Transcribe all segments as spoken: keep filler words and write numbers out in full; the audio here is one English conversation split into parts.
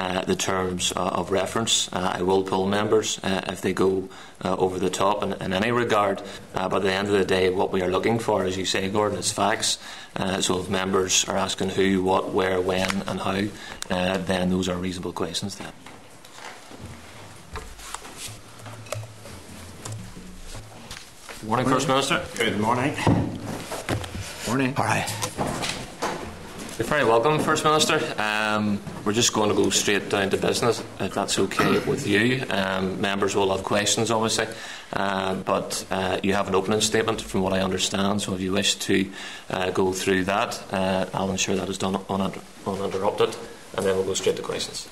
uh, the terms uh, of reference. Uh, I will pull members uh, if they go uh, over the top in, in any regard. Uh, but at the end of the day, what we are looking for, as you say, Gordon, is facts. Uh, so if members are asking who, what, where, when and how, uh, then those are reasonable questions then. Good morning, First Minister. Good morning. Morning. All right. You're very welcome, First Minister. Um, we're just going to go straight down to business, if that's okay with you. Um, members will have questions, obviously, uh, but uh, you have an opening statement, from what I understand. So if you wish to uh, go through that, uh, I'll ensure that is done uninter uninterrupted, and then we'll go straight to questions.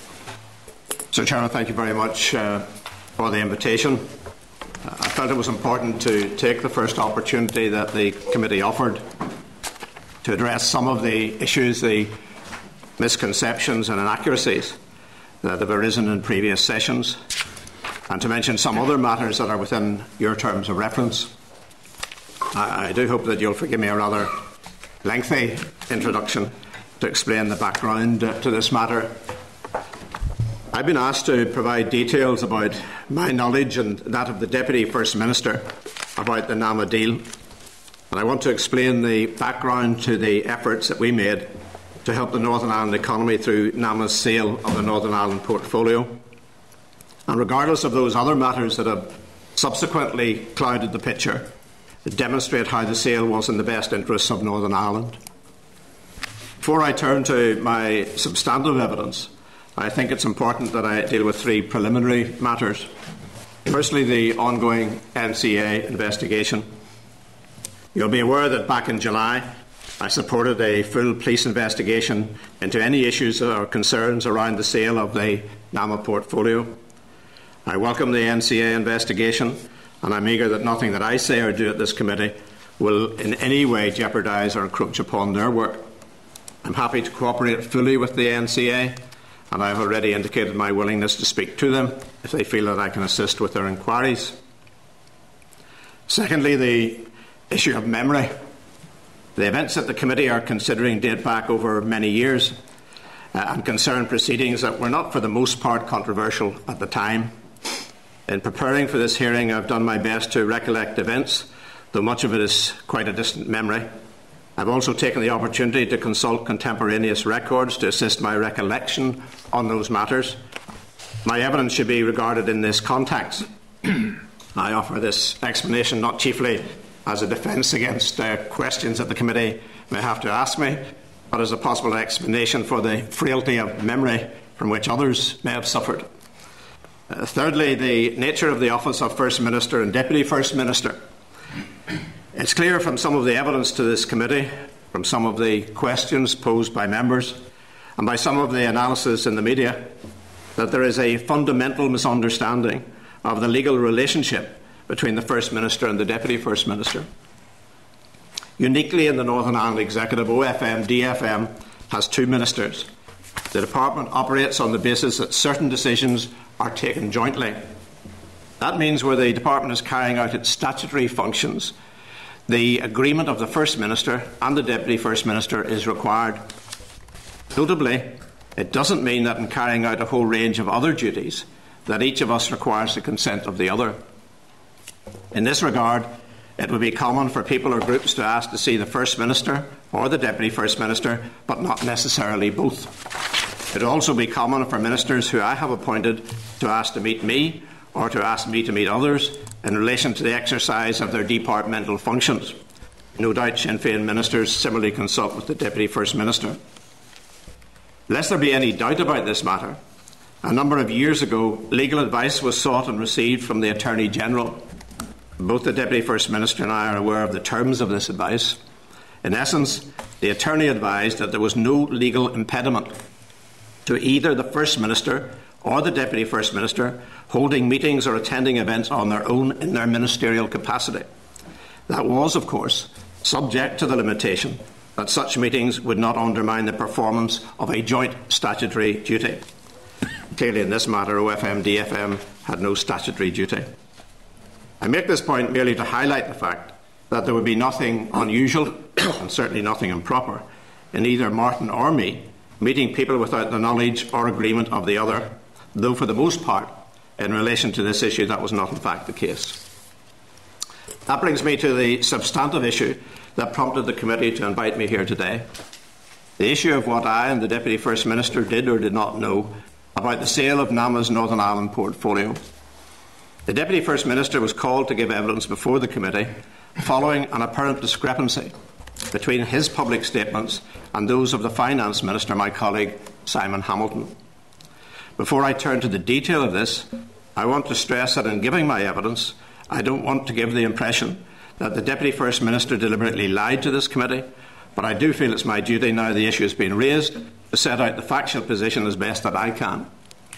Sir Chairman, thank you very much uh, for the invitation. I felt it was important to take the first opportunity that the committee offered to address some of the issues, the misconceptions and inaccuracies that have arisen in previous sessions, and to mention some other matters that are within your terms of reference. I, I do hope that you'll forgive me a rather lengthy introduction to explain the background uh, to this matter. I've been asked to provide details about my knowledge and that of the Deputy First Minister about the NAMA deal, and I want to explain the background to the efforts that we made to help the Northern Ireland economy through NAMA's sale of the Northern Ireland portfolio. And regardless of those other matters that have subsequently clouded the picture, to demonstrate how the sale was in the best interests of Northern Ireland. Before I turn to my substantive evidence, I think it's important that I deal with three preliminary matters. Firstly, the ongoing N C A investigation. You'll be aware that back in July, I supported a full police investigation into any issues or concerns around the sale of the NAMA portfolio. I welcome the N C A investigation, and I'm eager that nothing that I say or do at this committee will in any way jeopardise or encroach upon their work. I'm happy to cooperate fully with the N C A, and I have already indicated my willingness to speak to them if they feel that I can assist with their inquiries. Secondly, the issue of memory. The events that the committee are considering date back over many years uh, and concern proceedings that were not for the most part controversial at the time. In preparing for this hearing, I've done my best to recollect events, though much of it is quite a distant memory. I've also taken the opportunity to consult contemporaneous records to assist my recollection on those matters. My evidence should be regarded in this context. I offer this explanation not chiefly as a defence against uh, questions that the committee may have to ask me, but as a possible explanation for the frailty of memory from which others may have suffered. Uh, thirdly, the nature of the office of First Minister and Deputy First Minister. It's clear from some of the evidence to this committee, from some of the questions posed by members, and by some of the analysis in the media, that there is a fundamental misunderstanding of the legal relationship between the First Minister and the Deputy First Minister. Uniquely in the Northern Ireland Executive, O F M D F M has two ministers. The department operates on the basis that certain decisions are taken jointly. That means where the department is carrying out its statutory functions, the agreement of the First Minister and the Deputy First Minister is required. Notably, it doesn't mean that in carrying out a whole range of other duties that each of us requires the consent of the other. In this regard, it would be common for people or groups to ask to see the First Minister or the Deputy First Minister, but not necessarily both. It would also be common for ministers who I have appointed to ask to meet me or to ask me to meet others in relation to the exercise of their departmental functions. No doubt Sinn Féin ministers similarly consult with the Deputy First Minister. Lest there be any doubt about this matter, a number of years ago, legal advice was sought and received from the Attorney General. Both the Deputy First Minister and I are aware of the terms of this advice. In essence, the Attorney advised that there was no legal impediment to either the First Minister or the Deputy First Minister holding meetings or attending events on their own in their ministerial capacity. That was, of course, subject to the limitation that such meetings would not undermine the performance of a joint statutory duty. Clearly, in this matter, O F M D F M had no statutory duty. I make this point merely to highlight the fact that there would be nothing unusual, and certainly nothing improper, in either Martin or me meeting people without the knowledge or agreement of the other, though for the most part, in relation to this issue, that was not in fact the case. That brings me to the substantive issue that prompted the committee to invite me here today. The issue of what I and the Deputy First Minister did or did not know about the sale of NAMA's Northern Ireland portfolio. The Deputy First Minister was called to give evidence before the committee following an apparent discrepancy between his public statements and those of the Finance Minister, my colleague Simon Hamilton. Before I turn to the detail of this, I want to stress that in giving my evidence, I don't want to give the impression that the Deputy First Minister deliberately lied to this committee, but I do feel it's my duty, now the issue has been raised, to set out the factual position as best that I can.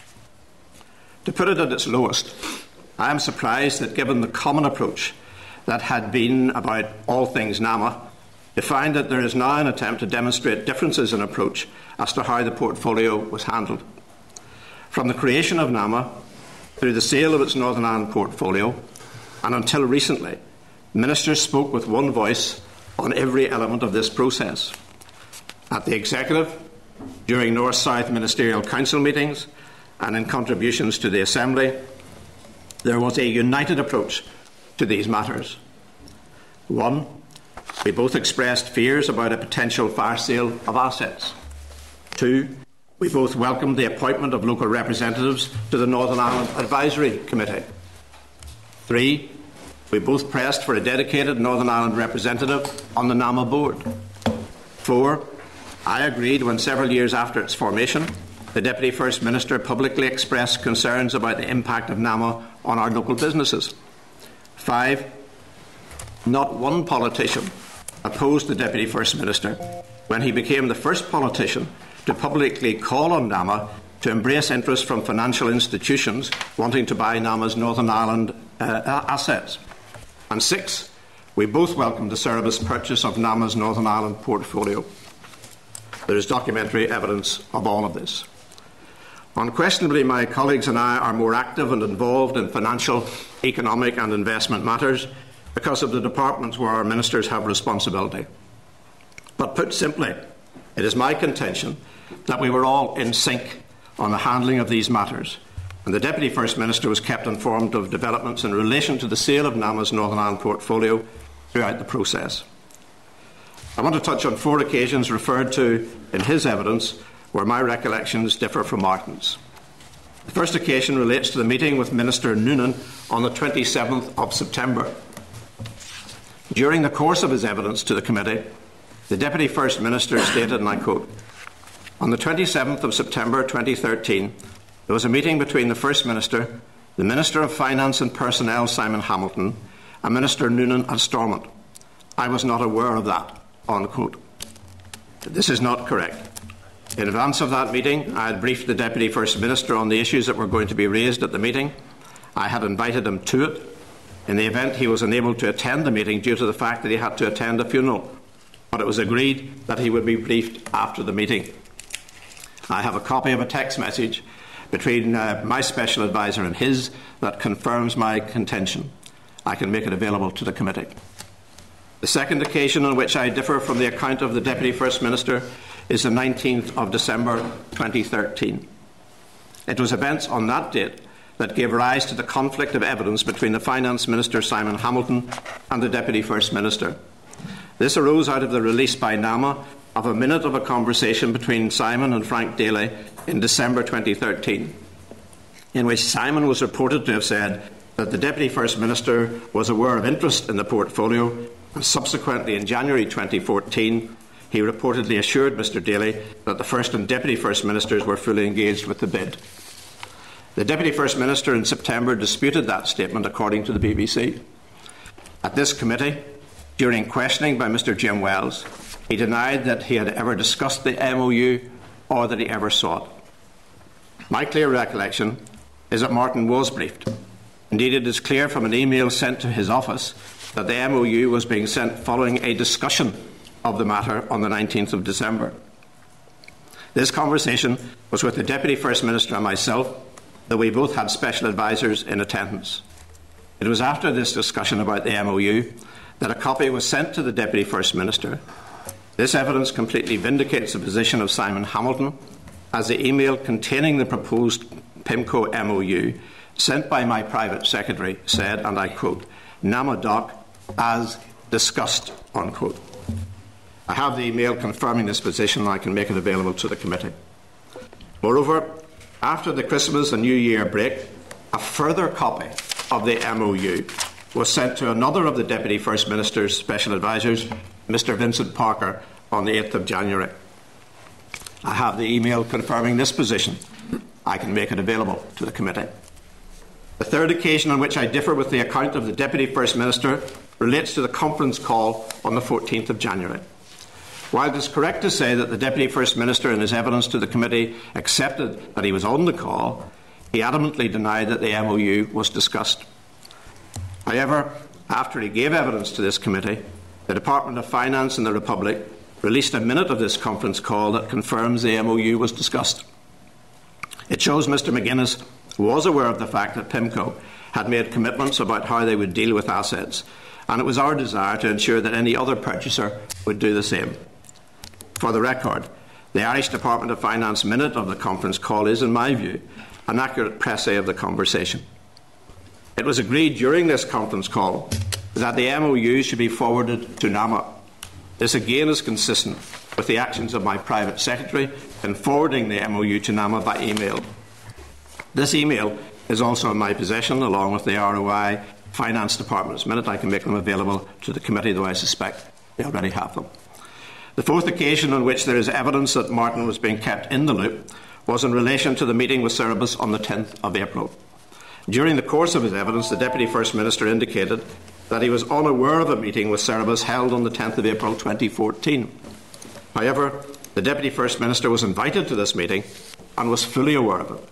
To put it at its lowest, I am surprised that, given the common approach that had been about all things NAMA, to find that there is now an attempt to demonstrate differences in approach as to how the portfolio was handled. From the creation of NAMA, through the sale of its Northern Ireland portfolio, and until recently, ministers spoke with one voice on every element of this process. At the Executive, during North-South Ministerial Council meetings, and in contributions to the Assembly, there was a united approach to these matters. One, we both expressed fears about a potential fire sale of assets. Two, we both welcomed the appointment of local representatives to the Northern Ireland Advisory Committee. Three, we both pressed for a dedicated Northern Ireland representative on the NAMA board. Four, I agreed when, several years after its formation, the Deputy First Minister publicly expressed concerns about the impact of NAMA on our local businesses. Five, not one politician opposed the Deputy First Minister when he became the first politician to publicly call on NAMA to embrace interest from financial institutions wanting to buy NAMA's Northern Ireland uh, assets. And six, we both welcomed the Cerebus purchase of NAMA's Northern Ireland portfolio. There is documentary evidence of all of this. Unquestionably, my colleagues and I are more active and involved in financial, economic and investment matters because of the departments where our ministers have responsibility. But put simply, it is my contention that we were all in sync on the handling of these matters, and the Deputy First Minister was kept informed of developments in relation to the sale of NAMA's Northern Ireland portfolio throughout the process. I want to touch on four occasions referred to in his evidence where my recollections differ from Martin's. The first occasion relates to the meeting with Minister Noonan on the twenty-seventh of September. During the course of his evidence to the committee, the Deputy First Minister stated, and I quote, "On the twenty-seventh of September twenty thirteen, there was a meeting between the First Minister, the Minister of Finance and Personnel, Simon Hamilton, and Minister Noonan at Stormont. I was not aware of that," unquote. This is not correct. In advance of that meeting, I had briefed the Deputy First Minister on the issues that were going to be raised at the meeting. I had invited him to it. In the event he was unable to attend the meeting due to the fact that he had to attend a funeral, but it was agreed that he would be briefed after the meeting. I have a copy of a text message between uh, my special advisor and his that confirms my contention. I can make it available to the committee. The second occasion on which I differ from the account of the Deputy First Minister is the nineteenth of December twenty thirteen. It was events on that date that gave rise to the conflict of evidence between the Finance Minister Simon Hamilton and the Deputy First Minister. This arose out of the release by NAMA of a minute of a conversation between Simon and Frank Daly in December twenty thirteen, in which Simon was reported to have said that the Deputy First Minister was aware of interest in the portfolio, and subsequently in January twenty fourteen he reportedly assured Mr Daly that the First and Deputy First Ministers were fully engaged with the bid. The Deputy First Minister in September disputed that statement according to the B B C. At this committee, during questioning by Mr Jim Wells, he denied that he had ever discussed the M O U or that he ever saw it. My clear recollection is that Martin was briefed. Indeed, it is clear from an email sent to his office that the M O U was being sent following a discussion of the matter on the nineteenth of December. This conversation was with the Deputy First Minister and myself, though we both had special advisers in attendance. It was after this discussion about the M O U that a copy was sent to the Deputy First Minister. This evidence completely vindicates the position of Simon Hamilton, as the email containing the proposed PIMCO M O U sent by my private secretary said, and I quote, "NAMA as discussed," unquote. I have the email confirming this position, and I can make it available to the committee. Moreover, after the Christmas and New Year break, a further copy of the M O U was sent to another of the Deputy First Minister's special advisers, Mr Vincent Parker, on the eighth of January. I have the email confirming this position. I can make it available to the committee. The third occasion on which I differ with the account of the Deputy First Minister relates to the conference call on the fourteenth of January. While it is correct to say that the Deputy First Minister in his evidence to the committee accepted that he was on the call, he adamantly denied that the M O U was discussed. However, after he gave evidence to this committee, the Department of Finance in the Republic released a minute of this conference call that confirms the M O U was discussed. It shows Mr McGuinness was aware of the fact that PIMCO had made commitments about how they would deal with assets, and it was our desire to ensure that any other purchaser would do the same. For the record, the Irish Department of Finance minute of the conference call is, in my view, an accurate précis of the conversation. It was agreed during this conference call that the M O U should be forwarded to NAMA. This again is consistent with the actions of my private secretary in forwarding the M O U to NAMA by email. This email is also in my possession, along with the R O I Finance Department's minute. I can make them available to the committee, though I suspect they already have them. The fourth occasion on which there is evidence that Martin was being kept in the loop was in relation to the meeting with Cerebus on the tenth of April. During the course of his evidence, the Deputy First Minister indicated that he was unaware of a meeting with Cerebus held on the tenth of April twenty fourteen. However, the Deputy First Minister was invited to this meeting and was fully aware of it.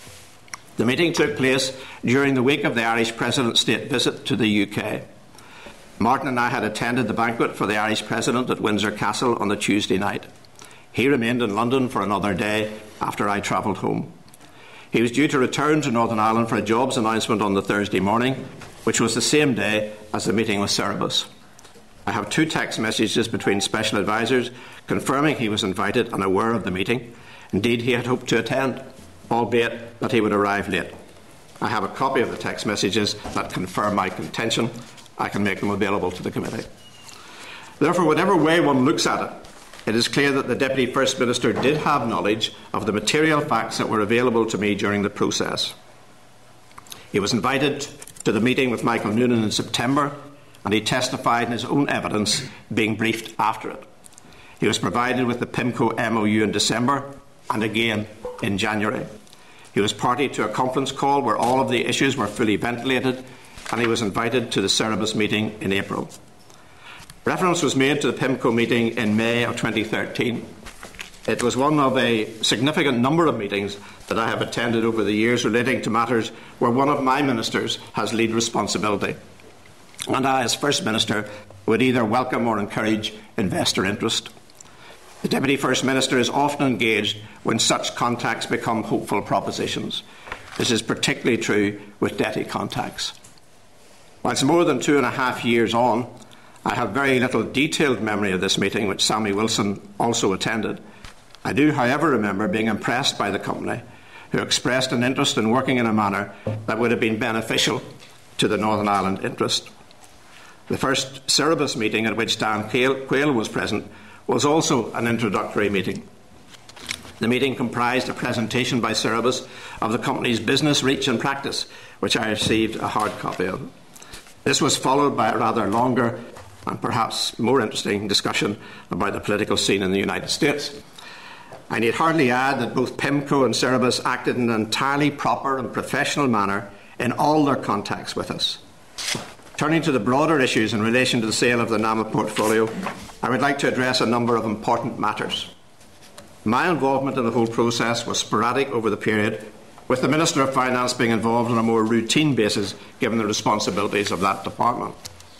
The meeting took place during the week of the Irish President's state visit to the U K. Martin and I had attended the banquet for the Irish President at Windsor Castle on the Tuesday night. He remained in London for another day after I travelled home. He was due to return to Northern Ireland for a jobs announcement on the Thursday morning, which was the same day as the meeting with Cerebus. I have two text messages between special advisers confirming he was invited and aware of the meeting. Indeed, he had hoped to attend, albeit that he would arrive late. I have a copy of the text messages that confirm my contention. I can make them available to the committee. Therefore, whatever way one looks at it, it is clear that the Deputy First Minister did have knowledge of the material facts that were available to me during the process. He was invited to the meeting with Michael Noonan in September, and he testified in his own evidence, being briefed after it. He was provided with the PIMCO M O U in December and again in January. He was party to a conference call where all of the issues were fully ventilated, and he was invited to the Cerebus meeting in April. Reference was made to the PIMCO meeting in May of twenty thirteen. It was one of a significant number of meetings that I have attended over the years relating to matters where one of my ministers has lead responsibility. And I, as First Minister, would either welcome or encourage investor interest. The Deputy First Minister is often engaged when such contacts become hopeful propositions. This is particularly true with DETI contacts. Whilst more than two and a half years on, I have very little detailed memory of this meeting, which Sammy Wilson also attended. I do, however, remember being impressed by the company, who expressed an interest in working in a manner that would have been beneficial to the Northern Ireland interest. The first Cerebus meeting at which Dan Quayle was present was also an introductory meeting. The meeting comprised a presentation by Cerebus of the company's business reach and practice, which I received a hard copy of. This was followed by a rather longer and perhaps more interesting discussion about the political scene in the United States. I need hardly add that both PIMCO and Cerebus acted in an entirely proper and professional manner in all their contacts with us. Turning to the broader issues in relation to the sale of the NAMA portfolio, I would like to address a number of important matters. My involvement in the whole process was sporadic over the period, with the Minister of Finance being involved on a more routine basis given the responsibilities of that department.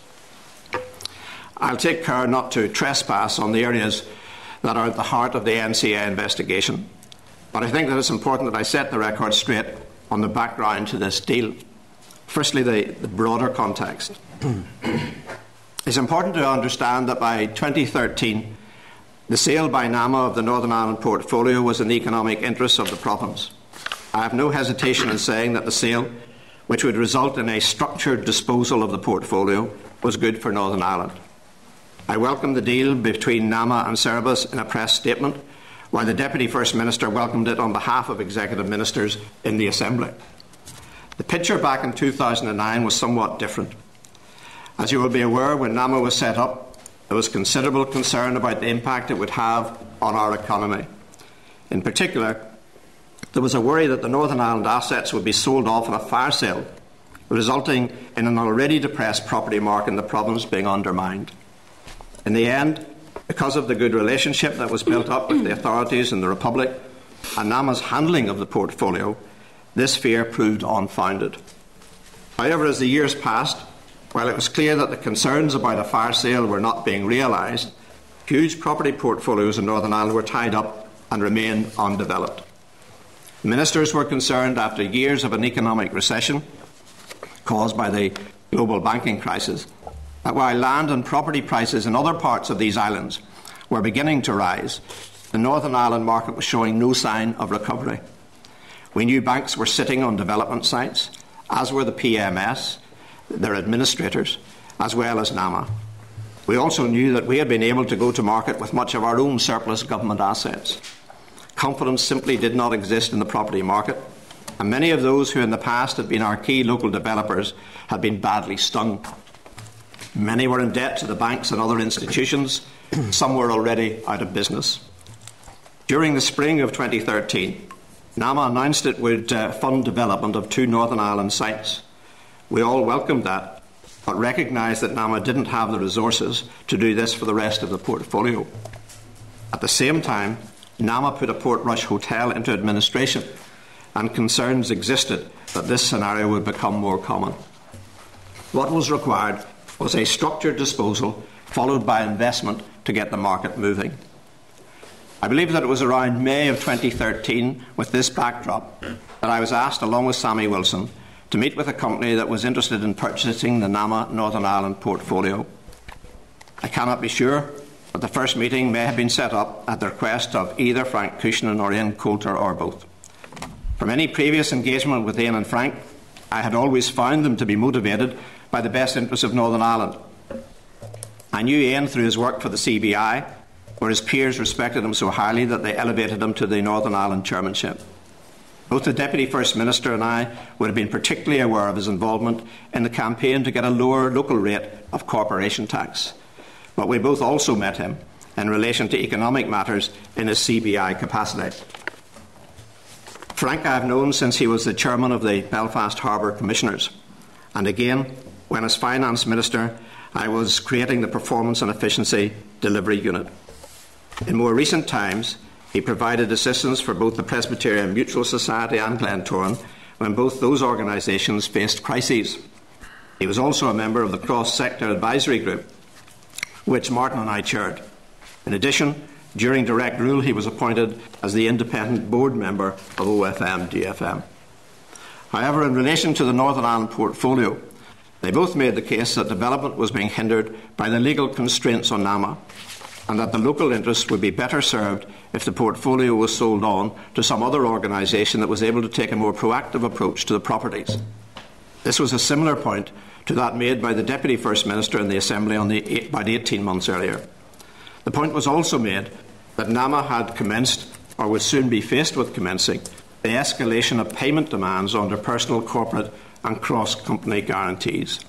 I'll take care not to trespass on the areas that are at the heart of the N C A investigation, but I think that it's important that I set the record straight on the background to this deal. Firstly, the, the broader context. It's important to understand that by twenty thirteen, The sale by NAMA of the Northern Ireland portfolio was in the economic interests of the province. I have no hesitation in saying that the sale, which would result in a structured disposal of the portfolio, was good for Northern Ireland. I welcome the deal between NAMA and Cerebus in a press statement, while the Deputy First Minister welcomed it on behalf of executive ministers in the Assembly. The picture back in two thousand nine was somewhat different. As you will be aware, when NAMA was set up, there was considerable concern about the impact it would have on our economy. In particular, there was a worry that the Northern Ireland assets would be sold off in a fire sale, resulting in an already depressed property market in the province being undermined. In the end, because of the good relationship that was built up with the authorities in the Republic and NAMA's handling of the portfolio, this fear proved unfounded. However, as the years passed, while it was clear that the concerns about a fire sale were not being realised, huge property portfolios in Northern Ireland were tied up and remained undeveloped. Ministers were concerned after years of an economic recession caused by the global banking crisis that while land and property prices in other parts of these islands were beginning to rise, the Northern Ireland market was showing no sign of recovery. We knew banks were sitting on development sites, as were the P M S, their administrators, as well as NAMA. We also knew that we had been able to go to market with much of our own surplus government assets. Confidence simply did not exist in the property market, and many of those who in the past had been our key local developers had been badly stung. Many were in debt to the banks and other institutions. Some were already out of business. During the spring of twenty thirteen, NAMA announced it would uh, fund development of two Northern Ireland sites. We all welcomed that, but recognised that NAMA didn't have the resources to do this for the rest of the portfolio. At the same time, NAMA put a Portrush hotel into administration, and concerns existed that this scenario would become more common. What was required was a structured disposal followed by investment to get the market moving. I believe that it was around May of twenty thirteen, with this backdrop, that I was asked, along with Sammy Wilson, to meet with a company that was interested in purchasing the NAMA Northern Ireland portfolio. I cannot be sure, but the first meeting may have been set up at the request of either Frank Cushnan or Ian Coulter, or both. From any previous engagement with Ian and Frank, I had always found them to be motivated by the best interests of Northern Ireland. I knew Ian through his work for the C B I, where his peers respected him so highly that they elevated him to the Northern Ireland chairmanship. Both the Deputy First Minister and I would have been particularly aware of his involvement in the campaign to get a lower local rate of corporation tax. But we both also met him in relation to economic matters in his C B I capacity. Frank I have known since he was the chairman of the Belfast Harbour Commissioners, and again, when as Finance Minister, I was creating the Performance and Efficiency Delivery Unit. In more recent times, he provided assistance for both the Presbyterian Mutual Society and Glentoran when both those organisations faced crises. He was also a member of the Cross-Sector Advisory Group, which Martin and I chaired. In addition, during direct rule, he was appointed as the independent board member of O F M D F M. However, in relation to the Northern Ireland portfolio, they both made the case that development was being hindered by the legal constraints on NAMA, and that the local interests would be better served if the portfolio was sold on to some other organisation that was able to take a more proactive approach to the properties. This was a similar point to that made by the Deputy First Minister in the Assembly on the, about eighteen months earlier. The point was also made that NAMA had commenced, or would soon be faced with commencing, the escalation of payment demands under personal, corporate and cross-company guarantees.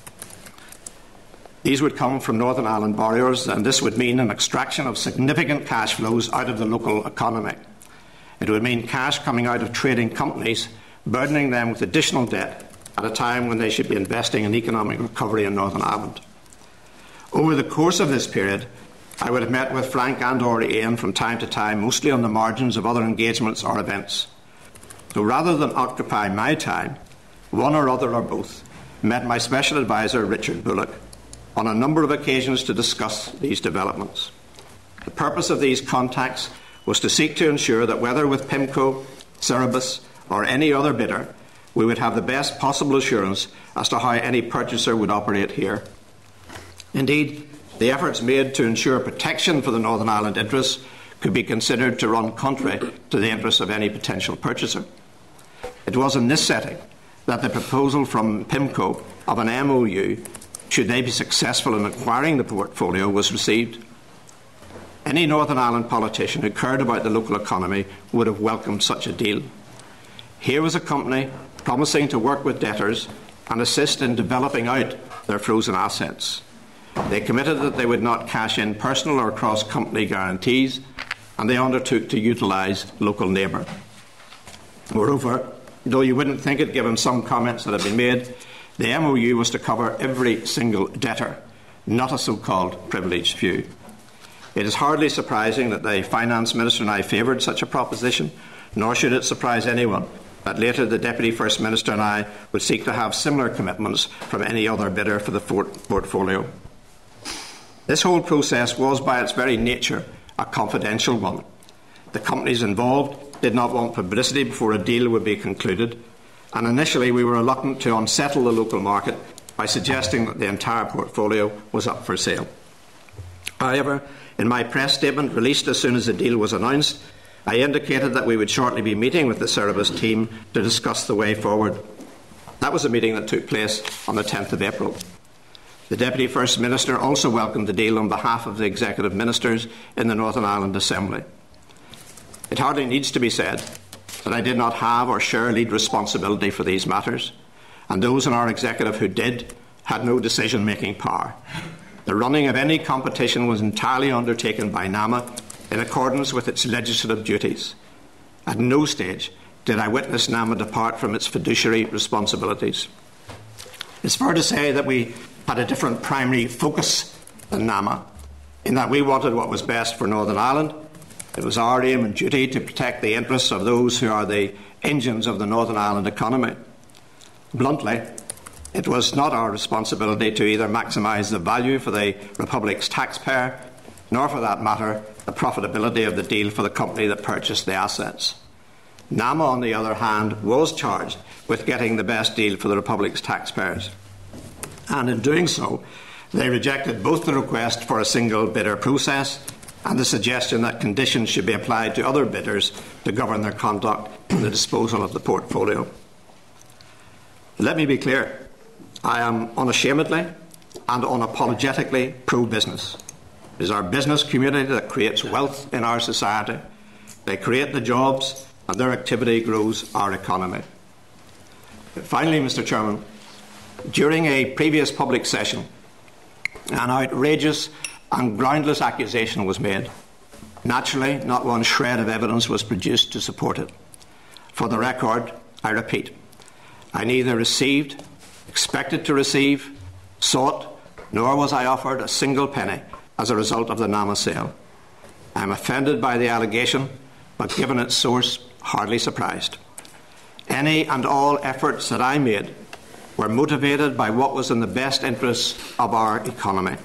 These would come from Northern Ireland borrowers, and this would mean an extraction of significant cash flows out of the local economy. It would mean cash coming out of trading companies, burdening them with additional debt at a time when they should be investing in economic recovery in Northern Ireland. Over the course of this period, I would have met with Frank and or Ian from time to time, mostly on the margins of other engagements or events. So rather than occupy my time, one or other or both met my special advisor, Richard Bullock, on a number of occasions to discuss these developments. The purpose of these contacts was to seek to ensure that whether with PIMCO, Cerebus or any other bidder, we would have the best possible assurance as to how any purchaser would operate here. Indeed, the efforts made to ensure protection for the Northern Ireland interests could be considered to run contrary to the interests of any potential purchaser. It was in this setting that the proposal from PIMCO of an M O U, should they be successful in acquiring the portfolio, was received. Any Northern Ireland politician who cared about the local economy would have welcomed such a deal. Here was a company promising to work with debtors and assist in developing out their frozen assets. They committed that they would not cash in personal or cross-company guarantees, and they undertook to utilise local neighbour. Moreover, though you wouldn't think it given some comments that have been made, the M O U was to cover every single debtor, not a so-called privileged few. It is hardly surprising that the Finance Minister and I favoured such a proposition, nor should it surprise anyone that later the Deputy First Minister and I would seek to have similar commitments from any other bidder for the portfolio. This whole process was by its very nature a confidential one. The companies involved did not want publicity before a deal would be concluded, and initially we were reluctant to unsettle the local market by suggesting that the entire portfolio was up for sale. However, in my press statement released as soon as the deal was announced, I indicated that we would shortly be meeting with the Cerebus team to discuss the way forward. That was a meeting that took place on the tenth of April. The Deputy First Minister also welcomed the deal on behalf of the Executive Ministers in the Northern Ireland Assembly. It hardly needs to be said that I did not have or share lead responsibility for these matters, and those in our Executive who did had no decision-making power. The running of any competition was entirely undertaken by NAMA in accordance with its legislative duties. At no stage did I witness NAMA depart from its fiduciary responsibilities. It's fair to say that we had a different primary focus than NAMA, in that we wanted what was best for Northern Ireland. It was our aim and duty to protect the interests of those who are the engines of the Northern Ireland economy. Bluntly, it was not our responsibility to either maximise the value for the Republic's taxpayer, nor for that matter, the profitability of the deal for the company that purchased the assets. NAMA, on the other hand, was charged with getting the best deal for the Republic's taxpayers. And in doing so, they rejected both the request for a single bidder process and the suggestion that conditions should be applied to other bidders to govern their conduct in the disposal of the portfolio. Let me be clear. I am unashamedly and unapologetically pro-business. It is our business community that creates wealth in our society. They create the jobs, and their activity grows our economy. Finally, Mr Chairman, during a previous public session, an outrageous and groundless accusation was made. Naturally, not one shred of evidence was produced to support it. For the record, I repeat, I neither received, expected to receive, sought, nor was I offered a single penny as a result of the NAMA sale. I am offended by the allegation, but given its source, hardly surprised. Any and all efforts that I made were motivated by what was in the best interests of our economy.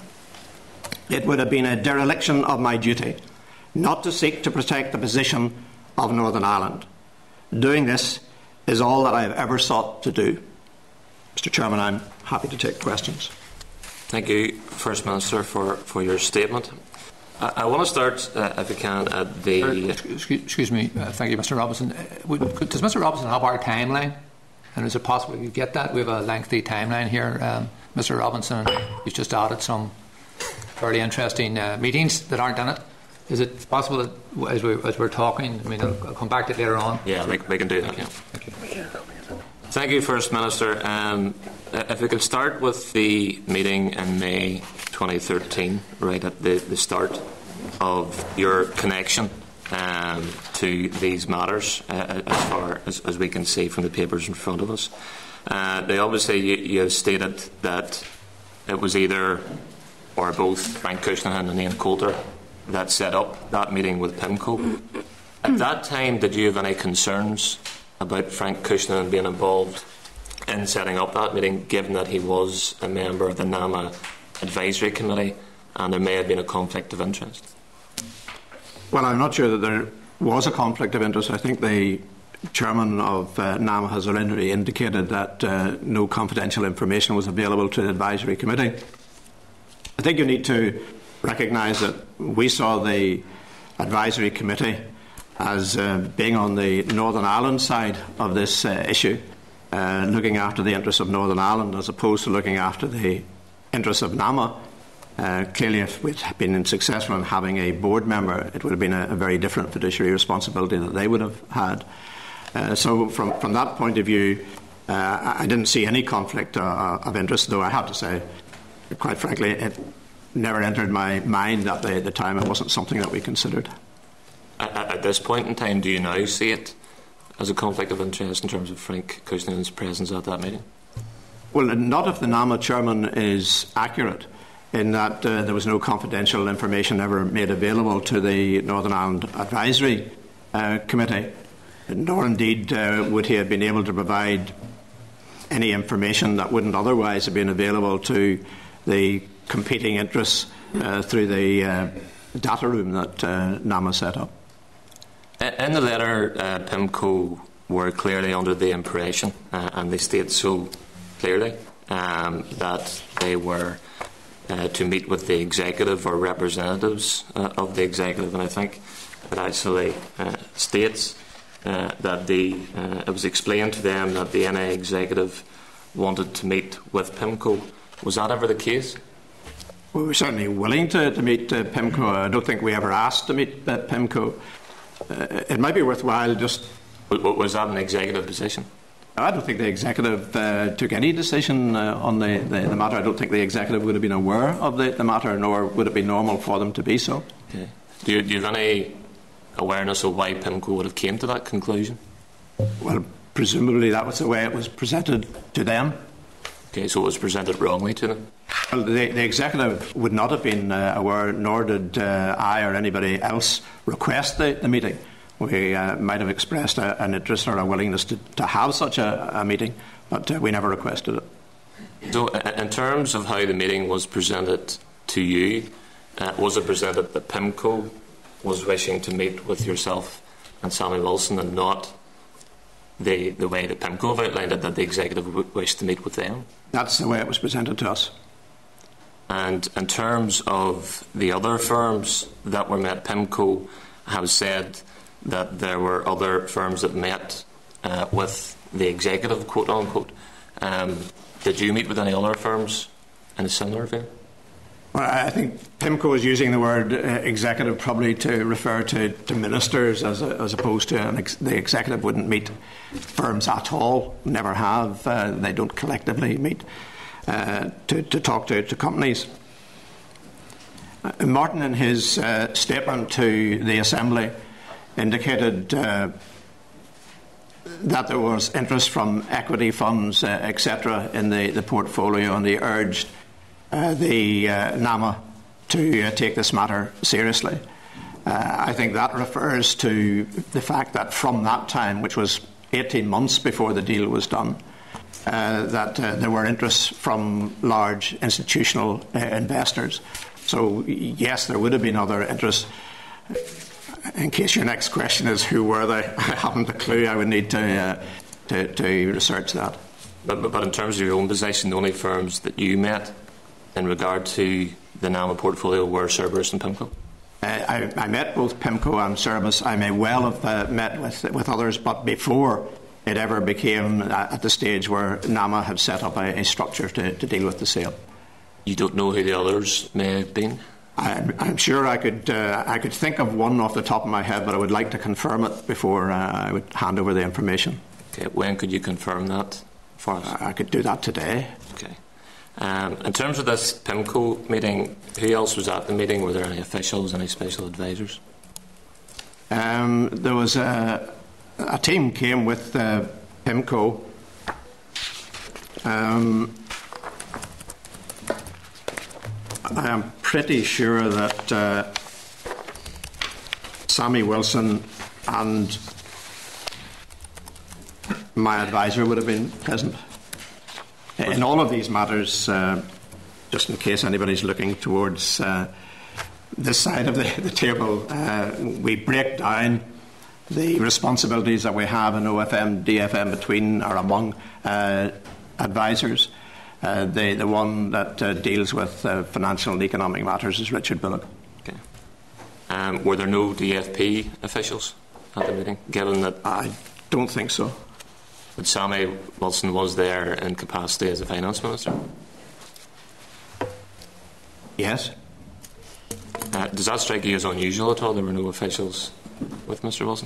It would have been a dereliction of my duty not to seek to protect the position of Northern Ireland. Doing this is all that I have ever sought to do. Mr Chairman, I'm happy to take questions. Thank you, First Minister, for, for your statement. I, I want to start, uh, if we can, at the... Uh, excuse, excuse me, uh, thank you, Mr Robinson. Uh, would, could, does Mr Robinson have our timeline? And is it possible we could get that? We have a lengthy timeline here. Um, Mr Robinson, he's just added some fairly interesting uh, meetings that aren't in it. Is it possible that, as, we, as we're talking, I mean, I'll, I'll come back to it later on. Yeah, we, we can do that. Yeah. Thank you. Thank you, First Minister. Um, if we could start with the meeting in May twenty thirteen, right at the, the start of your connection um, to these matters, uh, as far as, as we can see from the papers in front of us. Uh, they obviously, you, you have stated that it was either or both Frank Cushnahan and Ian Coulter that set up that meeting with PIMCO. At that time, did you have any concerns about Frank Cushnahan being involved in setting up that meeting, given that he was a member of the NAMA Advisory Committee and there may have been a conflict of interest? Well, I'm not sure that there was a conflict of interest. I think the chairman of uh, NAMA has already indicated that uh, no confidential information was available to the Advisory Committee. I think you need to recognise that we saw the advisory committee as uh, being on the Northern Ireland side of this uh, issue, uh, looking after the interests of Northern Ireland as opposed to looking after the interests of NAMA. Uh, clearly, if we'd been successful in having a board member, it would have been a, a very different fiduciary responsibility that they would have had. Uh, so from, from that point of view, uh, I didn't see any conflict uh, of interest, though I have to say, quite frankly, it never entered my mind at the, the time. It wasn't something that we considered. At, at this point in time, do you now see it as a conflict of interest in terms of Frank Cushion's presence at that meeting? Well, not if the NAMA chairman is accurate, in that uh, there was no confidential information ever made available to the Northern Ireland Advisory uh, Committee, nor indeed uh, would he have been able to provide any information that wouldn't otherwise have been available to the competing interests uh, through the uh, data room that uh, NAMA set up. In the letter, uh, PIMCO were clearly under the impression, uh, and they state so clearly, um, that they were uh, to meet with the executive or representatives uh, of the executive, and I think it actually uh, states uh, that the uh, it was explained to them that the N I executive wanted to meet with PIMCO. Was that ever the case? We were certainly willing to, to meet uh, PIMCO. I don't think we ever asked to meet uh, PIMCO. Uh, it might be worthwhile just... Was that an executive position? I don't think the executive uh, took any decision uh, on the, the, the matter. I don't think the executive would have been aware of the, the matter, nor would it be normal for them to be so. Okay. Do, you, do you have any awareness of why PIMCO would have came to that conclusion? Well, presumably that was the way it was presented to them. Okay, so it was presented wrongly to them? Well, the, the executive would not have been uh, aware, nor did uh, I or anybody else request the, the meeting. We uh, might have expressed a, an interest or a willingness to, to have such a, a meeting, but uh, we never requested it. So, in terms of how the meeting was presented to you, uh, was it presented that PIMCO was wishing to meet with yourself and Sammy Wilson, and not the, the way that PIMCO have outlined it, that the executive w- wished to meet with them? That's the way it was presented to us. And in terms of the other firms that were met, PIMCO have said that there were other firms that met uh, with the executive, quote unquote. Um, did you meet with any other firms in a similar vein? Well, I think PIMCO is using the word uh, executive probably to refer to, to ministers, as, a, as opposed to an ex- the executive wouldn't meet firms at all, never have. Uh, they don't collectively meet uh, to, to talk to, to companies. Uh, Martin, in his uh, statement to the Assembly, indicated uh, that there was interest from equity funds, uh, et cetera, in the, the portfolio, and he urged uh, the uh, NAMA to uh, take this matter seriously. Uh, I think that refers to the fact that from that time, which was eighteen months before the deal was done, uh, that uh, there were interests from large institutional uh, investors. So, yes, there would have been other interests. In case your next question is who were they, I haven't a clue. I would need to uh, to, to research that. But, but, but in terms of your own position, the only firms that you met in regard to the NAMA portfolio were Cerberus and PIMCO? Uh, I, I met both PIMCO and Cerberus. I may well have uh, met with with others, but before it ever became at the stage where NAMA had set up a, a structure to, to deal with the sale. You don't know who the others may have been? I'm, I'm sure I could uh, I could think of one off the top of my head, but I would like to confirm it before uh, I would hand over the information. Okay, when could you confirm that for us? I could do that today. Okay. Um, in terms of this PIMCO meeting, who else was at the meeting? Were there any officials, any special advisors? Um, there was a, a team came with uh, PIMCO. Um, I am pretty sure that uh, Sammy Wilson and my advisor would have been present. In all of these matters, uh, just in case anybody's looking towards uh, this side of the, the table, uh, we break down the responsibilities that we have in O F M, D F M between or among uh, advisors. Uh, the, the one that uh, deals with uh, financial and economic matters is Richard Bullock. Okay. Um, were there no D F P officials at the meeting, given that... I don't think so. But Sammy Wilson was there in capacity as a finance minister? Yes. Uh, does that strike you as unusual at all? There were no officials with Mr Wilson?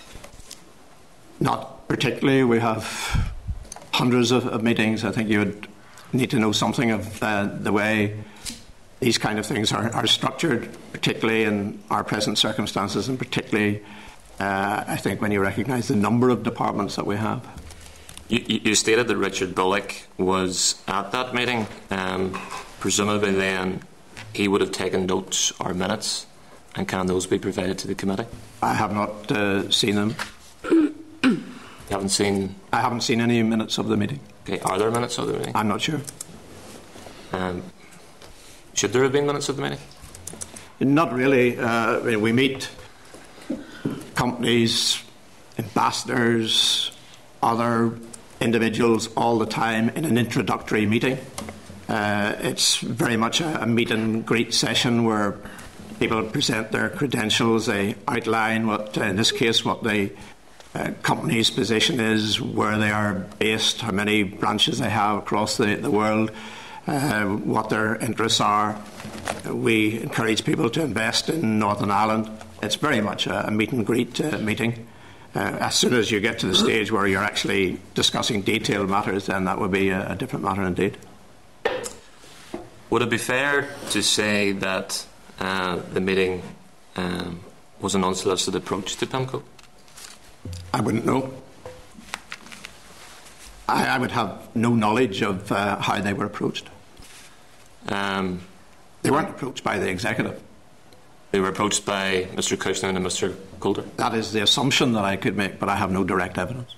Not particularly. We have hundreds of, of meetings. I think you would need to know something of uh, the way these kind of things are, are structured, particularly in our present circumstances, and particularly, uh, I think, when you recognise the number of departments that we have. You, you stated that Richard Bullock was at that meeting. Um, presumably then he would have taken notes or minutes, and can those be provided to the committee? I have not uh, seen them. You haven't seen... I haven't seen any minutes of the meeting. Okay, are there minutes of the meeting? I'm not sure. Um, should there have been minutes of the meeting? Not really. Uh, I mean, we meet companies, ambassadors, other individuals all the time in an introductory meeting. Uh, it's very much a, a meet and greet session where people present their credentials, they outline what, uh, in this case, what the uh, company's position is, where they are based, how many branches they have across the, the world, uh, what their interests are. We encourage people to invest in Northern Ireland. It's very much a, a meet and greet uh, meeting. Uh, as soon as you get to the stage where you're actually discussing detailed matters, then that would be a, a different matter indeed. Would it be fair to say that uh, the meeting um, was an unsolicited approach to PIMCO? I wouldn't know. I, I would have no knowledge of uh, how they were approached. Um, they weren't approached by the executive. They were approached by Mr Cushnan and Mr Coulter? That is the assumption that I could make, but I have no direct evidence.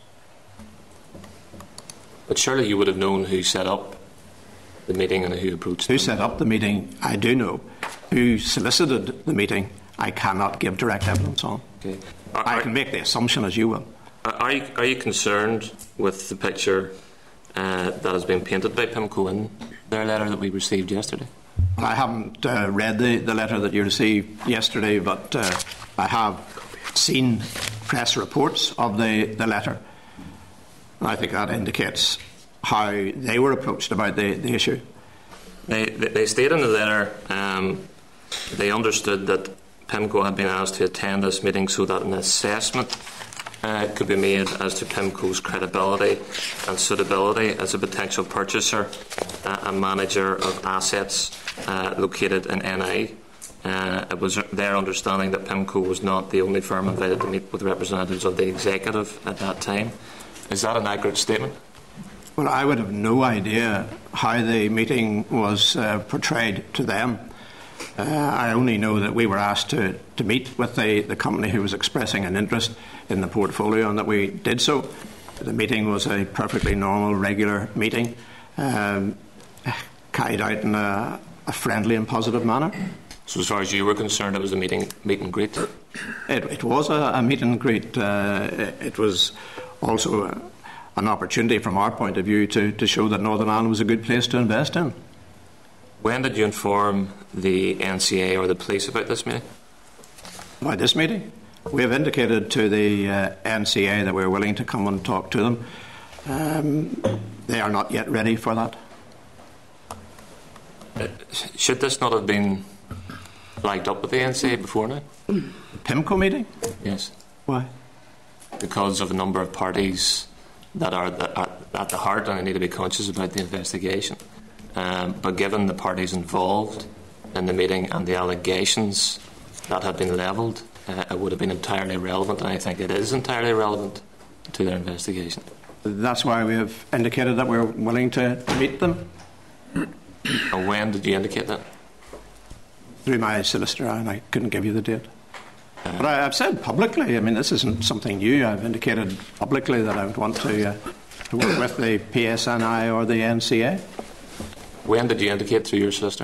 But surely you would have known who set up the meeting and who approached Who them. set up the meeting, I do know. Who solicited the meeting, I cannot give direct evidence on. Okay. Are, I are, can make the assumption as you will. Are you, are you concerned with the picture uh, that has been painted by PIMCO in their letter that we received yesterday? Well, I haven't uh, read the, the letter that you received yesterday, but uh, I have seen press reports of the, the letter. And I think that indicates how they were approached about the, the issue. They, they, they state in the letter um, they understood that PIMCO had been asked to attend this meeting so that an assessment uh, could be made as to PIMCO's credibility and suitability as a potential purchaser uh, and manager of assets uh, located in N I. Uh, it was their understanding that PIMCO was not the only firm invited to meet with representatives of the executive at that time. Is that an accurate statement? Well, I would have no idea how the meeting was uh, portrayed to them. Uh, I only know that we were asked to, to meet with the, the company who was expressing an interest in the portfolio and that we did so. The meeting was a perfectly normal, regular meeting, um, carried out in a, a friendly and positive manner. So as far as you were concerned, it was a meeting, meet and greet? It, it was a, a meet and greet. Uh, it, it was also a, an opportunity from our point of view to, to show that Northern Ireland was a good place to invest in. When did you inform the N C A or the police about this meeting? About this meeting? We have indicated to the uh, N C A that we're willing to come and talk to them. Um, they are not yet ready for that. Uh, should this not have been flagged up with the N C A before now? PIMCO meeting? Yes. Why? Because of a number of parties that are, that are at the heart, and I need to be conscious about the investigation. Um, but given the parties involved in the meeting and the allegations that have been levelled, uh, it would have been entirely relevant, and I think it is entirely relevant to their investigation. That's why we have indicated that we're willing to meet them. And when did you indicate that? Through my solicitor, and I couldn't give you the date. Uh, but I, I've said publicly, I mean, this isn't something new. I've indicated publicly that I would want to, uh, to work with the P S N I or the N C A. When did you indicate through your solicitor?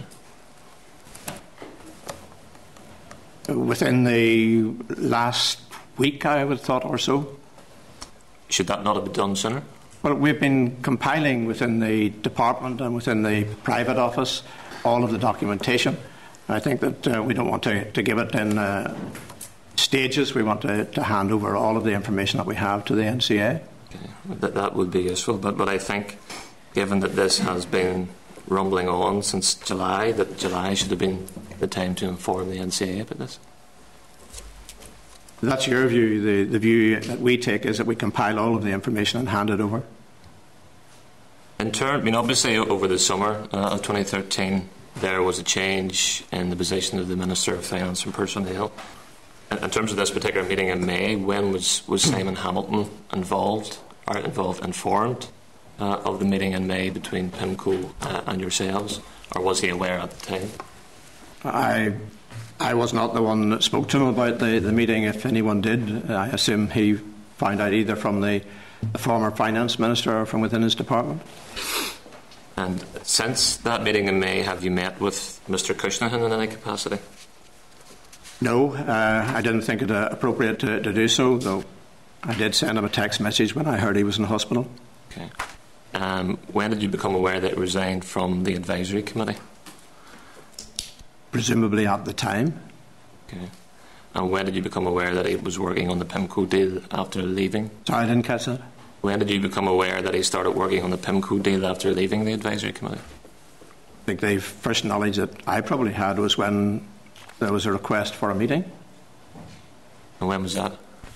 Within the last week, I would have thought, or so. Should that not have been done sooner? Well, we've been compiling within the department and within the private office all of the documentation. I think that uh, we don't want to, to give it in uh, stages. We want to, to hand over all of the information that we have to the N C A. Okay. That, that would be useful, but, but I think, given that this has been rumbling on since July, that July should have been the time to inform the N C A about this. That's your view. The, the view that we take is that we compile all of the information and hand it over. In turn, I mean, obviously, over the summer uh, of twenty thirteen, there was a change in the position of the Minister of Finance and Personnel. In, in terms of this particular meeting in May, when was, was Simon Hamilton involved, or involved, informed uh, of the meeting in May between PIMCO uh, and yourselves, or was he aware at the time? I, I was not the one that spoke to him about the, the meeting. If anyone did, I assume he found out either from the, the former Finance Minister or from within his department. And since that meeting in May, have you met with Mr Cushnahan in any capacity? No, uh, I didn't think it uh, appropriate to, to do so, though I did send him a text message when I heard he was in hospital. Okay. Um, when did you become aware that he resigned from the advisory committee? Presumably at the time. Okay. And when did you become aware that he was working on the PIMCO deal after leaving? Sorry, I didn't catch that. When did you become aware that he started working on the PIMCO deal after leaving the advisory committee? I think the first knowledge that I probably had was when there was a request for a meeting. And when was that?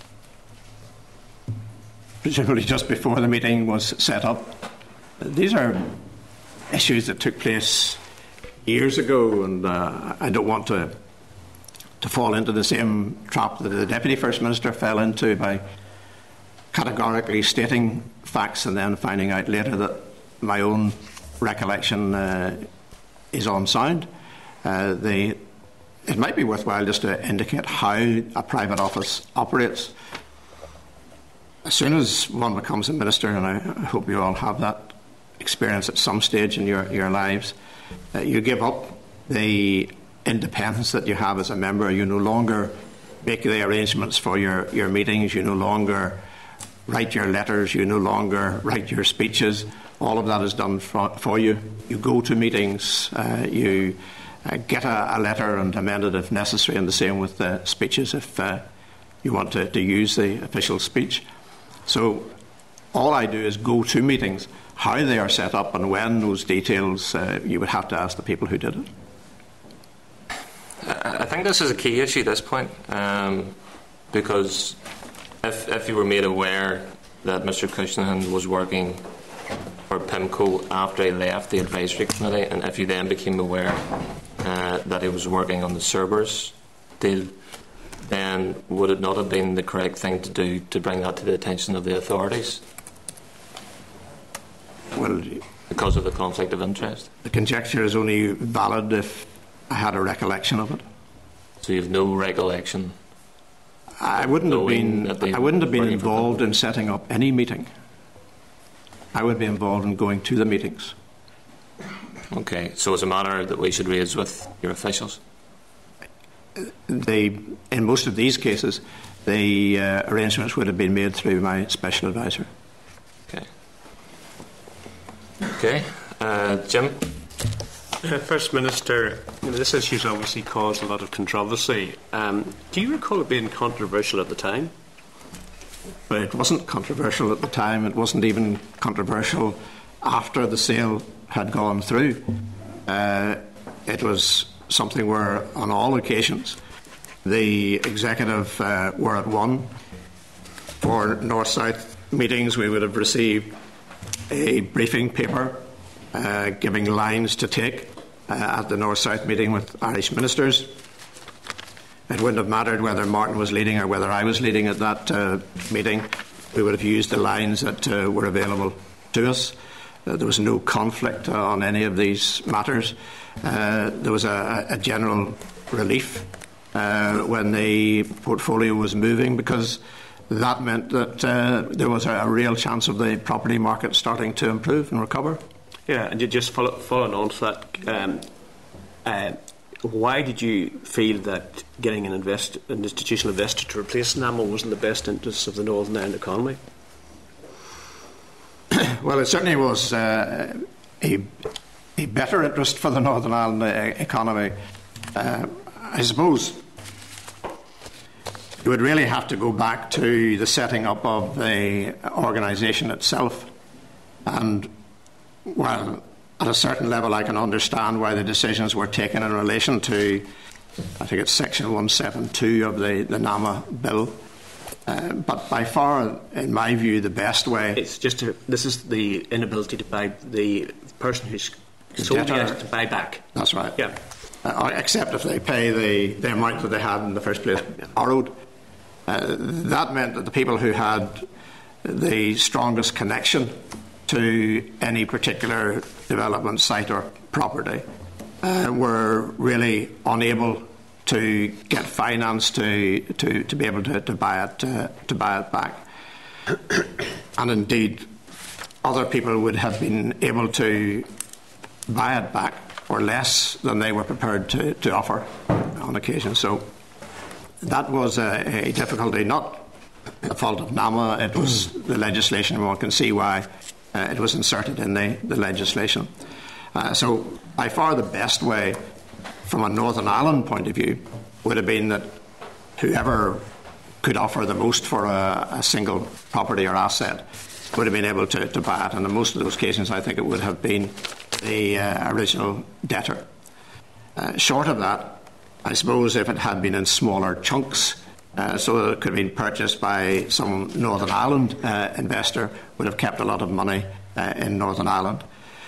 Presumably just before the meeting was set up. These are issues that took place years ago, and uh, I don't want to to fall into the same trap that the Deputy First Minister fell into by categorically stating facts and then finding out later that my own recollection uh, is unsound. Uh, the, it might be worthwhile just to indicate how a private office operates. As soon as one becomes a minister, and I, I hope you all have that experience at some stage in your, your lives, uh, you give up the independence that you have as a member. You no longer make the arrangements for your, your meetings. You no longer write your letters. You no longer write your speeches. All of that is done for, for you. You go to meetings. Uh, you uh, get a, a letter and amend it if necessary, and the same with the speeches if uh, you want to, to use the official speech. So all I do is go to meetings. How they are set up and when, those details, uh, you would have to ask the people who did it. I think this is a key issue at this point, um, because if, if you were made aware that Mr Cushnahan was working for PIMCO after he left the advisory committee, and if you then became aware uh, that he was working on the Cerberus deal, then would it not have been the correct thing to do to bring that to the attention of the authorities? Well, because of the conflict of interest? The conjecture is only valid if I had a recollection of it. So you have no recollection? I wouldn't have been. I wouldn't have been involved in setting up any meeting. I would be involved in going to the meetings. Okay, so it's a matter that we should raise with your officials? They, in most of these cases, the uh, arrangements would have been made through my special advisor. Okay. Okay, uh, Jim. Uh, First Minister, you know, this issue has obviously caused a lot of controversy. Um, do you recall it being controversial at the time? But it wasn't controversial at the time. It wasn't even controversial after the sale had gone through. Uh, it was something where, on all occasions, the executive uh, were at one. For North-South meetings, we would have received a briefing paper uh, giving lines to take uh, at the North-South meeting with Irish ministers. It wouldn't have mattered whether Martin was leading or whether I was leading at that uh, meeting. We would have used the lines that uh, were available to us. Uh, there was no conflict uh, on any of these matters. Uh, there was a, a general relief uh, when the portfolio was moving, because that meant that uh, there was a, a real chance of the property market starting to improve and recover. Yeah, and just follow, following on to that, um, uh, why did you feel that getting an, invest, an institutional investor to replace NAMO was in the best interests of the Northern Ireland economy? Well, it certainly was uh, a, a better interest for the Northern Ireland uh, economy. Uh, I suppose you would really have to go back to the setting up of the organisation itself. And while at a certain level I can understand why the decisions were taken in relation to, I think it's section one seventy-two of the, the NAMA bill, uh, but by far, in my view, the best way... It's just, a, this is the inability to buy, the person who's sold the asset to buy back. That's right. Yeah. Uh, except if they pay the, the amount that they had in the first place borrowed. Uh, that meant that the people who had the strongest connection to any particular development site or property uh, were really unable to get finance to, to, to be able to, to buy it uh, to buy it back. And indeed, other people would have been able to buy it back for less than they were prepared to, to offer on occasion. So that was a, a difficulty, not the fault of NAMA, it was the legislation, and one can see why uh, it was inserted in the, the legislation. Uh, so by far the best way, from a Northern Ireland point of view, would have been that whoever could offer the most for a, a single property or asset would have been able to, to buy it. And in most of those cases, I think it would have been the uh, original debtor. Uh, short of that, I suppose if it had been in smaller chunks, uh, so that it could have been purchased by some Northern Ireland uh, investor, would have kept a lot of money uh, in Northern Ireland.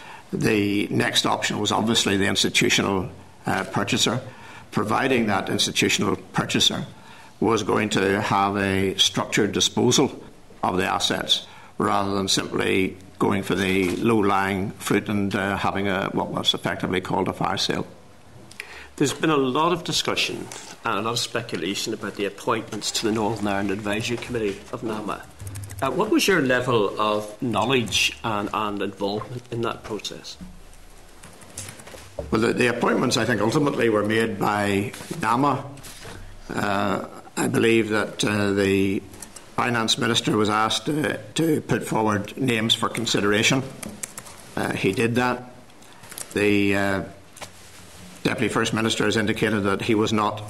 The next option was obviously the institutional uh, purchaser, providing that institutional purchaser was going to have a structured disposal of the assets rather than simply going for the low-lying fruit and uh, having a, what was effectively called a fire sale. There's been a lot of discussion and a lot of speculation about the appointments to the Northern Ireland Advisory Committee of NAMA. Uh, what was your level of knowledge and, and involvement in that process? Well, the, the appointments, I think, ultimately were made by NAMA. Uh, I believe that uh, the Finance Minister was asked uh, to put forward names for consideration. Uh, he did that. The uh, Deputy First Minister has indicated that he was not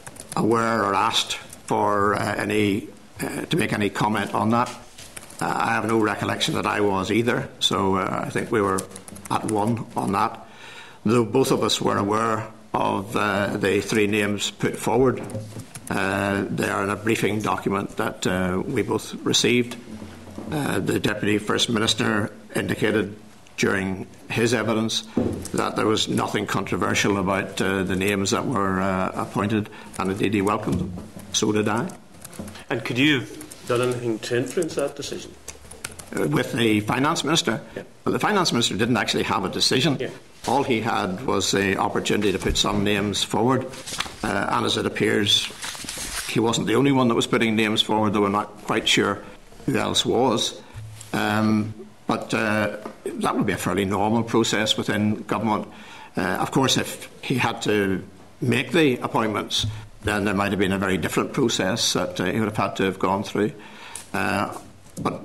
aware or asked for uh, any uh, to make any comment on that. Uh, I have no recollection that I was either, so uh, I think we were at one on that. Though both of us were aware of uh, the three names put forward. Uh, they are in a briefing document that uh, we both received. Uh, the Deputy First Minister indicated during his evidence that there was nothing controversial about uh, the names that were uh, appointed, and indeed he welcomed them. So did I. And could you have done anything to influence that decision? Uh, with the Finance Minister? Yeah. Well, the Finance Minister didn't actually have a decision. Yeah. All he had was the opportunity to put some names forward, uh, and as it appears, he wasn't the only one that was putting names forward, though we're not quite sure who else was. Um, but uh, that would be a fairly normal process within government. Uh, of course, if he had to make the appointments, then there might have been a very different process that uh, he would have had to have gone through. Uh, but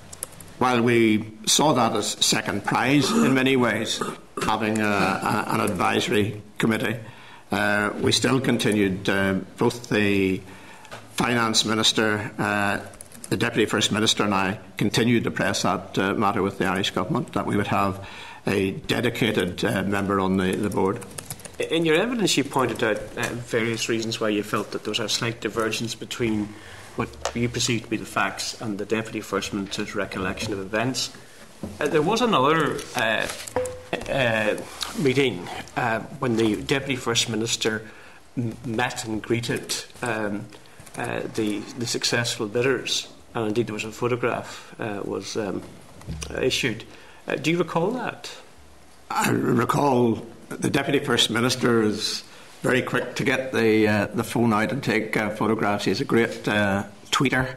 while we saw that as second prize in many ways, having a, a, an advisory committee, uh, we still continued, uh, both the Finance Minister, uh, the Deputy First Minister and I continued to press that uh, matter with the Irish Government, that we would have a dedicated uh, member on the, the board. In your evidence, you pointed out uh, various reasons why you felt that there was a slight divergence between what you perceived to be the facts and the Deputy First Minister's recollection of events. Uh, there was another uh, uh, meeting uh, when the Deputy First Minister m- met and greeted um, uh, the, the successful bidders, and indeed there was a photograph uh, was um, issued. Uh, do you recall that? I recall the Deputy First Minister is very quick to get the uh, the phone out and take uh, photographs. He's a great uh, tweeter,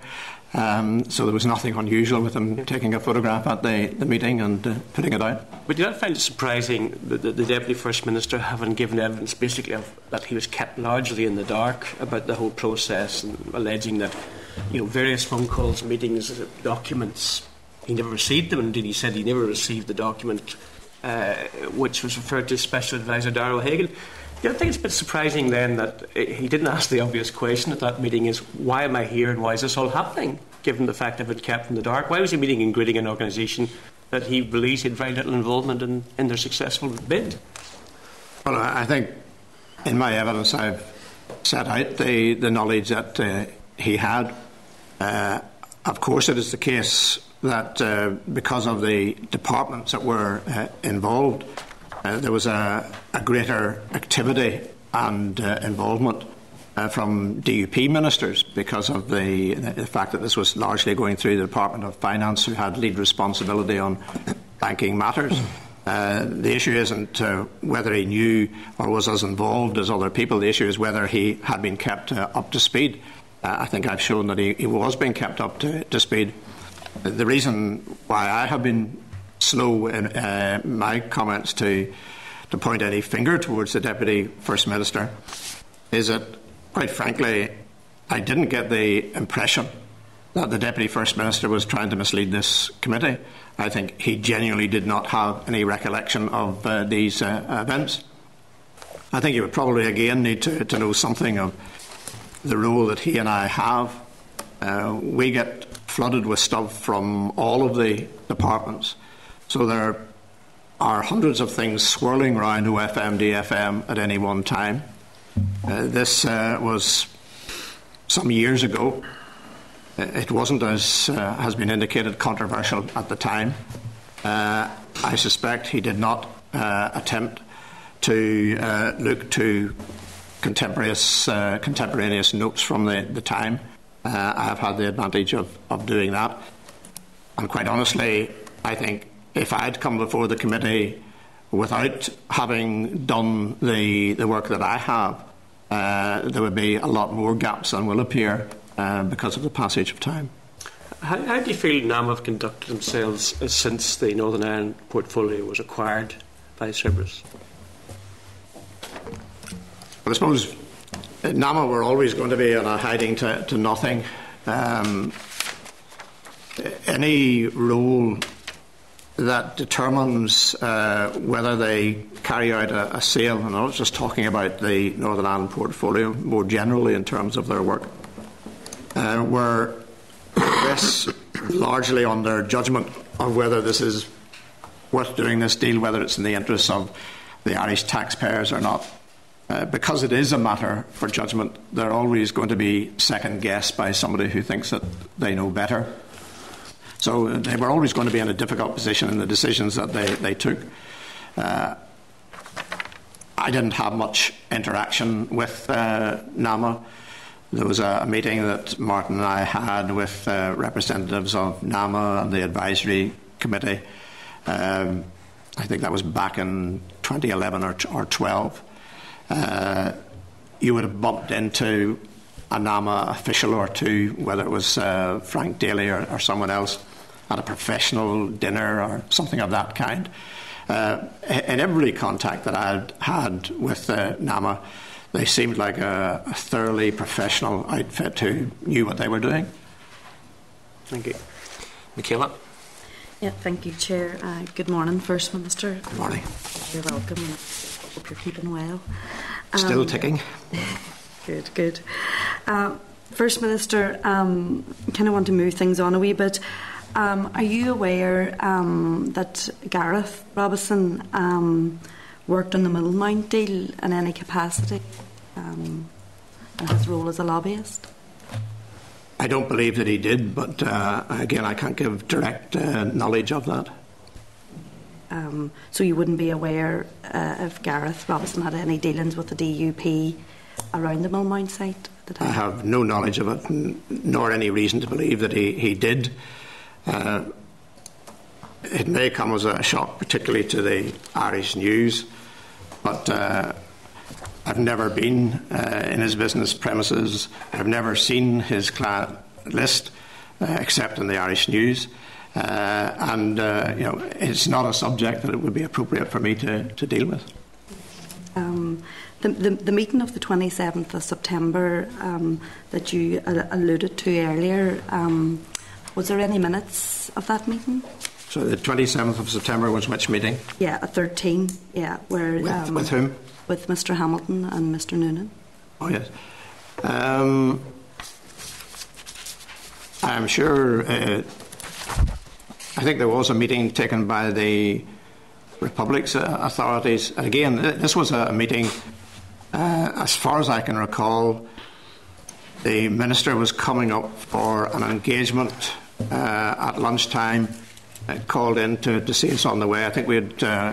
um, so there was nothing unusual with him taking a photograph at the, the meeting and uh, putting it out. But did you not find it surprising that the, the Deputy First Minister, having given evidence basically of, that he was kept largely in the dark about the whole process, and alleging that, you know, various phone calls, meetings, documents he never received them. Indeed, he said he never received the document uh, which was referred to Special Advisor Darrell Hagan. The other thing that's a bit surprising then that he didn't ask the obvious question at that meeting is, why am I here and why is this all happening, given the fact I've been kept in the dark? Why was he meeting and greeting an organisation that he believes he had very little involvement in, in their successful bid? Well, I think in my evidence I've set out the, the knowledge that uh, he had. Uh, of course, it is the case that uh, because of the departments that were uh, involved, Uh, there was a, a greater activity and uh, involvement uh, from D U P ministers because of the, the fact that this was largely going through the Department of Finance, who had lead responsibility on banking matters. Uh, the issue isn't uh, whether he knew or was as involved as other people. The issue is whether he had been kept uh, up to speed. Uh, I think I've shown that he, he was being kept up to, to speed. The reason why I have been slow in uh, my comments to to point any finger towards the Deputy First Minister is that, quite frankly, I didn't get the impression that the Deputy First Minister was trying to mislead this committee. I think he genuinely did not have any recollection of uh, these uh, events. I think he would probably again need to, to know something of the role that he and I have. Uh, we get flooded with stuff from all of the departments. So there are hundreds of things swirling around O F M D F M at any one time. Uh, this uh, was some years ago. It wasn't, as uh, has been indicated, controversial at the time. Uh, I suspect he did not uh, attempt to uh, look to contemporaneous, uh, contemporaneous notes from the, the time. Uh, I have had the advantage of, of doing that. And quite honestly, I think if I had come before the committee without having done the, the work that I have, uh, there would be a lot more gaps than will appear uh, because of the passage of time. How, how do you feel NAMA have conducted themselves since the Northern Ireland portfolio was acquired by Cerberus? Well, I suppose NAMA were always going to be in a hiding to, to nothing. Um, any role that determines uh, whether they carry out a, a sale, and I'm not just talking about the Northern Ireland portfolio, more generally in terms of their work, uh, were rests largely on their judgment of whether this is worth doing this deal, whether it's in the interests of the Irish taxpayers or not. Uh, because it is a matter for judgment, they're always going to be second-guessed by somebody who thinks that they know better. So they were always going to be in a difficult position in the decisions that they, they took. Uh, I didn't have much interaction with uh, NAMA. There was a, a meeting that Martin and I had with uh, representatives of NAMA and the advisory committee. Um, I think that was back in twenty eleven or, or twelve. Uh, you would have bumped into a NAMA official or two, whether it was uh, Frank Daly or, or someone else, at a professional dinner or something of that kind. Uh, in every contact that I had had with uh, NAMA, they seemed like a, a thoroughly professional outfit who knew what they were doing. Thank you. Michaela? Yeah, thank you, Chair. Uh, good morning, First Minister. Good morning. You're welcome. And I hope you're keeping well. Still Um, ticking. Good, good. Uh, First Minister, um, kind of want to move things on a wee bit. Um, are you aware um, that Gareth Robison um, worked on the Millmount deal in any capacity um, and his role as a lobbyist? I don't believe that he did, but uh, again, I can't give direct uh, knowledge of that. Um, so you wouldn't be aware uh, if Gareth Robison had any dealings with the D U P around the Millmount site at the time? I have no knowledge of it, n- nor any reason to believe that he, he did. Uh, it may come as a shock, particularly to the Irish news, but uh, I've never been uh, in his business premises. I've never seen his client list, uh, except in the Irish news. Uh, and uh, you know, it's not a subject that it would be appropriate for me to, to deal with. Um, the, the, the meeting of the twenty-seventh of September um, that you uh, alluded to earlier, um, was there any minutes of that meeting? So the twenty-seventh of September was which meeting? Yeah, at thirteen, yeah. Where, With, um, with whom? With Mr Hamilton and Mr Noonan. Oh, yes. Um, I'm sure, uh, I think there was a meeting taken by the Republic's uh, authorities. And again, this was a meeting, uh, as far as I can recall, the Minister was coming up for an engagement uh, at lunchtime, uh, called in to, to see us on the way. I think we had... Uh,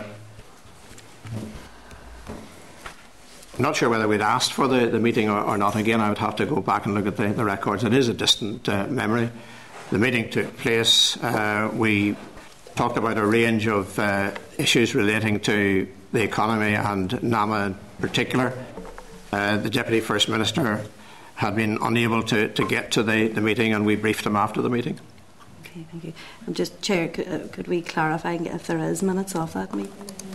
I'm not sure whether we'd asked for the, the meeting or, or not. Again, I would have to go back and look at the, the records. It is a distant uh, memory. The meeting took place. Uh, we talked about a range of uh, issues relating to the economy and NAMA in particular. Uh, the Deputy First Minister had been unable to, to get to the, the meeting, and we briefed him after the meeting. Okay, thank you. And just, Chair, could, uh, could we clarify if there is minutes of that meeting?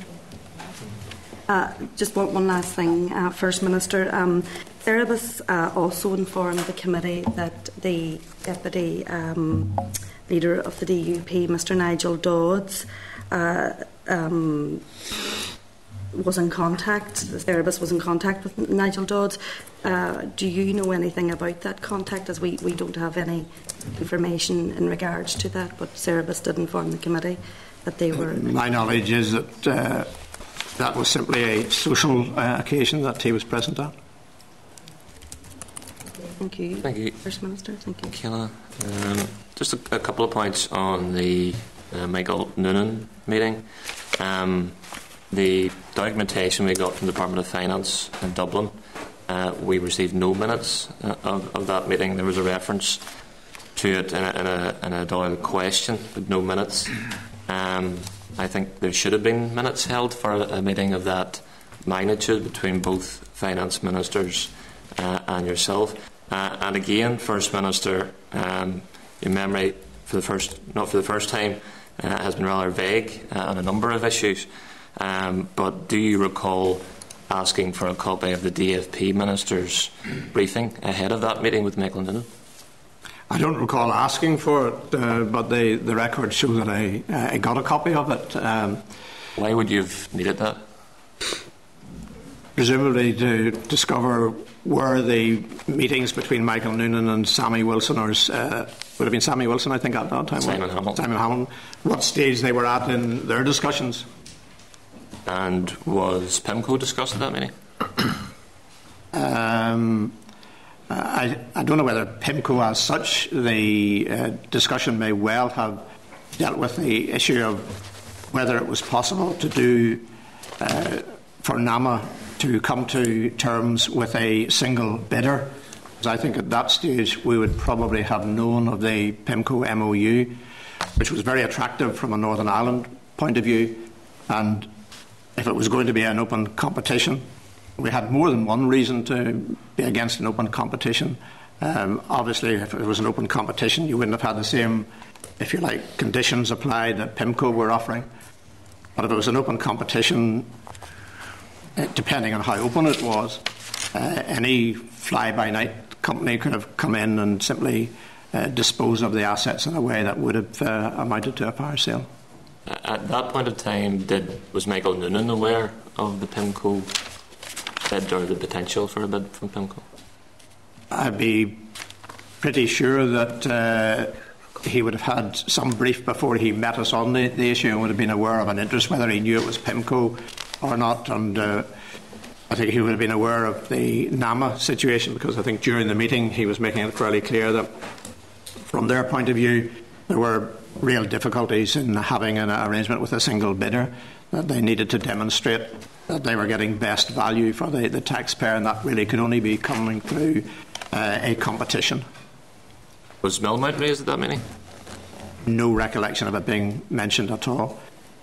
Uh, just one, one last thing, uh, First Minister. Um, Erebus uh, also informed the committee that the Deputy um, Leader of the D U P, Mr Nigel Dodds, uh, um, was in contact, Erebus was in contact with Nigel Dodds. Uh, do you know anything about that contact, as we, we don't have any information in regards to that, but Erebus did inform the committee that they were... My knowledge is that uh, that was simply a social uh, occasion that he was present at. Thank you. Thank you. First Minister, thank you. Kayla, um, just a, a couple of points on the uh, Michael Noonan meeting. Um, the documentation we got from the Department of Finance in Dublin, uh, we received no minutes uh, of, of that meeting. There was a reference to it in a, in a, in a Dáil question, but no minutes. Um, I think there should have been minutes held for a, a meeting of that magnitude between both finance ministers uh, and yourself. Uh, and again, First Minister, um, your memory for the first, not for the first time, uh, has been rather vague uh, on a number of issues. Um, but do you recall asking for a copy of the D F P Minister's briefing ahead of that meeting with Michael Noonan? I don't recall asking for it, uh, but the, the records show that I, uh, I got a copy of it. Um, Why would you have needed that? Presumably to discover where the meetings between Michael Noonan and Sammy Wilson, or uh, would have been Sammy Wilson, I think, at that time. Simon Hamilton. Simon Hamilton. What stage they were at in their discussions. And was PIMCO discussed at that meeting? um, I, I don't know whether PIMCO as such, the uh, discussion may well have dealt with the issue of whether it was possible to do uh, for NAMA to come to terms with a single bidder. Because I think at that stage we would probably have known of the PIMCO M O U, which was very attractive from a Northern Ireland point of view, and if it was going to be an open competition, we had more than one reason to be against an open competition. Um, obviously, if it was an open competition, you wouldn't have had the same, if you like, conditions applied that PIMCO were offering. But if it was an open competition, depending on how open it was, uh, any fly-by-night company could have come in and simply uh, dispose of the assets in a way that would have uh, amounted to a fire sale. At that point of time, did was Michael Noonan aware of the PIMCO bid or the potential for a bid from PIMCO? I'd be pretty sure that uh, he would have had some brief before he met us on the, the issue and would have been aware of an interest, whether he knew it was PIMCO or not. And uh, I think he would have been aware of the NAMA situation, because I think during the meeting he was making it fairly clear that from their point of view there were real difficulties in having an arrangement with a single bidder, that they needed to demonstrate that they were getting best value for the, the taxpayer, and that really could only be coming through uh, a competition. Was Millmount raised at that meeting? No recollection of it being mentioned at all.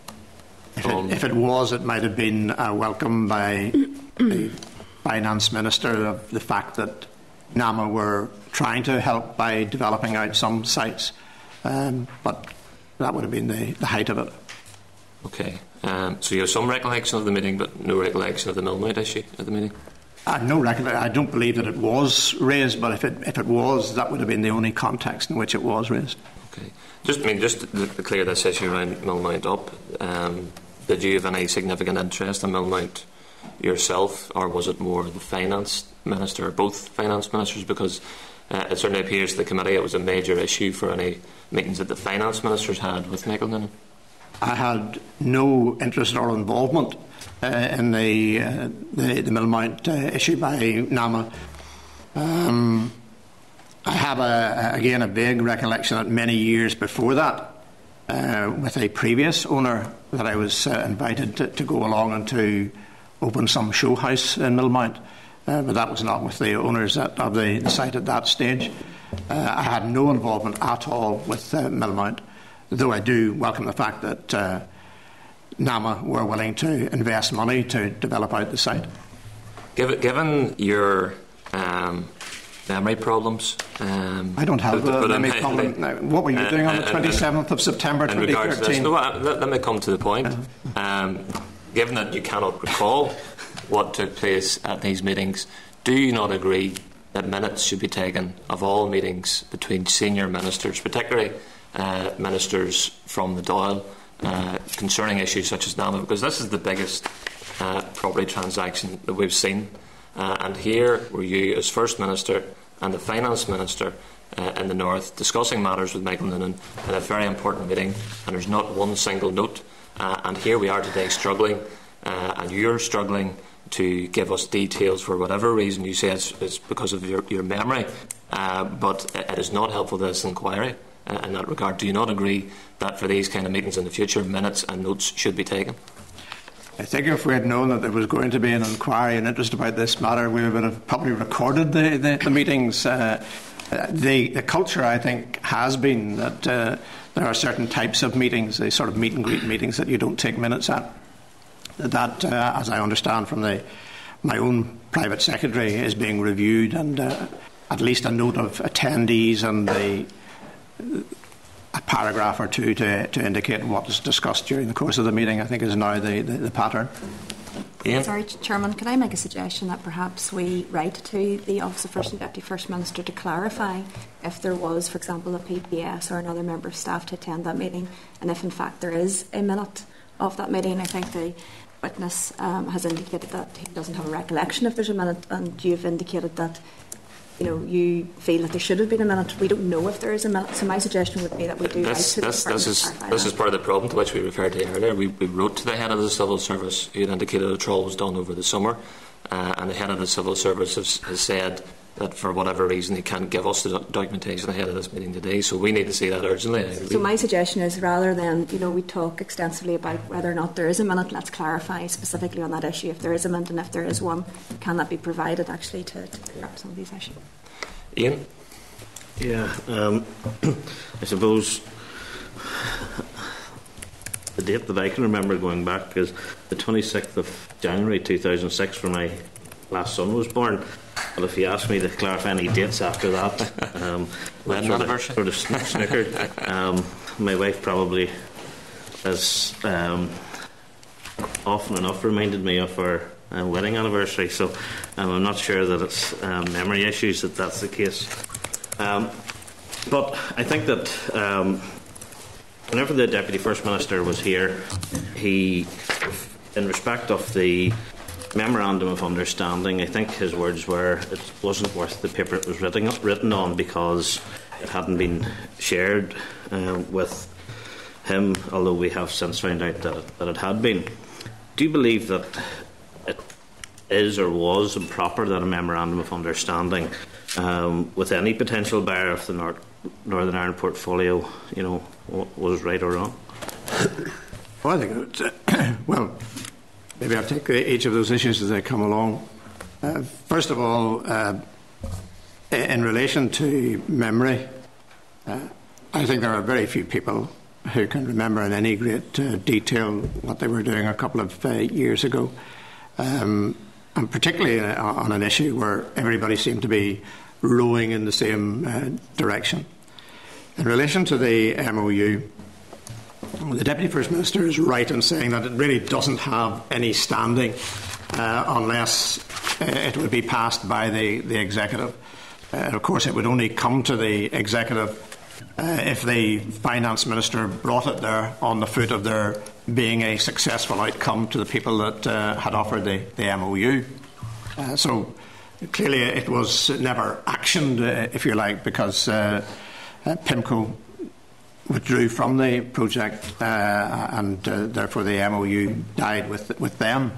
If it, Um, if it was, it might have been uh, welcomed by the Finance Minister, of the fact that NAMA were trying to help by developing out some sites. Um, but that would have been the, the height of it. Okay. Um, so you have some recollection of the meeting, but no recollection of the Millmount issue at the meeting? I have no recollection. I don't believe that it was raised, but if it, if it was, that would have been the only context in which it was raised. Okay. Okay. Just, I mean, just to to clear this issue around Millmount up, um, did you have any significant interest in Millmount yourself, or was it more the finance minister, or both finance ministers? Because uh, it certainly appears to the committee it was a major issue for any meetings that the finance ministers had with Michael Noonan. I had no interest or involvement uh, in the, uh, the the Millmount uh, issue by NAMA. Um, I have a, again a vague recollection that many years before that, uh, with a previous owner, that I was uh, invited to, to go along and to open some show house in Millmount, uh, but that was not with the owners at, of the, the site at that stage. Uh, I had no involvement at all with uh, Millmount, though I do welcome the fact that uh, NAMA were willing to invest money to develop out the site. Given, given your um, memory problems, um, I don't have a memory problem. Now, what were you uh, doing on the uh, twenty-seventh of September in regards to this, twenty thirteen? no, uh, let, let me come to the point. Uh-huh. Um, given that you cannot recall what took place at these meetings, do you not agree that minutes should be taken of all meetings between senior ministers, particularly uh, ministers from the Dáil, uh, concerning issues such as NAMA? Because this is the biggest uh, property transaction that we've seen. Uh, and here were you as First Minister and the Finance Minister uh, in the North discussing matters with Michael Noonan in a very important meeting, and there's not one single note. Uh, and here we are today struggling, uh, and you're struggling to give us details for whatever reason. You say it's, it's because of your, your memory, uh, but it is not helpful to this inquiry uh, in that regard. Do you not agree that for these kind of meetings in the future, minutes and notes should be taken? I think if we had known that there was going to be an inquiry and interest about this matter, we would have probably recorded the, the, the meetings. Uh, the, the culture, I think, has been that uh, there are certain types of meetings, the sort of meet and greet meetings that you don't take minutes at. That, uh, as I understand from the, my own private secretary, is being reviewed, and uh, at least a note of attendees and the, a paragraph or two to, to indicate what was discussed during the course of the meeting, I think, is now the, the, the pattern. Ian? Sorry, Chairman, could I make a suggestion that perhaps we write to the Office of First and Deputy First Minister to clarify if there was, for example, a P P S or another member of staff to attend that meeting, and if in fact there is a minute of that meeting. I think the witness um, has indicated that he doesn't have a recollection if there's a minute, and you've indicated that you know you feel that there should have been a minute. We don't know if there is a minute, so my suggestion would be that we do this, write to this, the this is clarify this that. is part of the problem to which we referred to earlier. We, we wrote to the head of the civil service, who had indicated a trial was done over the summer, uh, and the head of the civil service has, has said that for whatever reason he can't give us the doc- documentation ahead of this meeting today. So we need to see that urgently. So my suggestion is, rather than you know we talk extensively about whether or not there is a minute, let's clarify specifically on that issue. If there is a minute, and if there is one, can that be provided actually to, to clear up some of these issues? Ian? Yeah, um, I suppose the date that I can remember going back is the twenty-sixth of January two thousand six, when my last son was born. But if you ask me to clarify any dates after that, um, Wedding sort anniversary? of, sort of snookered. um, my wife probably has um, often enough reminded me of our uh, wedding anniversary, so um, I'm not sure that it's um, memory issues that that's the case. Um, but I think that um, whenever the Deputy First Minister was here, he, in respect of the Memorandum of Understanding, I think his words were it wasn't worth the paper it was written, written on, because it hadn't been shared uh, with him, although we have since found out that it, that it had been. Do you believe that it is or was improper that a Memorandum of Understanding um, with any potential buyer of the North, Northern Ireland portfolio, you know, was right or wrong? Well, I think it's, uh, well, maybe I'll take each of those issues as they come along. Uh, first of all, uh, in relation to memory, uh, I think there are very few people who can remember in any great uh, detail what they were doing a couple of uh, years ago, um, and particularly on an issue where everybody seemed to be rowing in the same uh, direction. In relation to the M O U, the Deputy First Minister is right in saying that it really doesn't have any standing uh, unless uh, it would be passed by the, the Executive. Uh, of course, it would only come to the Executive uh, if the Finance Minister brought it there on the foot of there being a successful outcome to the people that uh, had offered the, the M O U. Uh, so clearly it was never actioned, uh, if you like, because uh, uh, PIMCO withdrew from the project uh, and uh, therefore the M O U died with, with them.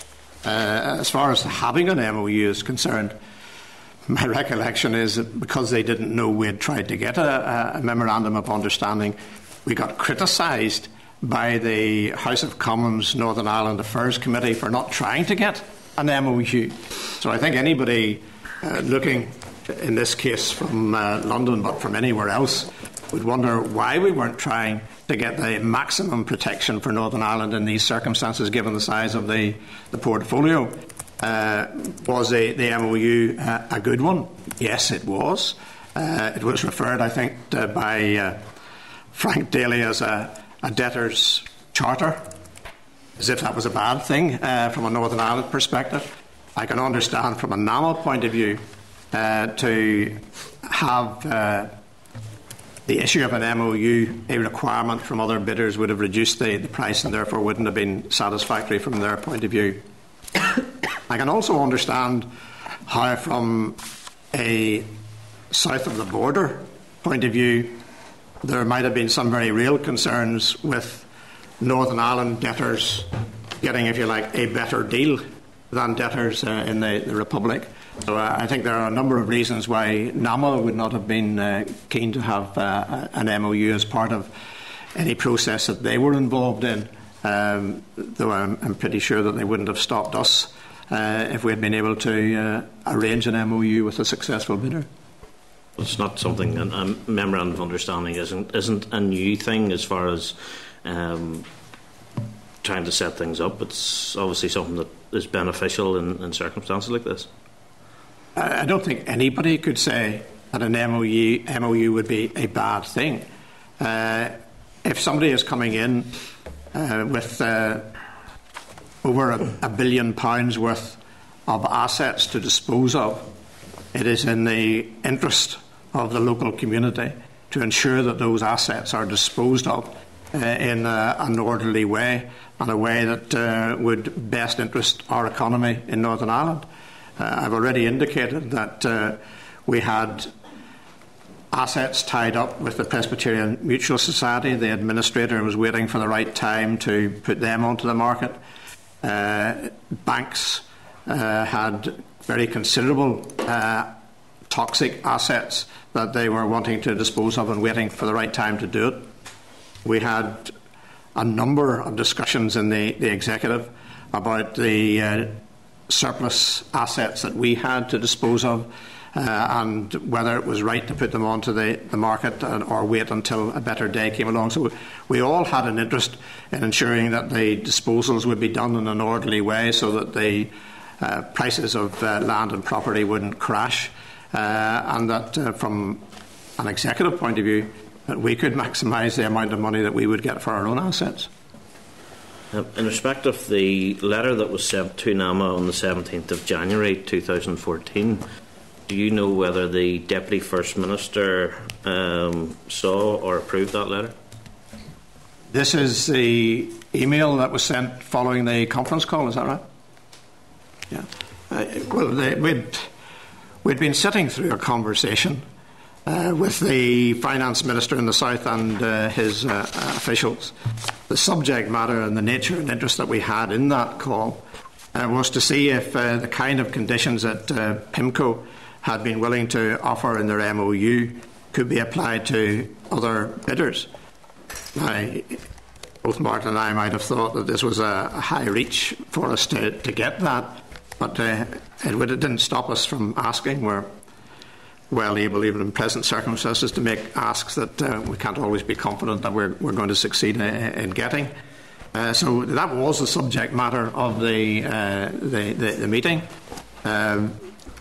Uh, as far as having an M O U is concerned, my recollection is that because they didn't know we had tried to get a, a memorandum of understanding, we got criticised by the House of Commons Northern Ireland Affairs Committee for not trying to get an M O U. So I think anybody uh, looking, in this case from uh, London but from anywhere else, would wonder why we weren't trying to get the maximum protection for Northern Ireland in these circumstances, given the size of the, the portfolio. Uh, was the, the M O U uh, a good one? Yes, it was. Uh, it was referred, I think, uh, by uh, Frank Daly as a, a debtor's charter, as if that was a bad thing uh, from a Northern Ireland perspective. I can understand from a NAMA point of view uh, to have uh, the issue of an M O U, a requirement from other bidders, would have reduced the, the price and therefore wouldn't have been satisfactory from their point of view. I can also understand how, from a south of the border point of view, there might have been some very real concerns with Northern Ireland debtors getting, if you like, a better deal than debtors uh, in the, the Republic. So uh, I think there are a number of reasons why NAMA would not have been uh, keen to have uh, an M O U as part of any process that they were involved in, um, though I'm, I'm pretty sure that they wouldn't have stopped us uh, if we had been able to uh, arrange an M O U with a successful bidder. It's not something, a, a memorandum of understanding isn't, isn't a new thing as far as um, trying to set things up. It's obviously something that is beneficial in, in circumstances like this. I don't think anybody could say that an M O U, M O U would be a bad thing. Uh, if somebody is coming in uh, with uh, over a, a billion pounds worth of assets to dispose of, it is in the interest of the local community to ensure that those assets are disposed of uh, in a, an orderly way, and a way that uh, would best interest our economy in Northern Ireland. Uh, I've already indicated that uh, we had assets tied up with the Presbyterian Mutual Society. The administrator was waiting for the right time to put them onto the market. Uh, banks uh, had very considerable uh, toxic assets that they were wanting to dispose of and waiting for the right time to do it. We had a number of discussions in the, the executive about the uh, surplus assets that we had to dispose of uh, and whether it was right to put them onto the, the market and, or wait until a better day came along. So we all had an interest in ensuring that the disposals would be done in an orderly way so that the uh, prices of uh, land and property wouldn't crash, uh, and that uh, from an executive point of view that we could maximise the amount of money that we would get for our own assets. Uh, in respect of the letter that was sent to NAMA on the seventeenth of January two thousand fourteen, do you know whether the Deputy First Minister um, saw or approved that letter? This is the email that was sent following the conference call, is that right? Yeah. Uh, well, they, we'd, we'd been sitting through a conversation uh, with the Finance Minister in the South and uh, his uh, officials. The subject matter and the nature and interest that we had in that call uh, was to see if uh, the kind of conditions that uh, PIMCO had been willing to offer in their M O U could be applied to other bidders. Now, both Martin and I might have thought that this was a, a high reach for us to, to get that, but uh, it, would, it didn't stop us from asking. We're well able, even in present circumstances, to make asks that uh, we can't always be confident that we're, we're going to succeed in, in getting. Uh, so that was the subject matter of the, uh, the, the, the meeting. Um,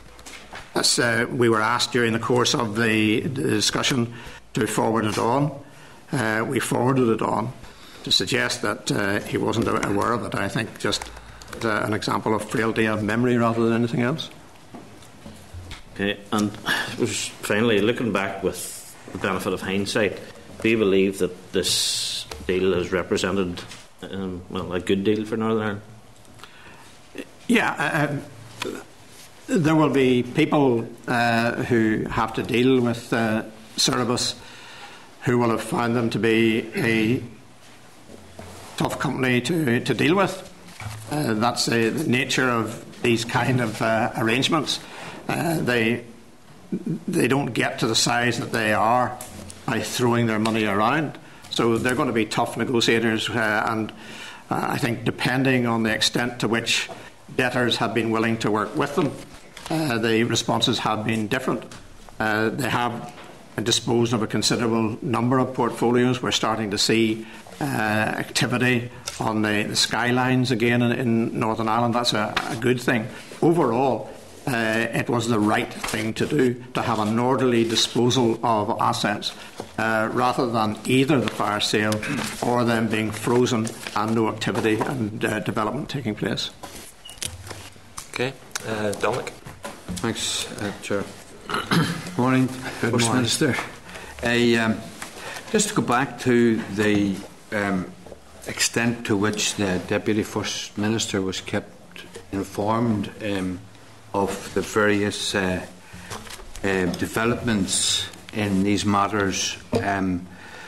as uh, we were asked during the course of the, the discussion to forward it on, uh, we forwarded it on. To suggest that uh, he wasn't aware of it, I think, just uh, an example of frailty of memory rather than anything else. Okay, and finally, looking back with the benefit of hindsight, do you believe that this deal has represented um, well, a good deal for Northern Ireland? Yeah, uh, there will be people uh, who have to deal with uh, Cerebus who will have found them to be a tough company to, to deal with. Uh, that's uh, the nature of these kind of uh, arrangements. Uh, they they don't get to the size that they are by throwing their money around. So they're going to be tough negotiators, uh, and uh, I think depending on the extent to which debtors have been willing to work with them, uh, the responses have been different. Uh, they have disposed of a considerable number of portfolios. We're starting to see uh, activity on the, the skylines again in, in Northern Ireland. That's a, a good thing. Overall, uh, it was the right thing to do, to have an orderly disposal of assets uh, rather than either the fire sale or them being frozen and no activity and uh, development taking place. Okay, uh, Dominic. Thanks, uh, Chair. Morning, First Minister. I, um, just to go back to the um, extent to which the Deputy First Minister was kept informed um, of the various uh, uh, developments in these matters. Um,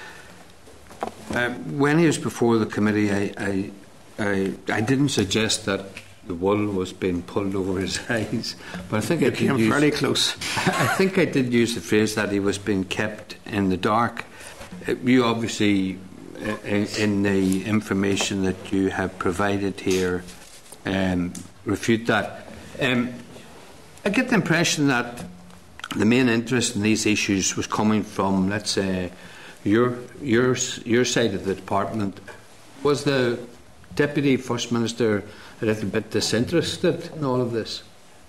uh, when he was before the committee, I, I, I, I didn't suggest that the wool was being pulled over his eyes, but I think you I came use, fairly close. I think I did use the phrase that he was being kept in the dark. You obviously, in, in the information that you have provided here, um, refute that. Um, I get the impression that the main interest in these issues was coming from, let's say, your your your side of the department. Was the Deputy First Minister a little bit disinterested in all of this?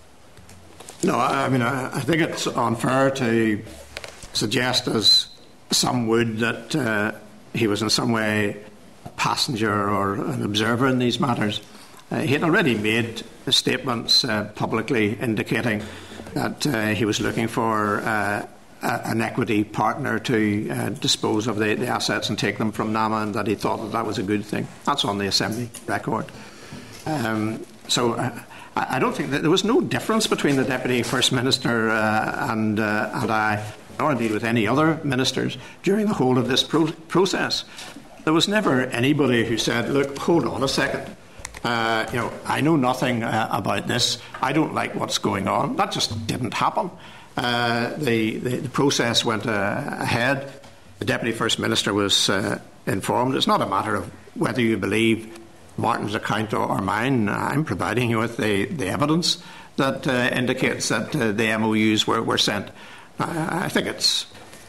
No, I mean, I, I think it's unfair to suggest, as some would, that uh, he was in some way a passenger or an observer in these matters. Uh, he had already made statements uh, publicly indicating that uh, he was looking for uh, a, an equity partner to uh, dispose of the, the assets and take them from NAMA, and that he thought that that was a good thing. That's on the Assembly record. Um, so uh, I don't think that there was no difference between the Deputy First Minister uh, and, uh, and I, nor indeed with any other ministers, during the whole of this pro- process. There was never anybody who said, look, hold on a second. Uh, you know, I know nothing uh, about this. I don't like what's going on. That just didn't happen. Uh, the, the, the process went uh, ahead. The Deputy First Minister was uh, informed. It's not a matter of whether you believe Martin's account or, or mine. I'm providing you with the, the evidence that uh, indicates that uh, the M O Us were, were sent. I, I think it's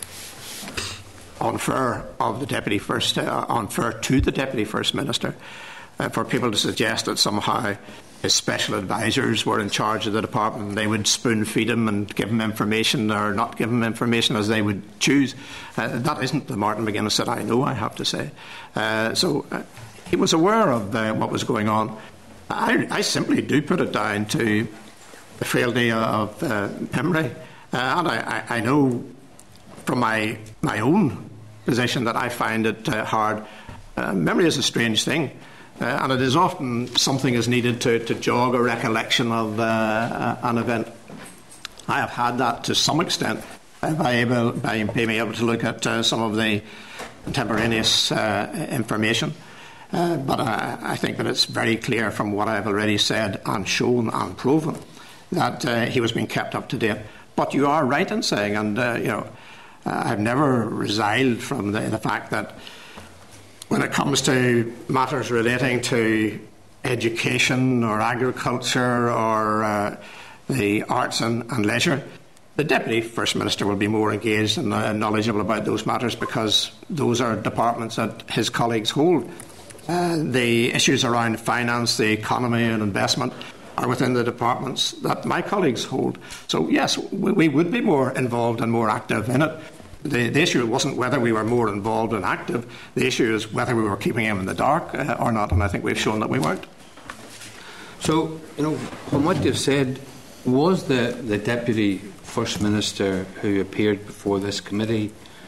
unfair of the Deputy First, uh, unfair to the Deputy First Minister uh, for people to suggest that somehow his special advisors were in charge of the department and they would spoon feed him and give him information or not give him information as they would choose. Uh, that isn't the Martin McGuinness that I know, I have to say. Uh, so uh, he was aware of uh, what was going on. I, I simply do put it down to the frailty of uh, memory. Uh, and I, I, I know from my, my own position that I find it uh, hard. Uh, memory is a strange thing. Uh, and it is often something is needed to, to jog a recollection of uh, an event. I have had that to some extent uh, by, able, by being able to look at uh, some of the contemporaneous uh, information. Uh, but I, I think that it's very clear from what I have already said and shown and proven that uh, he was being kept up to date. But you are right in saying, and uh, you know, uh, I've never resiled from the, the fact that when it comes to matters relating to education or agriculture or uh, the arts and, and leisure, the Deputy First Minister will be more engaged and uh, knowledgeable about those matters because those are departments that his colleagues hold. Uh, the issues around finance, the economy and investment are within the departments that my colleagues hold. So yes, we, we would be more involved and more active in it. The, the issue wasn't whether we were more involved and active. The issue is whether we were keeping him in the dark uh, or not, and I think we've shown that we weren't. So, you know, from what you've said, was the, the Deputy First Minister who appeared before this committee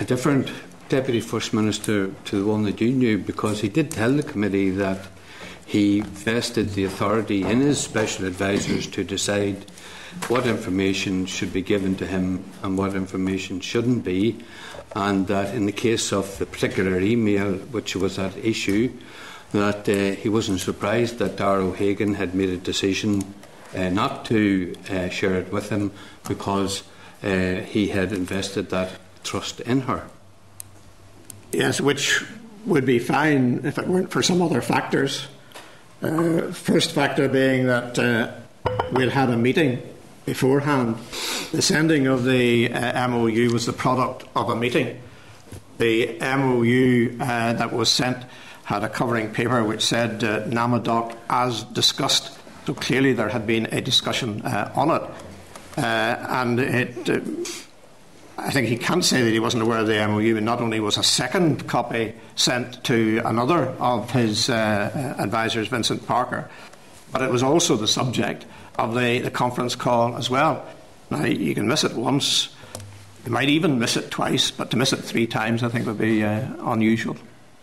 a different Deputy First Minister to the one that you knew, because he did tell the committee that he vested the authority in his special advisers to decide what information should be given to him and what information shouldn't be, and that in the case of the particular email which was at issue, that uh, he wasn't surprised that Darragh O'Hagan had made a decision uh, not to uh, share it with him, because uh, he had invested that trust in her. Yes, which would be fine if it weren't for some other factors. Uh, first factor being that uh, we'd had a meeting beforehand. The sending of the uh, M O U was the product of a meeting. The M O U uh, that was sent had a covering paper which said uh, NAMADOC as discussed. So clearly there had been a discussion uh, on it. Uh, and it, uh, I think he can't say that he wasn't aware of the M O U. And not only was a second copy sent to another of his uh, advisers, Vincent Parker, but it was also the subject of the, the conference call as well. Now, you can miss it once, you might even miss it twice, but to miss it three times I think would be uh, unusual.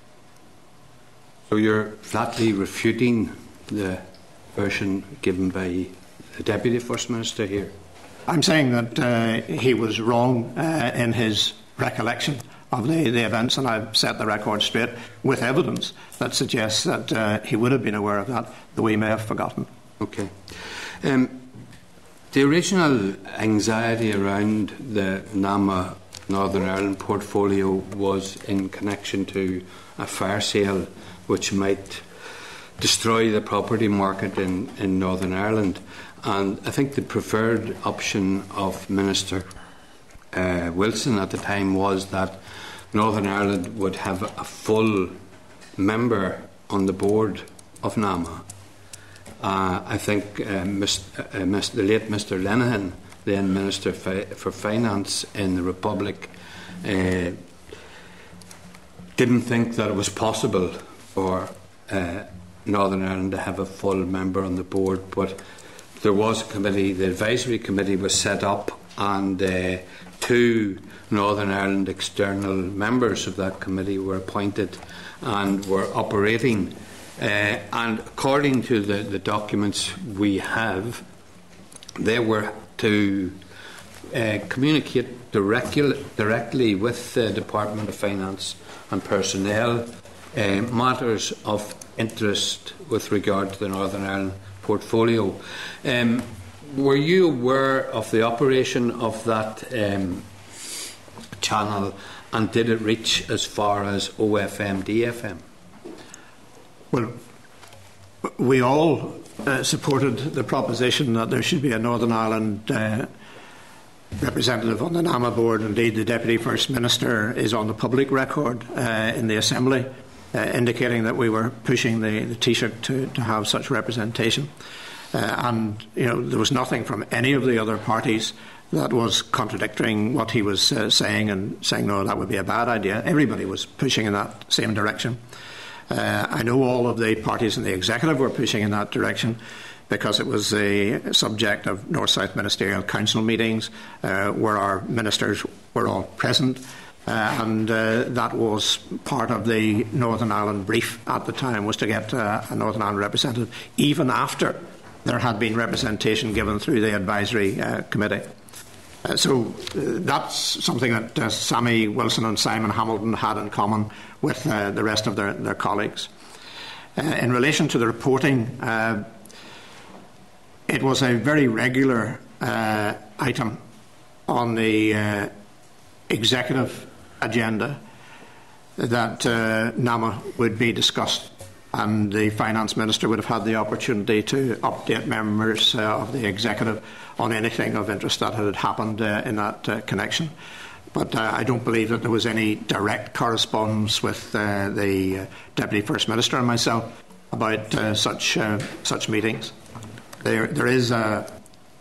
So you're flatly refuting the version given by the Deputy First Minister here? I'm saying that uh, he was wrong uh, in his recollection of the, the events, and I've set the record straight with evidence that suggests that uh, he would have been aware of that, though he may have forgotten. Okay. Um, the original anxiety around the NAMA Northern Ireland portfolio was in connection to a fire sale which might destroy the property market in, in Northern Ireland. And I think the preferred option of Minister uh, Wilson at the time was that Northern Ireland would have a full member on the board of NAMA. Uh, I think uh, Mister Uh, Mister the late Mister Lenihan, then Minister Fi for Finance in the Republic, uh, didn't think that it was possible for uh, Northern Ireland to have a full member on the board, but there was a committee, the advisory committee was set up, and uh, two Northern Ireland external members of that committee were appointed and were operating. Uh, and according to the, the documents we have, they were to uh, communicate directly, directly with the Department of Finance and Personnel uh, matters of interest with regard to the Northern Ireland portfolio. Um, were you aware of the operation of that um, channel, and did it reach as far as O F M, D F M? Well, we all uh, supported the proposition that there should be a Northern Ireland uh, representative on the NAMA board. Indeed, the Deputy First Minister is on the public record uh, in the Assembly uh, indicating that we were pushing the, the Taoiseach to, to have such representation. Uh, and, you know, there was nothing from any of the other parties that was contradicting what he was uh, saying and saying, no, that would be a bad idea. Everybody was pushing in that same direction. Uh, I know all of the parties in the executive were pushing in that direction because it was the subject of North-South Ministerial Council meetings uh, where our ministers were all present, uh, and uh, that was part of the Northern Ireland brief at the time, was to get uh, a Northern Ireland representative, even after there had been representation given through the advisory uh, committee. Uh, so uh, that's something that uh, Sammy Wilson and Simon Hamilton had in common with uh, the rest of their, their colleagues. Uh, in relation to the reporting, uh, it was a very regular uh, item on the uh, executive agenda that uh, NAMA would be discussed, and the Finance Minister would have had the opportunity to update members uh, of the executive on anything of interest that had happened uh, in that uh, connection. But uh, I don't believe that there was any direct correspondence with uh, the uh, Deputy First Minister and myself about uh, such uh, such meetings. There, there is a,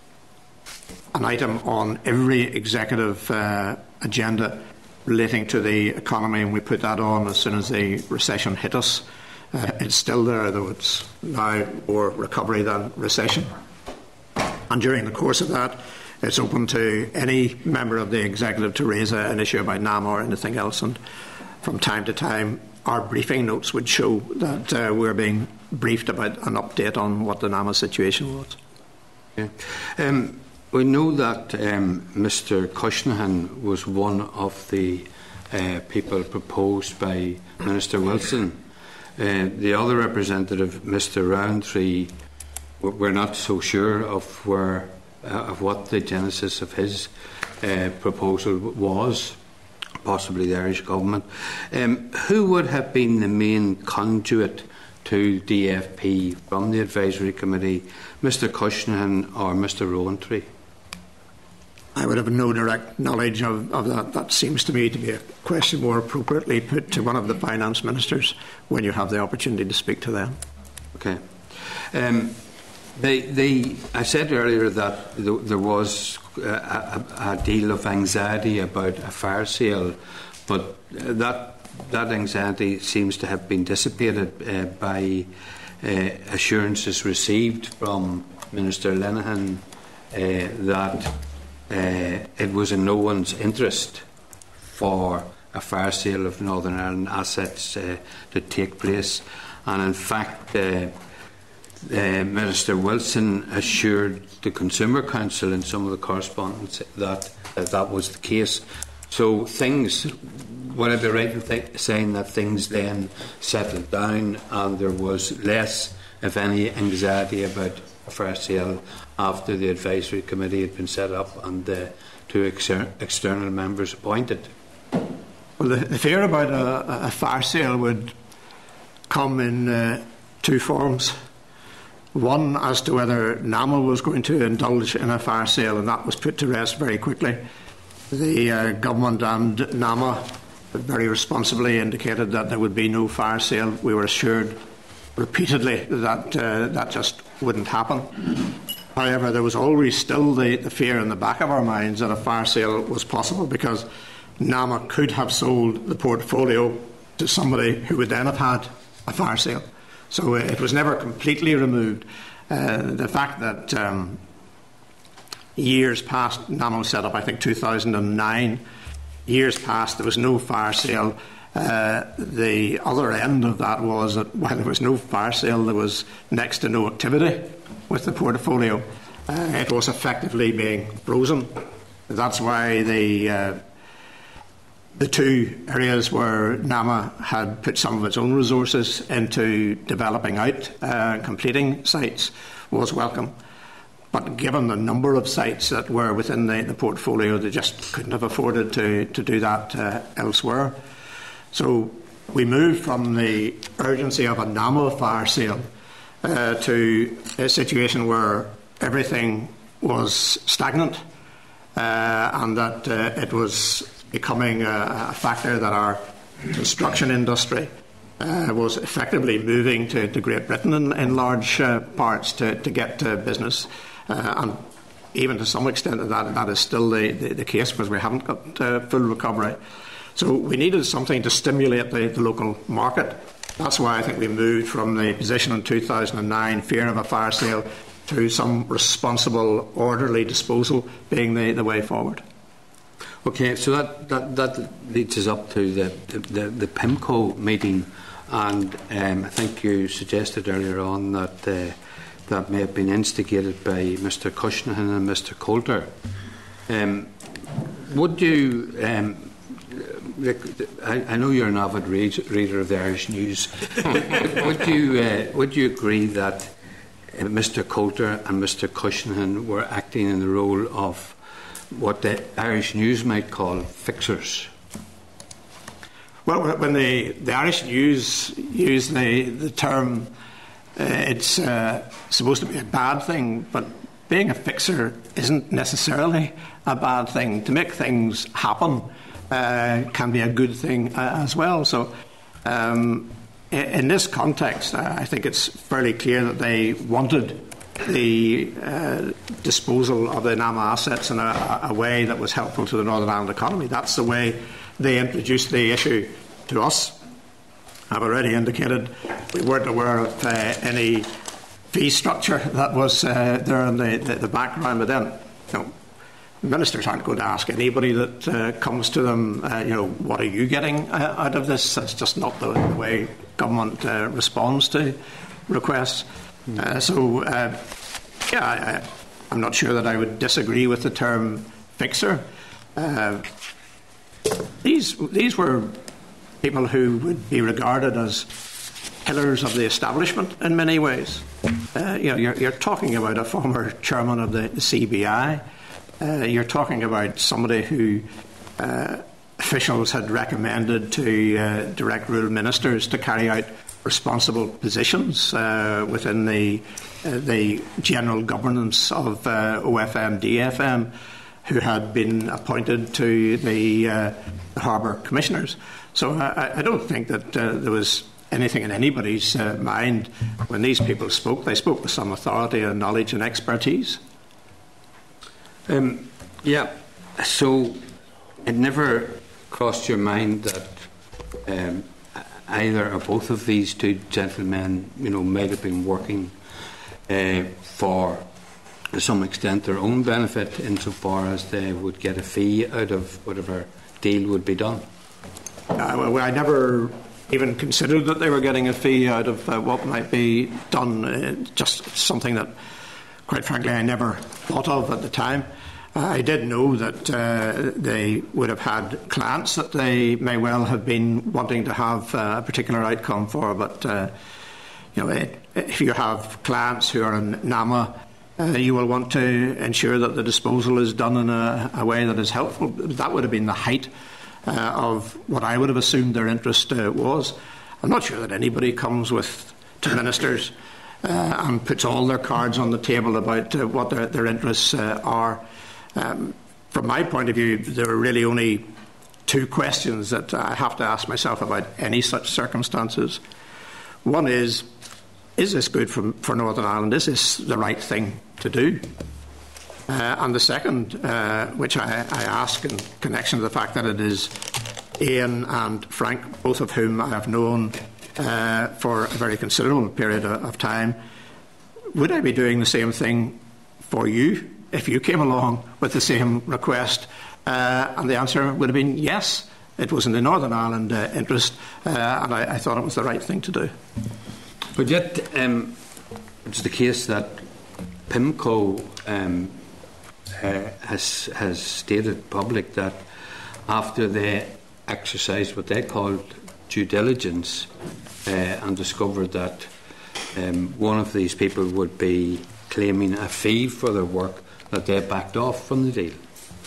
an item on every executive uh, agenda relating to the economy, and we put that on as soon as the recession hit us. Uh, it's still there, though it's now more recovery than recession. And during the course of that, it's open to any member of the executive to raise a, an issue about NAMA or anything else. And from time to time, our briefing notes would show that uh, we're being briefed about an update on what the NAMA situation was. Yeah. Um, we know that um, Mr Cushnahan was one of the uh, people proposed by Minister Wilson. Uh, the other representative, Mr Rowntree, we're not so sure of where, uh, of what the genesis of his uh, proposal was, possibly the Irish government. Um, who would have been the main conduit to D F P from the advisory committee, Mr Cushnahan or Mr Rowntree? I would have no direct knowledge of, of that. That seems to me to be a question more appropriately put to one of the finance ministers when you have the opportunity to speak to them. Okay. Um, the, the, I said earlier that th there was a, a, a deal of anxiety about a fire sale, but that that anxiety seems to have been dissipated uh, by uh, assurances received from Minister Lenihan uh, that uh, it was in no one's interest for a fire sale of Northern Ireland assets uh, to take place, and in fact uh, uh, Minister Wilson assured the Consumer Council in some of the correspondence that uh, that was the case. So things, would I be right in th saying that things then settled down and there was less, if any, anxiety about a fire sale after the advisory committee had been set up and the two exer external members appointed? Well, the, the fear about a, a fire sale would come in uh, two forms. One, as to whether NAMA was going to indulge in a fire sale, and that was put to rest very quickly. The uh, government and NAMA very responsibly indicated that there would be no fire sale. We were assured repeatedly that uh, that just wouldn't happen. However, there was always still the, the fear in the back of our minds that a fire sale was possible, because NAMA could have sold the portfolio to somebody who would then have had a fire sale. So uh, it was never completely removed. Uh, the fact that um, years past, NAMA was set up, I think, two thousand nine, years past, there was no fire sale. Uh, the other end of that was that while there was no fire sale, there was next to no activity with the portfolio. Uh, it was effectively being frozen. That's why the uh, the two areas where NAMA had put some of its own resources into developing out, uh, completing sites, was welcome. But given the number of sites that were within the, the portfolio, they just couldn't have afforded to, to do that uh, elsewhere. So we moved from the urgency of a NAMA fire sale uh, to a situation where everything was stagnant uh, and that uh, it was becoming a, a factor that our construction industry uh, was effectively moving to, to Great Britain in, in large uh, parts to, to get uh, business. Uh, and even to some extent that, that is still the, the, the case, because we haven't got uh, full recovery. So we needed something to stimulate the, the local market. That's why I think we moved from the position in two thousand nine, fear of a fire sale, to some responsible, orderly disposal being the, the way forward. Okay, so that, that, that leads us up to the, the, the PIMCO meeting, and um, I think you suggested earlier on that uh, that may have been instigated by Mr Cushnahan and Mr Coulter. Um, would you, um, I, I know you're an avid read, reader of the Irish News, would, you, uh, would you agree that uh, Mr Coulter and Mr Cushnahan were acting in the role of what the Irish News might call fixers? Well, when the, the Irish News use the, the term, uh, it's uh, supposed to be a bad thing, but being a fixer isn't necessarily a bad thing. To make things happen uh, can be a good thing uh, as well. So um, in, in this context, uh, I think it's fairly clear that they wanted the uh, disposal of the NAMA assets in a, a way that was helpful to the Northern Ireland economy. That's the way they introduced the issue to us. I've already indicated we weren't aware of uh, any fee structure that was uh, there in the, the, the background, but then, you know, Ministers aren't going to ask anybody that uh, comes to them, uh, you know, what are you getting uh, out of this? That's just not the, the way government uh, responds to requests. Uh, so, uh, yeah, I, I'm not sure that I would disagree with the term fixer. Uh, these these were people who would be regarded as pillars of the establishment in many ways. Uh, you know, you're, you're talking about a former chairman of the C B I. Uh, you're talking about somebody who uh, officials had recommended to uh, direct rural ministers to carry out responsible positions uh, within the uh, the general governance of uh, O F M D F M, who had been appointed to the, uh, the harbour commissioners. So I, I don't think that uh, there was anything in anybody's uh, mind when these people spoke. They spoke with some authority and knowledge and expertise. Um, yeah, so it never crossed your mind that um, either or both of these two gentlemen, you know, might have been working uh, for, to some extent, their own benefit insofar as they would get a fee out of whatever deal would be done? Uh, well, I never even considered that they were getting a fee out of uh, what might be done. Uh, just something that, quite frankly, I never thought of at the time. Uh, I did know that uh, they would have had clients that they may well have been wanting to have uh, a particular outcome for, but uh, you know, it, if you have clients who are in NAMA, uh, you will want to ensure that the disposal is done in a, a way that is helpful. That would have been the height uh, of what I would have assumed their interest uh, was. I'm not sure that anybody comes with to ministers uh, and puts all their cards on the table about uh, what their, their interests uh, are. Um, from my point of view, there are really only two questions that I have to ask myself about any such circumstances. One is, is this good for, for Northern Ireland? Is this the right thing to do? Uh, and the second, uh, which I, I ask in connection to the fact that it is Ian and Frank, both of whom I have known uh, for a very considerable period of, of time, would I be doing the same thing for you if you came along with the same request? Uh, and the answer would have been yes. It was in the Northern Ireland uh, interest, uh, and I, I thought it was the right thing to do. But yet, um, it's the case that PIMCO um, uh, has, has stated public that after they exercised what they called due diligence uh, and discovered that um, one of these people would be claiming a fee for their work, that they backed off from the deal.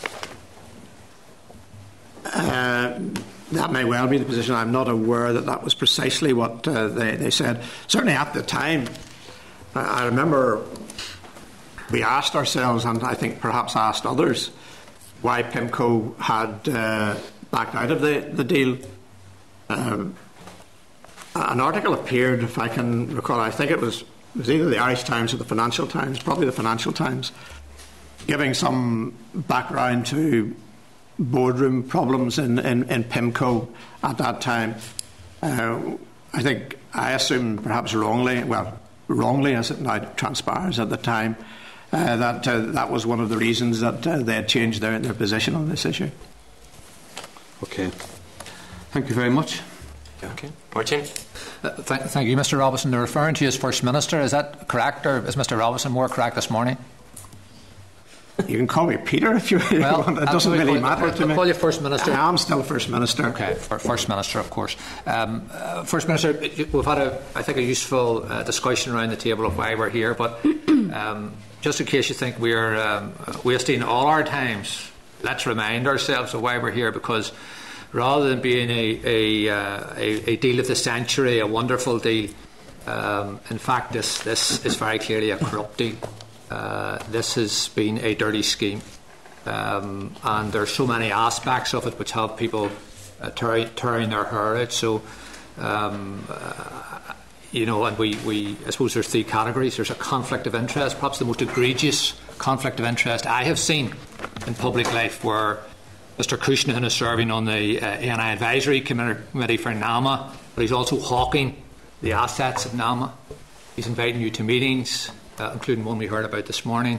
Uh, that may well be the position. I'm not aware that that was precisely what uh, they, they said. Certainly at the time, I remember we asked ourselves, and I think perhaps asked others, why PIMCO had uh, backed out of the, the deal. Um, an article appeared, if I can recall, I think it was, it was either the Irish Times or the Financial Times, probably the Financial Times, giving some background to boardroom problems in, in, in PIMCO at that time. Uh, I think, I assume perhaps wrongly, well, wrongly as it now transpires at the time, uh, that uh, that was one of the reasons that uh, they had changed their, their position on this issue. Okay. Thank you very much. Okay. Martin? Uh, th- thank you, Mr Robinson. They're referring to you as First Minister. Is that correct, or is Mr Robinson more correct this morning? You can call me Peter if you well, want. It doesn't really call, matter I'll, to I'll me. call you First Minister. I am still First Minister. Okay, First Minister, of course. Um, uh, First Minister, we've had, a, I think, a useful uh, discussion around the table of why we're here, but um, just in case you think we're um, wasting all our times, let's remind ourselves of why we're here, because rather than being a, a, uh, a, a deal of the century, a wonderful deal, um, in fact, this, this is very clearly a corrupt deal. Uh, this has been a dirty scheme, um, and there are so many aspects of it which have people uh, tearing, tearing their hair out. So, um, uh, you know, and we, we, I suppose there's three categories. There's a conflict of interest, perhaps the most egregious conflict of interest I have seen in public life, where Mr Cushnan is serving on the uh, A N I Advisory Committee for NAMA, but he's also hawking the assets of NAMA. He's inviting you to meetings, Uh, including one we heard about this morning,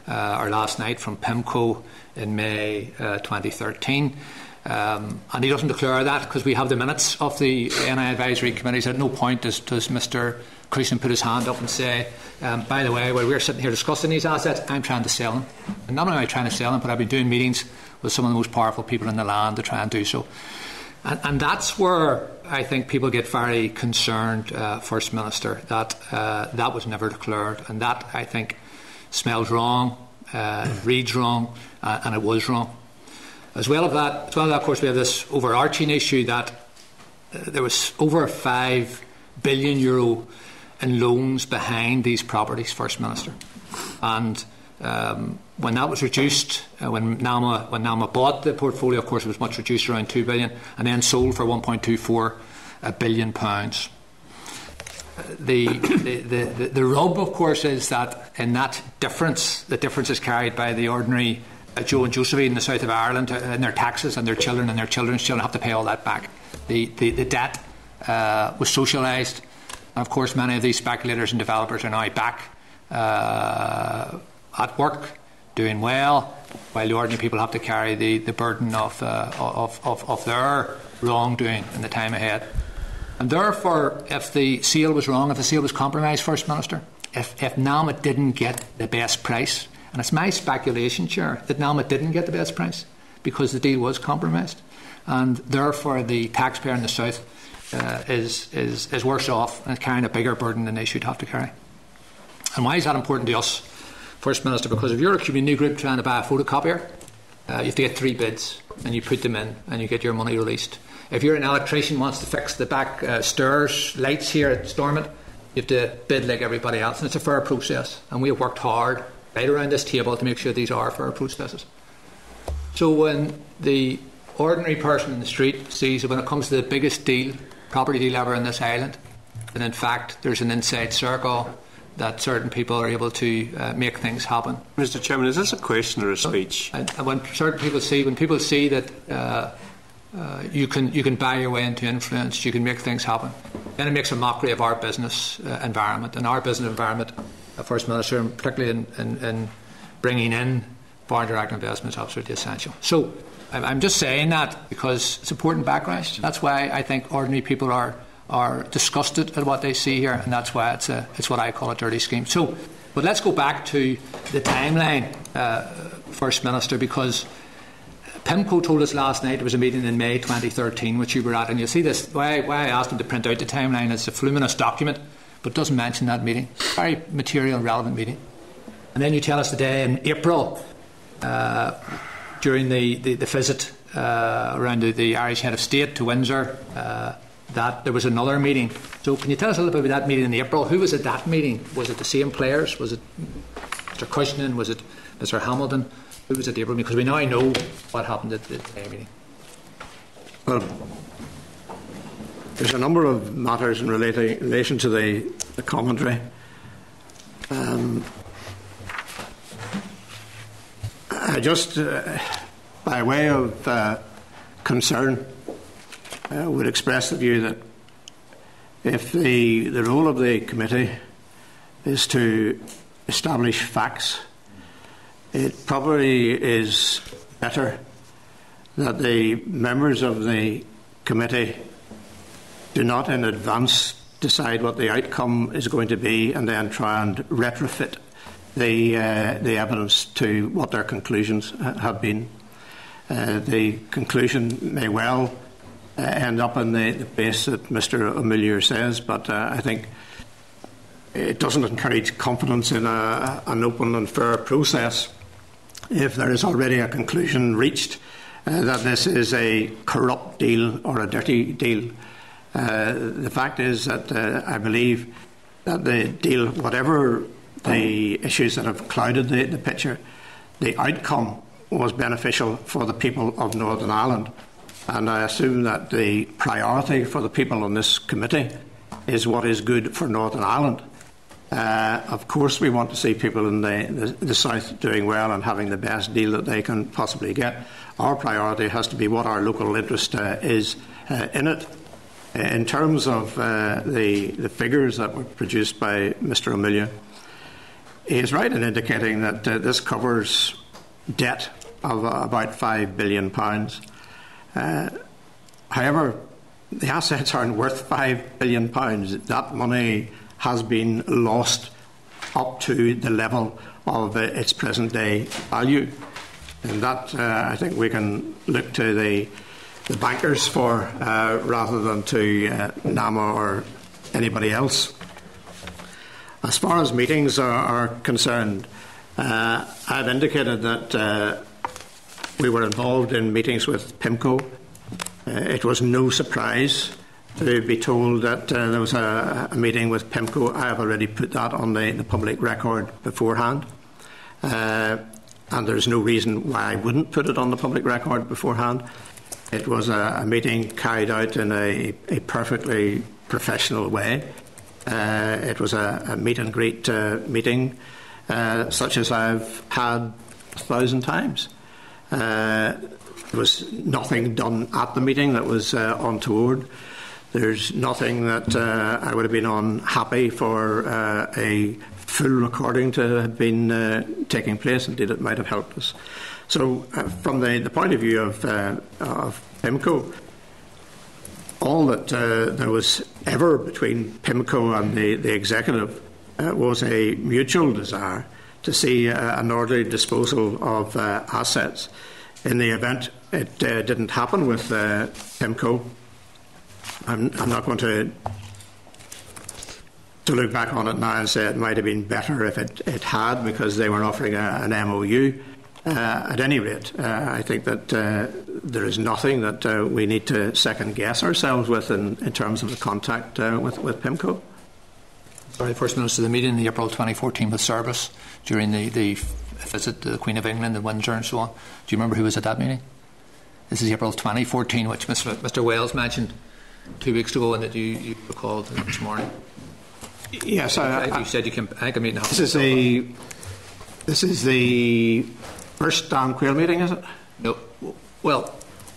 uh, or last night from PIMCO in May uh, twenty thirteen. Um, and he doesn't declare that because we have the minutes of the N I Advisory Committees. At no point does, does Mr Creason put his hand up and say, um, by the way, while we're sitting here discussing these assets, I'm trying to sell them. And not only am I trying to sell them, but I've been doing meetings with some of the most powerful people in the land to try and do so. And, and that's where I think people get very concerned, uh, First Minister, that uh, that was never declared. And that, I think, smells wrong, uh, reads wrong, uh, and it was wrong. As well as that, as well as that, of course, we have this overarching issue that uh, there was over five billion euro in loans behind these properties, First Minister. And um, when that was reduced, uh, when NAMA when NAMA bought the portfolio, of course, it was much reduced, around two billion, and then sold for one point two four billion pounds. The, the, the, the, the rub, of course, is that in that difference, the difference is carried by the ordinary uh, Joe and Josephine in the south of Ireland, uh, and their taxes, and their children and their children's children have to pay all that back. The, the, the debt uh, was socialised. And of course, many of these speculators and developers are now back uh, at work, doing well, while the ordinary people have to carry the, the burden of, uh, of, of, of their wrongdoing in the time ahead. And therefore, if the sale was wrong, if the sale was compromised, First Minister, if, if NAMA didn't get the best price, and it's my speculation, Chair, that NAMA didn't get the best price because the deal was compromised, and therefore the taxpayer in the south uh, is, is, is worse off and carrying a bigger burden than they should have to carry. And why is that important to us, First Minister? Because if you're a community group trying to buy a photocopier, uh, you have to get three bids, and you put them in, and you get your money released. If you're an electrician who wants to fix the back uh, stairs lights here at Stormont, you have to bid like everybody else, and it's a fair process. And we have worked hard right around this table to make sure these are fair processes. So when the ordinary person in the street sees that when it comes to the biggest deal, property deal ever in this island, that in fact there's an inside circle, that certain people are able to uh, make things happen. Mister Chairman, is this a question or a speech? And, and when certain people see, when people see that uh, uh, you can you can buy your way into influence, you can make things happen, then it makes a mockery of our business uh, environment. And our business environment, uh, First Minister, and particularly in, in, in bringing in foreign direct investment, is absolutely essential. So I'm, I'm just saying that because it's important background. That's why I think ordinary people are. are disgusted at what they see here, and that's why it's a, it's what I call a dirty scheme. So, but let's go back to the timeline, uh, First Minister, because PIMCO told us last night there was a meeting in May twenty thirteen, which you were at, and you'll see this, why, why I asked them to print out the timeline. It's a voluminous document, but doesn't mention that meeting. Very material and relevant meeting. And then you tell us today in April, uh, during the, the, the visit uh, around the, the Irish Head of State to Windsor, uh, that there was another meeting. So can you tell us a little bit about that meeting in April? Who was at that meeting? Was it the same players? Was it Mister Cushnan? Was it Mister Hamilton? Who was at the April meeting? Because we now know what happened at the May meeting. Well, there's a number of matters in relating, relation to the, the commentary. Um, I just, uh, by way of uh, concern, I would express the view that if the, the role of the committee is to establish facts, it probably is better that the members of the committee do not in advance decide what the outcome is going to be and then try and retrofit the, uh, the evidence to what their conclusions have been. Uh, the conclusion may well Uh, end up in the, the place that Mister O'Millier says, but uh, I think it doesn't encourage confidence in a, an open and fair process if there is already a conclusion reached uh, that this is a corrupt deal or a dirty deal. Uh, the fact is that uh, I believe that the deal, whatever the issues that have clouded the, the picture, the outcome was beneficial for the people of Northern Ireland. And I assume that the priority for the people on this committee is what is good for Northern Ireland. Uh, of course, we want to see people in the, the, the south doing well and having the best deal that they can possibly get. Our priority has to be what our local interest uh, is uh, in it. In terms of uh, the, the figures that were produced by Mister O'Millier, he is right in indicating that uh, this covers debt of uh, about five billion pounds. Uh, however, the assets aren't worth five billion pounds. That money has been lost up to the level of uh, its present day value. And that, uh, I think we can look to the, the bankers for, uh, rather than to uh, NAMA or anybody else. As far as meetings are, are concerned, uh, I've indicated that uh, we were involved in meetings with PIMCO. Uh, it was no surprise to be told that uh, there was a, a meeting with PIMCO. I have already put that on the, the public record beforehand. Uh, and there's no reason why I wouldn't put it on the public record beforehand. It was a, a meeting carried out in a, a perfectly professional way. Uh, it was a, a meet and greet uh, meeting uh, such as I've had a thousand times. Uh, there was nothing done at the meeting that was uh, untoward. There's nothing that uh, I would have been unhappy for uh, a full recording to have been uh, taking place. Indeed, it might have helped us. So, uh, from the, the point of view of, uh, of PIMCO, all that uh, there was ever between PIMCO and the, the executive uh, was a mutual desire to see uh, an orderly disposal of uh, assets. In the event it uh, didn't happen with uh, PIMCO, I'm, I'm not going to to look back on it now and say it might have been better if it, it had, because they were offering a, an M O U. Uh, at any rate, uh, I think that uh, there is nothing that uh, we need to second guess ourselves with in, in terms of the contact uh, with, with PIMCO. Sorry, First Minister, the meeting in April twenty fourteen with Service during the, the visit to the Queen of England in Windsor and so on. Do you remember who was at that meeting? This is April twenty fourteen, which Mister Mister Wales mentioned two weeks ago and that you, you recalled this morning. Yes, I, I, you said you can. I can meet. This is the. This is the first Dan Quayle meeting, is it? No. Well,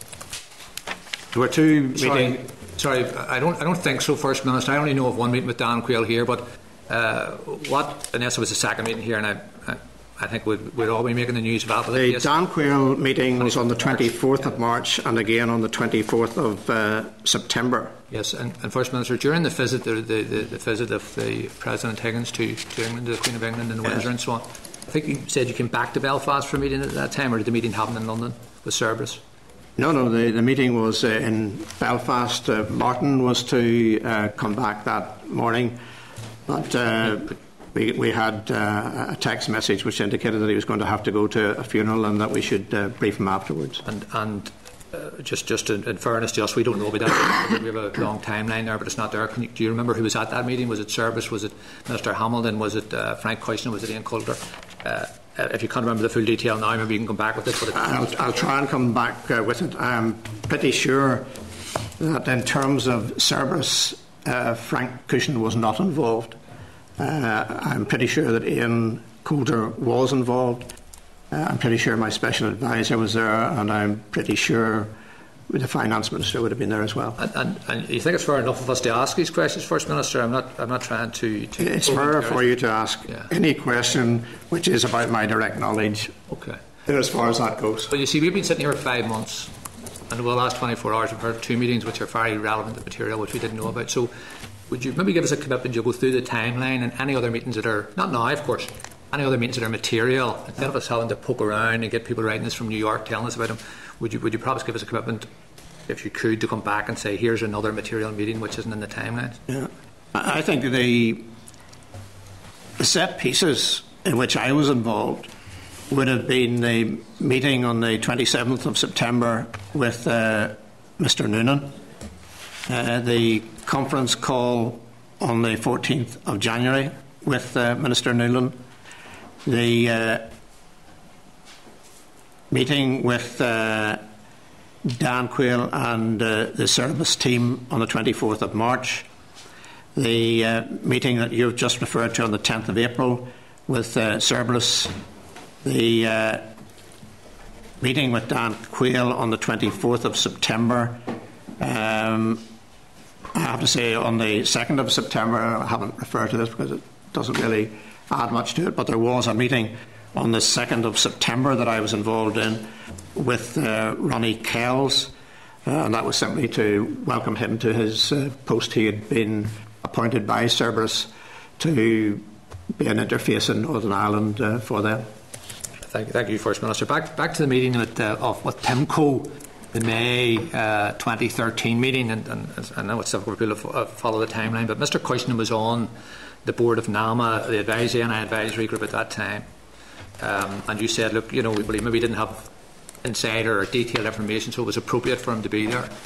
there were two sorry, meetings. Sorry, I don't. I don't think so, First Minister. I only know of one meeting with Dan Quayle here, but uh, what? Unless it was a second meeting here, and I. I I think we'd, we'd all be making the news about it. The yes. Dan Quayle meeting was on the twenty-fourth of March and again on the twenty-fourth of uh, September. Yes, and, and First Minister, during the visit, the, the, the visit of the President Higgins to, to England, to the Queen of England and Windsor yes. and so on, I think you said you came back to Belfast for a meeting at that time, or did the meeting happen in London with Service? No, no, the, the meeting was uh, in Belfast. Uh, Martin was to uh, come back that morning, but... Uh, yeah, We, we had uh, a text message which indicated that he was going to have to go to a funeral and that we should uh, brief him afterwards. And, and uh, just, just in, in fairness to us, we don't know about that. We have a long timeline there, but it's not there. Can you, do you remember who was at that meeting? Was it Service? Was it Minister Hamilton? Was it uh, Frank Coyson? Was it Ian Coulter? Uh, if you can't remember the full detail now, maybe you can come back with it. But I'll, I'll try and come back uh, with it. I'm pretty sure that in terms of Service, uh, Frank Coyson was not involved. Uh, I'm pretty sure that Ian Coulter was involved. Uh, I'm pretty sure my special advisor was there, and I'm pretty sure the finance minister would have been there as well. And, and, and you think it's fair enough of us to ask these questions, First Minister? I'm not. I'm not trying to. to it's fair for you to ask yeah. any question which is about my direct knowledge. Okay. As far as that goes. Well, you see, we've been sitting here for five months, and over the last twenty-four hours, we've heard two meetings which are very relevant material, which we didn't know about. So, would you maybe give us a commitment? You'll go through the timeline and any other meetings that are not now, of course. Any other meetings that are material, instead of us having to poke around and get people writing us from New York telling us about them, would you would you perhaps give us a commitment, if you could, to come back and say, here's another material meeting which isn't in the timeline? Yeah, I think the, the set pieces in which I was involved would have been the meeting on the twenty-seventh of September with uh, Mister Noonan, uh, the conference call on the fourteenth of January with uh, Minister Noonan, the uh, meeting with uh, Dan Quayle and uh, the Service team on the twenty-fourth of March, the uh, meeting that you've just referred to on the tenth of April with uh, Cerberus, the uh, meeting with Dan Quayle on the twenty-fourth of September. Um, I have to say on the second of September, I haven't referred to this because it doesn't really add much to it, but there was a meeting on the second of September that I was involved in with uh, Ronnie Kells, uh, and that was simply to welcome him to his uh, post. He had been appointed by Cerberus to be an interface in Northern Ireland uh, for them. Thank you, thank you, First Minister. Back back to the meeting with, uh, of, with PIMCO, the May uh, twenty thirteen meeting, and, and, and I know it's difficult for people to follow the timeline, but Mr Cushnan was on the board of NAMA, the advisory and advisory group at that time, um, and you said, look, you know, we maybe didn't have insider or detailed information, so it was appropriate for him to be there.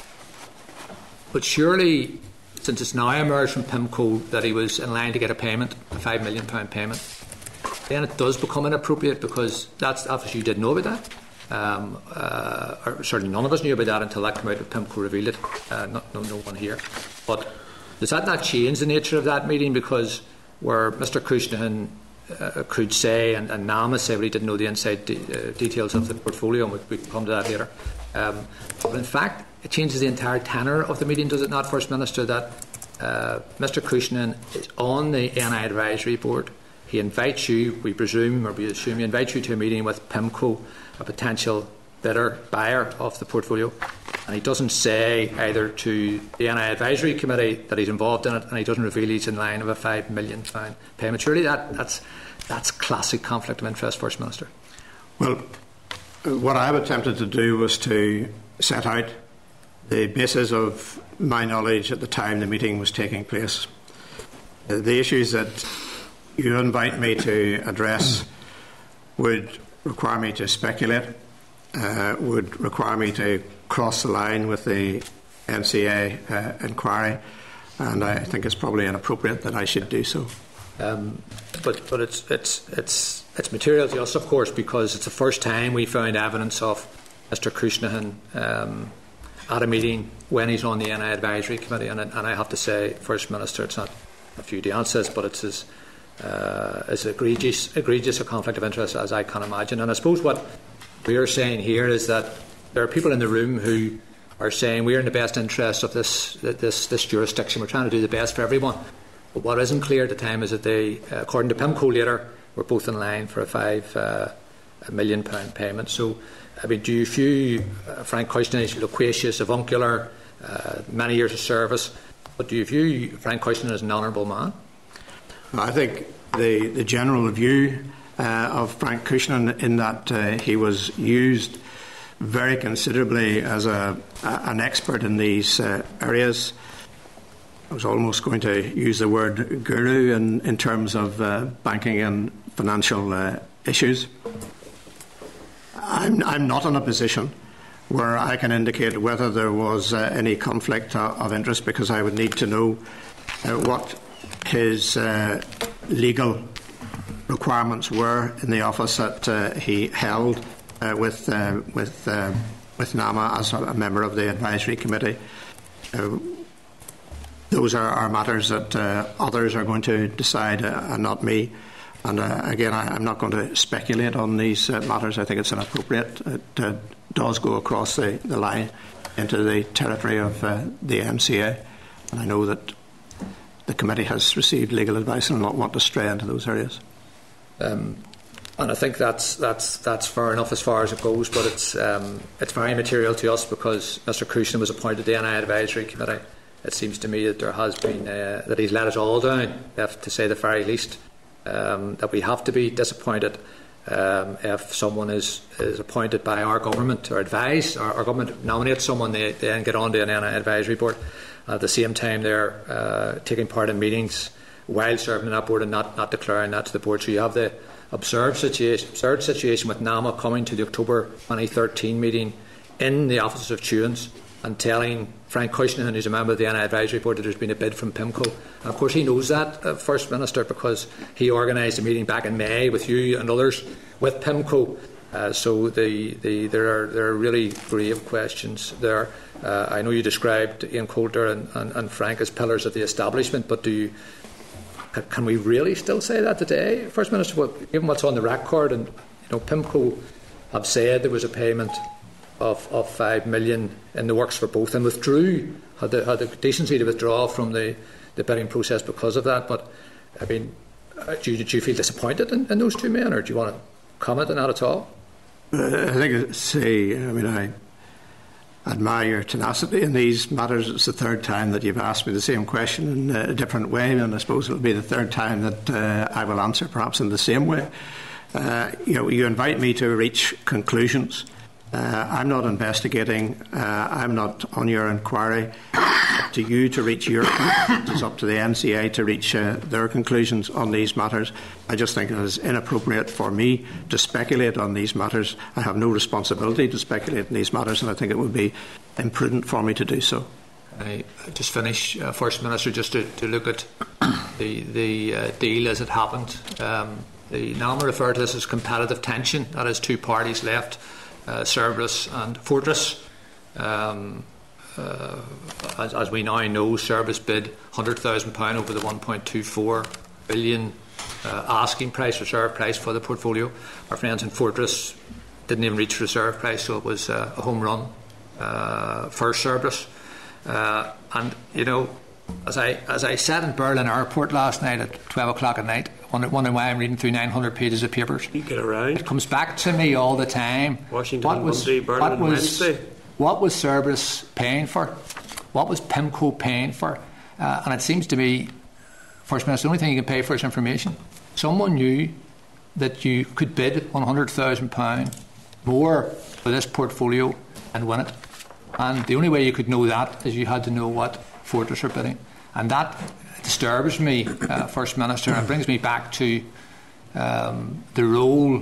But surely, since it's now emerged from PIMCO that he was in line to get a payment, a five million pound payment, then it does become inappropriate, because that's obviously you didn't know about that. Um, uh, or certainly none of us knew about that until that came out with PIMCO revealed it. Uh, not, no, no one here. But does that not change the nature of that meeting? Because where Mr Cushnan uh, could say, and, and NAMA say, well, he didn't know the inside de uh, details of the portfolio, and we, we can come to that later. Um, but in fact, it changes the entire tenor of the meeting, does it not, First Minister, that uh, Mr Cushnan is on the N I Advisory Board. He invites you, we presume, or we assume he invites you to a meeting with PIMCO, a potential bidder, buyer of the portfolio, and he doesn't say either to the N I Advisory Committee that he's involved in it, and he doesn't reveal he's in line of a five million pound payment. Surely that, that's, that's classic conflict of interest, First Minister. Well, what I've attempted to do was to set out the basis of my knowledge at the time the meeting was taking place. The issues that you invite me to address would require me to speculate, uh, would require me to cross the line with the N C A uh, inquiry, and I think it's probably inappropriate that I should do so. Um, but but it's it's it's it's material to us, of course, because it's the first time we found evidence of Mr Cushnan um, at a meeting when he's on the N I Advisory Committee, and, and I have to say, First Minister, it's not a few dances, but it's as uh, as egregious egregious a conflict of interest as I can imagine. And I suppose what we are saying here is that there are people in the room who are saying we are in the best interest of this this this jurisdiction. We're trying to do the best for everyone. But what isn't clear at the time is that they, according to PIMCO later, were both in line for a five uh, a million pound payment. So, I mean, do you view uh, Frank Cushnan as loquacious, avuncular, uh, many years of service, but do you view Frank Cushnan as an honourable man? I think the, the general view uh, of Frank Cushnan in that uh, he was used very considerably as a, a, an expert in these uh, areas. I was almost going to use the word guru in, in terms of uh, banking and financial uh, issues. I'm, I'm not in a position where I can indicate whether there was uh, any conflict of interest, because I would need to know uh, what his uh, legal requirements were in the office that uh, he held uh, with uh, with uh, with NAMA as a member of the advisory committee. Uh, those are, are matters that uh, others are going to decide, uh, and not me. And uh, again, I, I'm not going to speculate on these uh, matters. I think it's inappropriate. It uh, does go across the, the line into the territory of uh, the M C A, and I know that the committee has received legal advice and will not want to stray into those areas. Um, and I think that's that's that's fair enough as far as it goes, but it's um, it's very material to us because Mr Cushnan was appointed to the N I Advisory Committee. It seems to me that there has been uh, that he's let us all down, if to say the very least. Um, that we have to be disappointed um, if someone is, is appointed by our government or advised, or our government nominates someone, they, they then get on to an N I Advisory Board. At the same time, they're uh, taking part in meetings while serving on that board and not, not declaring that to the board. So you have the absurd situation, absurd situation with NAMA coming to the October twenty thirteen meeting in the offices of Tuans and telling Frank Cushnan, who's a member of the N I Advisory Board, that there's been a bid from PIMCO. And of course he knows that, uh, First Minister, because he organised a meeting back in May with you and others with PIMCO. Uh, so the, the, there, are, there are really grave questions there. Uh, I know you described Ian Coulter and, and, and Frank as pillars of the establishment, but do you, can we really still say that today, First Minister? Well, given what's on the record, and you know, PIMCO have said there was a payment Of, of five million in the works for both, and withdrew, had the, had the decency to withdraw from the, the bidding process because of that. But I mean, uh, do, you, do you feel disappointed in, in those two men, or do you want to comment on that at all? Uh, I think I'd say, I mean, I admire your tenacity in these matters. It's the third time that you've asked me the same question in a different way, and I suppose it'll be the third time that uh, I will answer perhaps in the same way. Uh, you know, you invite me to reach conclusions. Uh, I'm not investigating. Uh, I'm not on your inquiry. It's up to you to reach your conclusions. It's up to the N C A to reach uh, their conclusions on these matters. I just think it is inappropriate for me to speculate on these matters. I have no responsibility to speculate on these matters, and I think it would be imprudent for me to do so. I just finish, uh, First Minister, just to, to look at the, the uh, deal as it happened. Um, the NAMA referred to this as competitive tension. That is two parties left, Uh, Cerberus and Fortress. Um, uh, as, as we now know, Cerberus bid one hundred thousand pounds over the one point two four billion uh, asking price, reserve price for the portfolio. Our friends in Fortress didn't even reach reserve price, so it was uh, a home run uh, for Cerberus. Uh, and you know, as I as I sat in Berlin Airport last night at twelve o'clock at night, wondering why I'm reading through nine hundred pages of papers. You get around. It comes back to me all the time. Washington what was, Monday, Berlin what was, Wednesday. What was Cerberus paying for? What was PIMCO paying for? Uh, and it seems to me, First Minister, the only thing you can pay for is information. Someone knew that you could bid one hundred thousand pounds more for this portfolio and win it. And the only way you could know that is you had to know what Fortress are bidding. And that disturbs me, uh, First Minister, and it brings me back to um, the role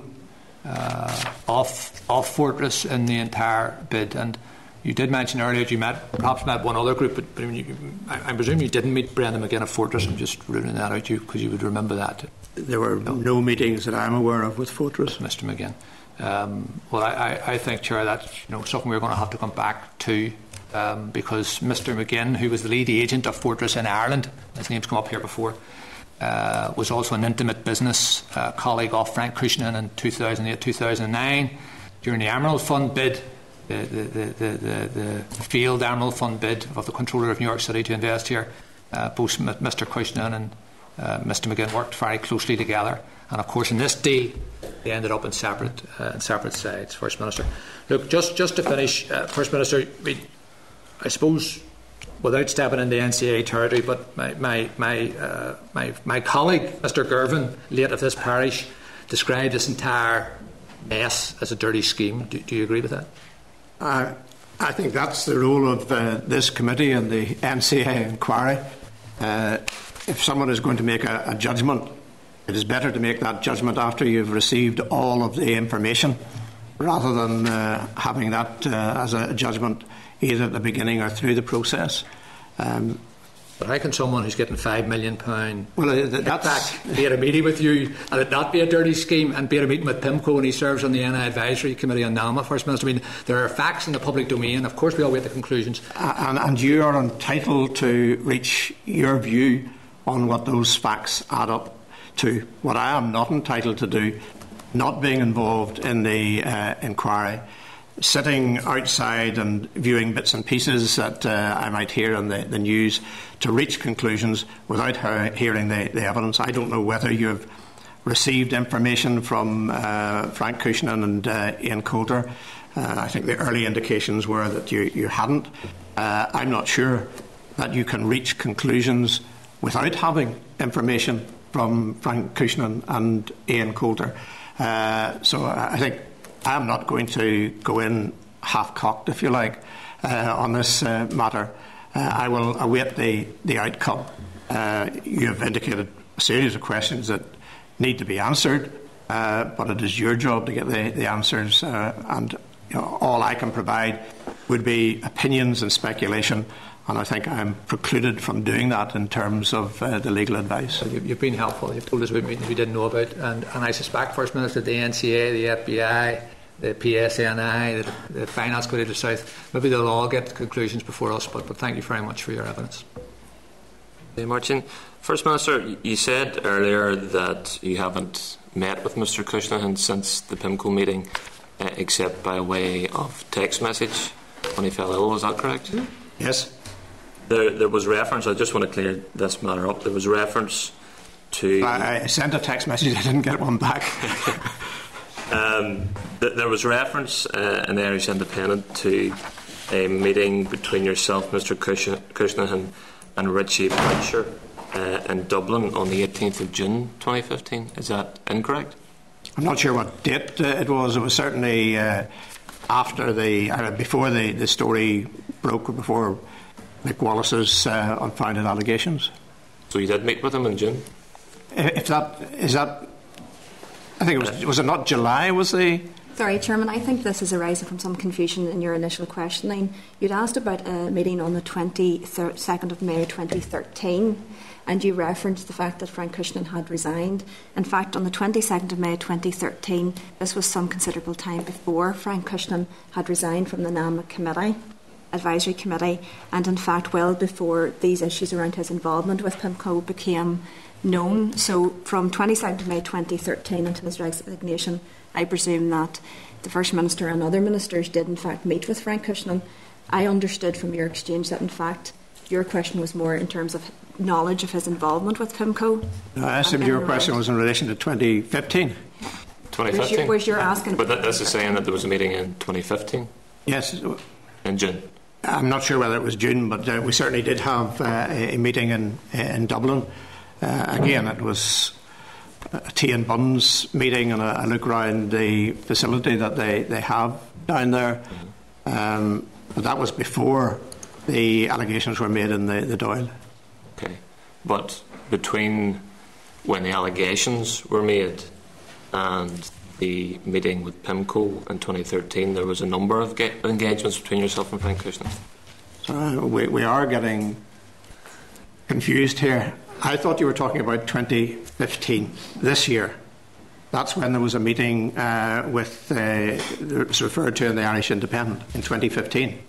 uh, of, of Fortress in the entire bid. And you did mention earlier that you met, perhaps met one other group, but, but I, mean, you, I, I presume you didn't meet Brendan McGinn of Fortress. I'm just ruling that out you because you would remember that. There were no. no meetings that I'm aware of with Fortress. Mister McGinn. Um, well, I, I, I think, Chair, that's you know, something we're going to have to come back to. Um, because Mister McGinn, who was the lead agent of Fortress in Ireland, his name's come up here before, uh, was also an intimate business uh, colleague of Frank Cushnan in two thousand eight two thousand nine. During the Emerald Fund bid, the, the, the, the, the, the failed Emerald Fund bid of the Controller of New York City to invest here, uh, both Mister Cushnan and uh, Mister McGinn worked very closely together. And of course, in this deal, they ended up in separate, uh, in separate sides, First Minister. Look, just, just to finish, uh, First Minister, we, I suppose, without stepping into N C A territory, but my my my, uh, my my colleague, Mister Girvan, late of this parish, described this entire mess as a dirty scheme. Do, do you agree with that? Uh, I think that's the role of uh, this committee and the N C A inquiry. Uh, if someone is going to make a, a judgment, it is better to make that judgment after you've received all of the information, rather than uh, having that uh, as a judgment either at the beginning or through the process. Um, but how can someone who's getting five million pounds well, uh, that's back be at a meeting with you and it not be a dirty scheme, and be at a meeting with PIMCO and he serves on the N I Advisory Committee on NAMA, First Minister? I mean, there are facts in the public domain. Of course, we all wait the conclusions. And, and you are entitled to reach your view on what those facts add up to. What I am not entitled to do, not being involved in the uh, inquiry, sitting outside and viewing bits and pieces that uh, I might hear on the, the news to reach conclusions without her hearing the, the evidence. I don't know whether you've received information from uh, Frank Cushnan and uh, Ian Coulter. Uh, I think the early indications were that you, you hadn't. Uh, I'm not sure that you can reach conclusions without having information from Frank Cushnan and Ian Coulter. Uh, so I think I'm not going to go in half-cocked, if you like, uh, on this uh, matter. Uh, I will await the, the outcome. Uh, you have indicated a series of questions that need to be answered, uh, but it is your job to get the, the answers, uh, and you know, all I can provide would be opinions and speculation, and I think I'm precluded from doing that in terms of uh, the legal advice. Well, you've been helpful. You've told us about meetings we didn't know about, and, and I suspect, First Minister, the N C A, the F B I, the P S N I, the, the Finance Committee of the South, maybe they'll all get conclusions before us, but, but thank you very much for your evidence. Hey, Martin. First Minister, you said earlier that you haven't met with Mister Cushnan since the PIMCO meeting, uh, except by way of text message when he fell ill. Was that correct? Yes. There, there was reference, I just want to clear this matter up, there was reference to... I, I sent a text message, I didn't get one back. um, th- there was reference uh, in the Irish Independent to a meeting between yourself, Mr Cushn- Cushnahan, and Richie Blanchard uh, in Dublin on the eighteenth of June twenty fifteen. Is that incorrect? I'm not sure what date uh, it was. It was certainly uh, after the, uh, before the, the story broke, before Mick Wallace's uh, unfounded allegations. So you did meet with him in June? If that is that, I think it was. Was it not July? Was the? Sorry, Chairman, I think this is arising from some confusion in your initial questioning. You'd asked about a meeting on the twenty-second of May twenty thirteen, and you referenced the fact that Frank Cushnan had resigned. In fact, on the twenty-second of May twenty thirteen, this was some considerable time before Frank Cushnan had resigned from the NAMA Committee, Advisory Committee, and in fact well before these issues around his involvement with PIMCO became known. So from twenty-second of May twenty thirteen until his resignation, I presume that the First Minister and other ministers did in fact meet with Frank Cushnan. I understood from your exchange that in fact your question was more in terms of knowledge of his involvement with PIMCO. No, I assumed your question was in relation to twenty fifteen. twenty fifteen? Where's your asking? But that, this is saying that there was a meeting in twenty fifteen? Yes. In June? I'm not sure whether it was June, but uh, we certainly did have uh, a meeting in, in Dublin. Uh, again, it was a tea and buns meeting and a, a look around the facility that they, they have down there. Um, but that was before the allegations were made in the, the Dáil. Okay. But between when the allegations were made and the meeting with PIMCO in twenty thirteen, there was a number of ga- engagements between yourself and Frank Cushnan. So uh, we, we are getting confused here. I thought you were talking about twenty fifteen, this year. That's when there was a meeting uh, with, uh, it's referred to in the Irish Independent, in twenty fifteen.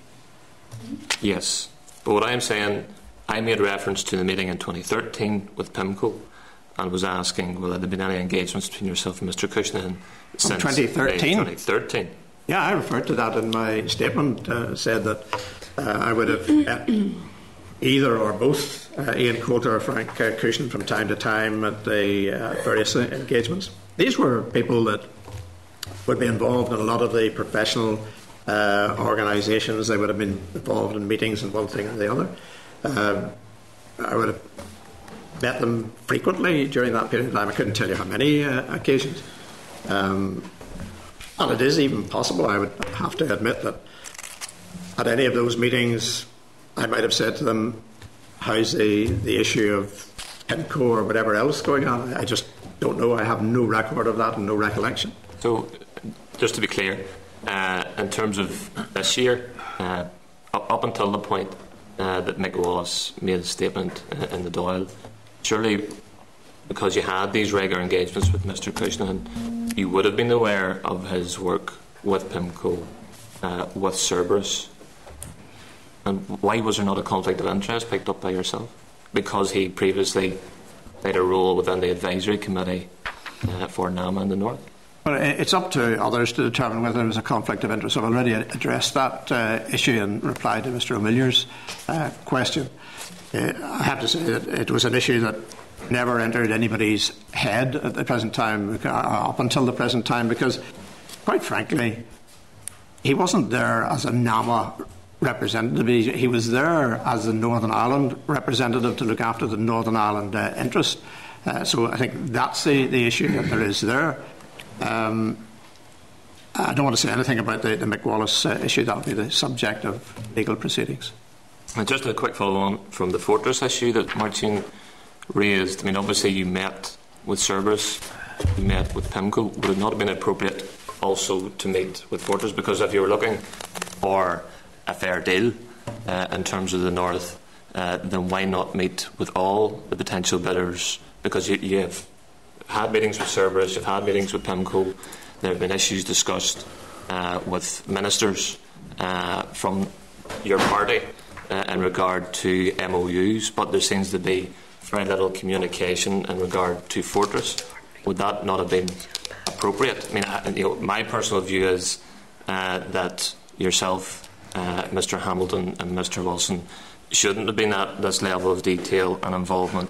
Yes. But what I'm saying, I made reference to the meeting in twenty thirteen with PIMCO and was asking whether there had been any engagements between yourself and Mr Cushnan since twenty thirteen? twenty thirteen. Yeah, I referred to that in my statement, uh, said that uh, I would have met either or both uh, Ian Coulter or Frank uh, Cushnan from time to time at the uh, various engagements. These were people that would be involved in a lot of the professional uh, organisations. They would have been involved in meetings and one thing or the other. Uh, I would have met them frequently during that period of time. I couldn't tell you how many uh, occasions. Um, and it is even possible, I would have to admit, that at any of those meetings I might have said to them, how's the, the issue of PIMCO or whatever else going on? I just don't know. I have no record of that and no recollection. So, just to be clear, uh, in terms of this year, uh, up, up until the point uh, that Mick Wallace made a statement uh, in the Dáil, surely because you had these regular engagements with Mr Cushnan, you would have been aware of his work with PIMCO, uh, with Cerberus. And why was there not a conflict of interest picked up by yourself? Because he previously played a role within the advisory committee uh, for NAMA in the North? Well, it's up to others to determine whether there was a conflict of interest. I've already addressed that uh, issue in reply to Mr O'Millior's uh, question. Uh, I have to say that it was an issue that never entered anybody's head at the present time, uh, up until the present time, because, quite frankly, he wasn't there as a NAMA representative. He, he was there as the Northern Ireland representative to look after the Northern Ireland uh, interest. Uh, so I think that's the, the issue that there is there. Um, I don't want to say anything about the, the Mick Wallace uh, issue. That will be the subject of legal proceedings. And just a quick follow-on from the Fortress issue that Martin raised. I mean, obviously you met with Cerberus, you met with PIMCO. Would it not have been appropriate also to meet with Fortress? Because if you were looking for a fair deal uh, in terms of the North, uh, then why not meet with all the potential bidders? Because you, you have had meetings with Cerberus, you've had meetings with PIMCO, there have been issues discussed uh, with ministers uh, from your party uh, in regard to M O Us, but there seems to be very little communication in regard to Fortress. Would that not have been appropriate? I mean, I, you know, my personal view is uh, that yourself, uh, Mr Hamilton and Mr Wilson shouldn't have been at this level of detail and involvement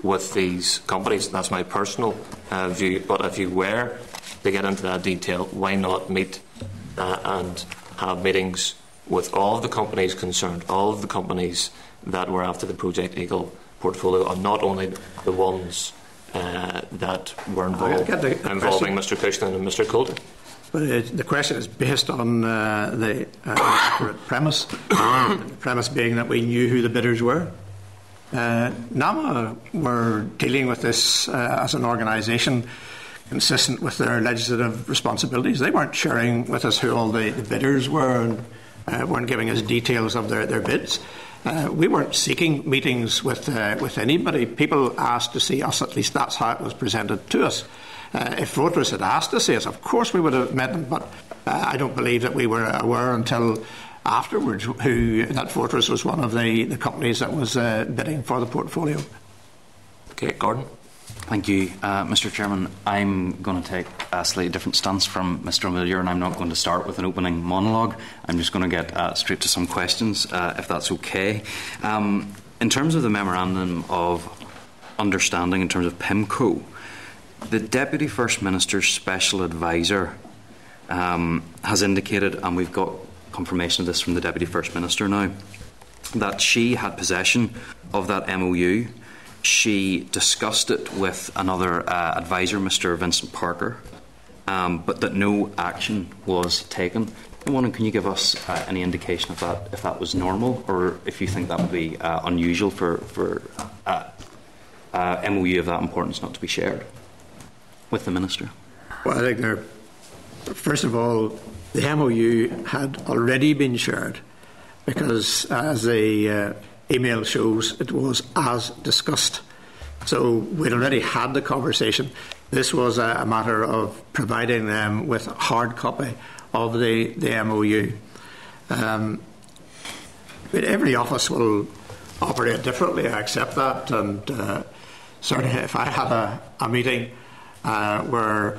with these companies. That's my personal uh, view. But if you were to get into that detail, why not meet uh, and have meetings with all of the companies concerned, all of the companies that were after the Project Eagle portfolio, and not only the ones uh, that were involved, the, the involving Mister Cushnan and Mister Coulter? But it, the question is based on uh, the uh, accurate premise, the premise being that we knew who the bidders were. Uh, NAMA were dealing with this uh, as an organisation consistent with their legislative responsibilities. They weren't sharing with us who all the, the bidders were and uh, weren't giving us details of their, their bids. Uh, we weren't seeking meetings with uh, with anybody. People asked to see us, at least that's how it was presented to us. Uh, if voters had asked to see us, of course we would have met them, but uh, I don't believe that we were aware until afterwards who that Fortress was one of the, the companies that was uh, bidding for the portfolio. Okay, Gordon. Thank you, uh, Mister Chairman. I'm going to take a slightly different stance from Mister O'Meara, and I'm not going to start with an opening monologue. I'm just going to get uh, straight to some questions, uh, if that's okay. Um, in terms of the memorandum of understanding, in terms of PIMCO, the Deputy First Minister's Special Advisor um, has indicated, and we've got confirmation of this from the Deputy First Minister now, that she had possession of that M O U. She discussed it with another uh, advisor, Mister Vincent Parker, um, but that no action was taken. I'm wondering, can you give us uh, any indication of that, if that was normal, or if you think that would be uh, unusual for, for uh, uh, M O U of that importance not to be shared with the Minister? Well, I think there, first of all, the M O U had already been shared because, as the uh, email shows, it was as discussed. So we'd already had the conversation. This was a, a matter of providing them with a hard copy of the, the M O U. Um, but every office will operate differently, I accept that, and uh, certainly if I had a, a meeting uh, where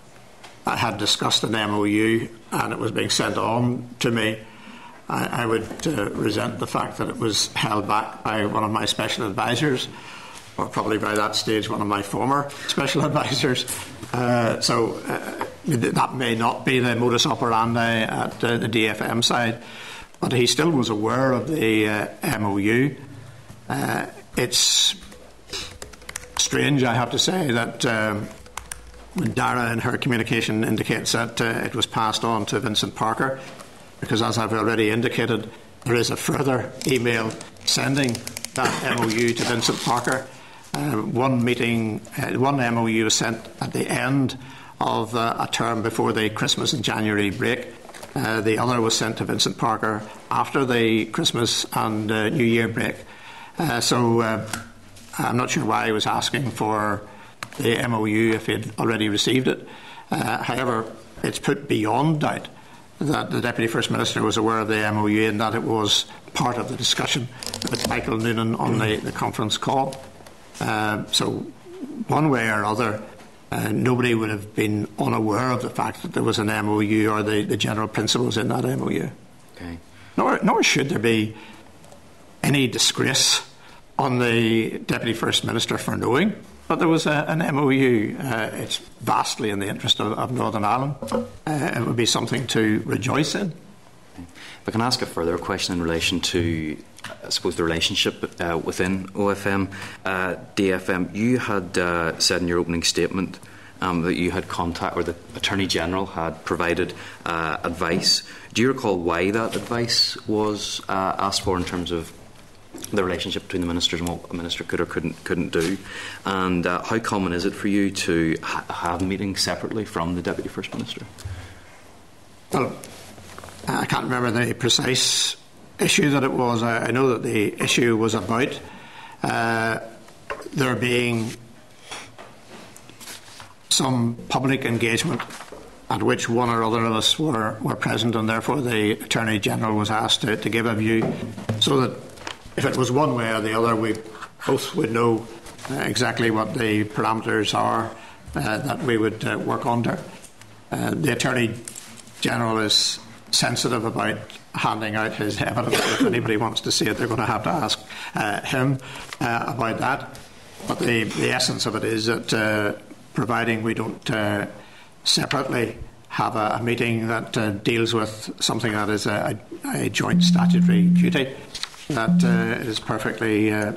I had discussed an M O U and it was being sent on to me, I, I would uh, resent the fact that it was held back by one of my special advisors, or probably by that stage one of my former special advisors. Uh, so uh, that may not be the modus operandi at uh, the D F M side, but he still was aware of the uh, M O U. Uh, it's strange, I have to say, that um, Dara in her communication indicates that uh, it was passed on to Vincent Parker, because as I've already indicated, there is a further email sending that M O U to Vincent Parker. Uh, one meeting, uh, one M O U was sent at the end of uh, a term before the Christmas and January break. Uh, the other was sent to Vincent Parker after the Christmas and uh, New Year break. Uh, so uh, I'm not sure why he was asking for the M O U if he had already received it. Uh, however, it's put beyond doubt that the Deputy First Minister was aware of the M O U and that it was part of the discussion with Michael Noonan on the, the conference call. Uh, so one way or other, uh, nobody would have been unaware of the fact that there was an M O U or the, the general principles in that M O U. Okay. Nor, nor should there be any disgrace on the Deputy First Minister for knowing that there was a, an M O U. Uh, it's vastly in the interest of, of Northern Ireland. Uh, it would be something to rejoice in. If I can ask a further question in relation to, I suppose, the relationship uh, within O F M, uh, D F M. You had uh, said in your opening statement um, that you had contact, or the Attorney General had provided uh, advice. Do you recall why that advice was uh, asked for in terms of the relationship between the ministers and what a minister could or couldn't couldn't do? And uh, how common is it for you to ha- have meetings separately from the Deputy First Minister? Well, I can't remember the precise issue that it was. I, I know that the issue was about uh, there being some public engagement at which one or other of us were, were present, and therefore the Attorney General was asked to, to give a view, so that if it was one way or the other, we both would know uh, exactly what the parameters are uh, that we would uh, work under. Uh, the Attorney General is sensitive about handing out his evidence. If anybody wants to see it, they're going to have to ask uh, him uh, about that. But the, the essence of it is that uh, providing we don't uh, separately have a, a meeting that uh, deals with something that is a, a joint statutory duty, that uh, it is perfectly uh,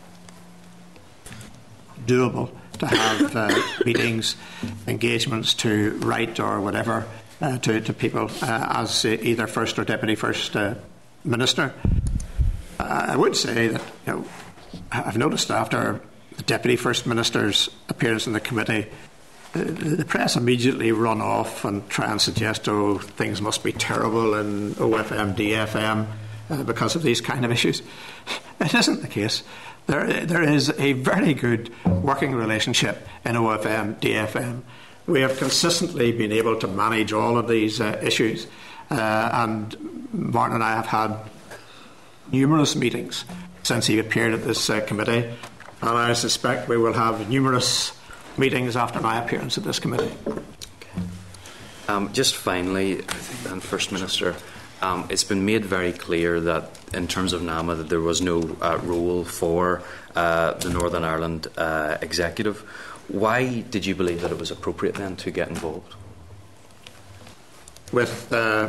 doable to have uh, meetings, engagements to write or whatever uh, to, to people uh, as uh, either First or Deputy First uh, Minister. Uh, I would say that, you know, I've noticed after the Deputy First Minister's appearance in the committee, uh, the press immediately run off and try and suggest, oh, things must be terrible in O F M, D F M uh, because of these kind of issues. It isn't the case. There, there is a very good working relationship in O F M, D F M. We have consistently been able to manage all of these uh, issues, uh, and Martin and I have had numerous meetings since he appeared at this uh, committee, and I suspect we will have numerous meetings after my appearance at this committee. Um, just finally, and First Minister, Um, it's been made very clear that in terms of NAMA that there was no uh, role for uh, the Northern Ireland uh, executive. Why did you believe that it was appropriate then to get involved? With uh,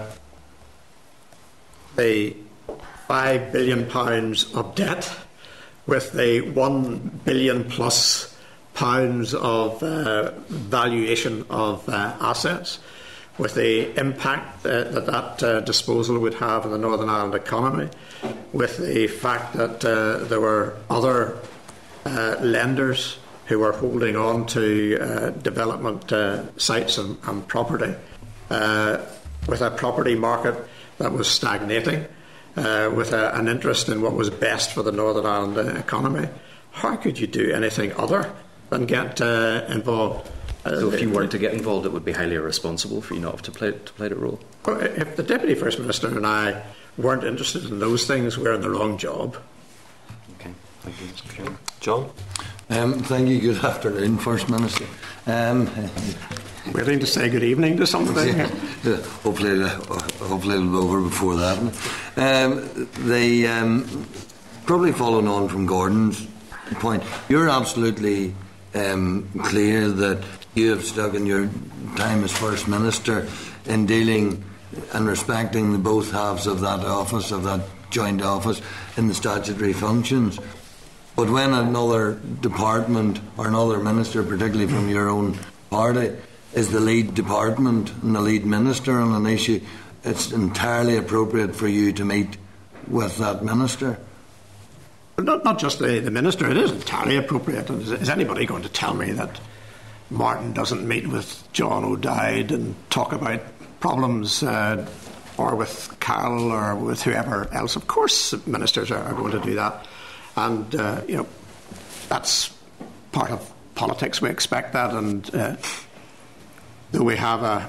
the five billion pounds of debt, with the one billion plus pounds of uh, valuation of uh, assets, with the impact uh, that that uh, disposal would have on the Northern Ireland economy, with the fact that uh, there were other uh, lenders who were holding on to uh, development uh, sites and, and property, uh, with a property market that was stagnating, uh, with a, an interest in what was best for the Northern Ireland uh, economy. How could you do anything other than get uh, involved? So if you weren't to get involved, it would be highly irresponsible for you not to play to play that role? Well, if the Deputy First Minister and I weren't interested in those things, we're in the wrong job. Okay, thank you, Mister Chairman. John? Um, thank you. Good afternoon, First Minister. Um, Waiting to say good evening to somebody. yeah, hopefully, it'll, hopefully it'll be over before that. Um, the um, probably following on from Gordon's point, you're absolutely um, clear that you have stuck in your time as First Minister in dealing and respecting the both halves of that office, of that joint office, in the statutory functions. But when another department or another minister, particularly from your own party, is the lead department and the lead minister on an issue, it's entirely appropriate for you to meet with that minister. Not, not just the, the minister, it is entirely appropriate. Is, is anybody going to tell me that Martin doesn't meet with John O'Dowd and talk about problems, uh, or with Carol or with whoever else? Of course ministers are, are going to do that. And, uh, you know, that's part of politics. We expect that. And uh, though we have a,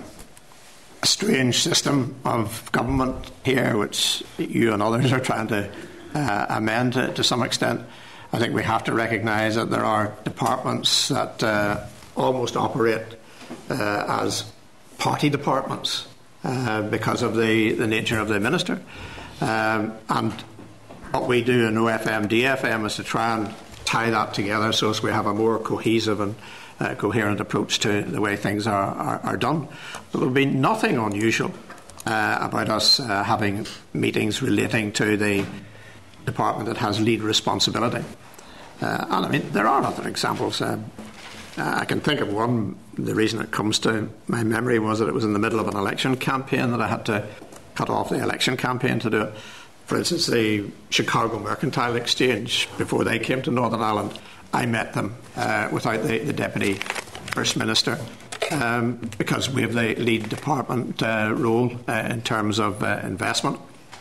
a strange system of government here, which you and others are trying to uh, amend to, to some extent, I think we have to recognise that there are departments that uh, almost operate uh, as party departments uh, because of the, the nature of the minister. Um, and what we do in O F M, D F M is to try and tie that together so as we have a more cohesive and uh, coherent approach to the way things are, are, are done. There will be nothing unusual uh, about us uh, having meetings relating to the department that has lead responsibility. Uh, and I mean, there are other examples. Uh, uh, I can think of one. The reason it comes to my memory was that it was in the middle of an election campaign that I had to cut off the election campaign to do it. For instance, the Chicago Mercantile Exchange, before they came to Northern Ireland, I met them uh, without the, the Deputy First Minister um, because we have the lead department uh, role uh, in terms of uh, investment.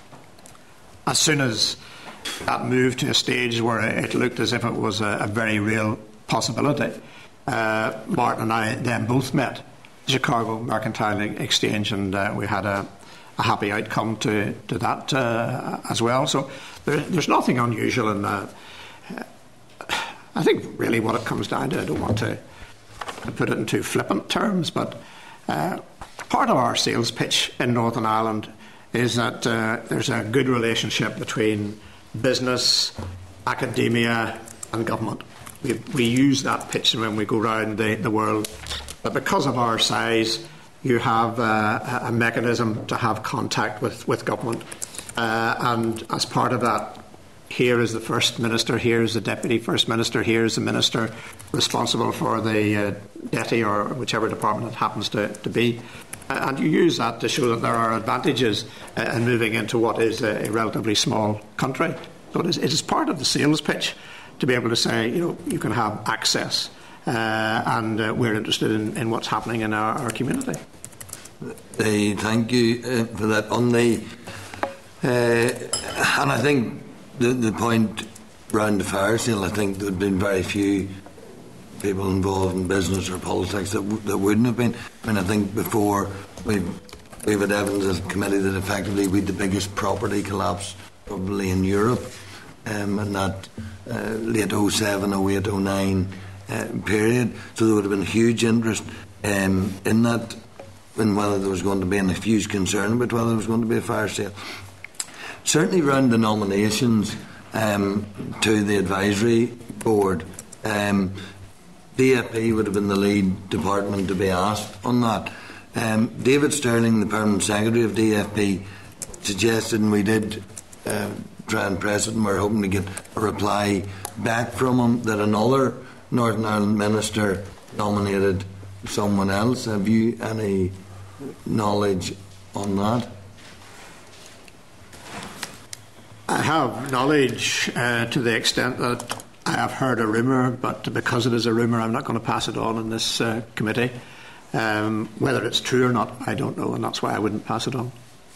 As soon as that moved to a stage where it looked as if it was a, a very real possibility, uh, Martin and I then both met the Chicago Mercantile Exchange, and uh, we had a a happy outcome to, to that uh, as well. So there, there's nothing unusual in that. I think really what it comes down to, I don't want to, to put it in too flippant terms, but uh, part of our sales pitch in Northern Ireland is that uh, there's a good relationship between business, academia and government. we, we use that pitch when we go around the, the world. But because of our size, you have uh, a mechanism to have contact with, with government. Uh, and as part of that, here is the First Minister, here is the Deputy First Minister, here is the Minister responsible for the uh, DETI or whichever department it happens to, to be. Uh, and you use that to show that there are advantages uh, in moving into what is a, a relatively small country. So it is, it is part of the sales pitch to be able to say, you know, you can have access. Uh, and uh, we're interested in, in what's happening in our, our community. Uh, thank you uh, for that. On the, uh, and I think the, the point around the fire sale, I think there have been very few people involved in business or politics that, w that wouldn't have been. I mean, I think before we've, we've had evidence as a committee that effectively we had the biggest property collapse probably in Europe, um, in that uh, late oh seven, oh eight, oh nine Uh, period, so there would have been huge interest um, in that, in whether there was going to be, and a huge concern about whether there was going to be a fire sale. Certainly around the nominations um, to the advisory board, um, D F P would have been the lead department to be asked on that. Um, David Sterling, the permanent secretary of D F P, suggested, and we did uh, try and press it, and we're hoping to get a reply back from him, that another Northern Ireland minister nominated someone else. Have you any knowledge on that? I have knowledge uh, to the extent that I have heard a rumour, but because it is a rumour, I'm not going to pass it on in this uh, committee. Um, whether it's true or not, I don't know, and that's why I wouldn't pass it on.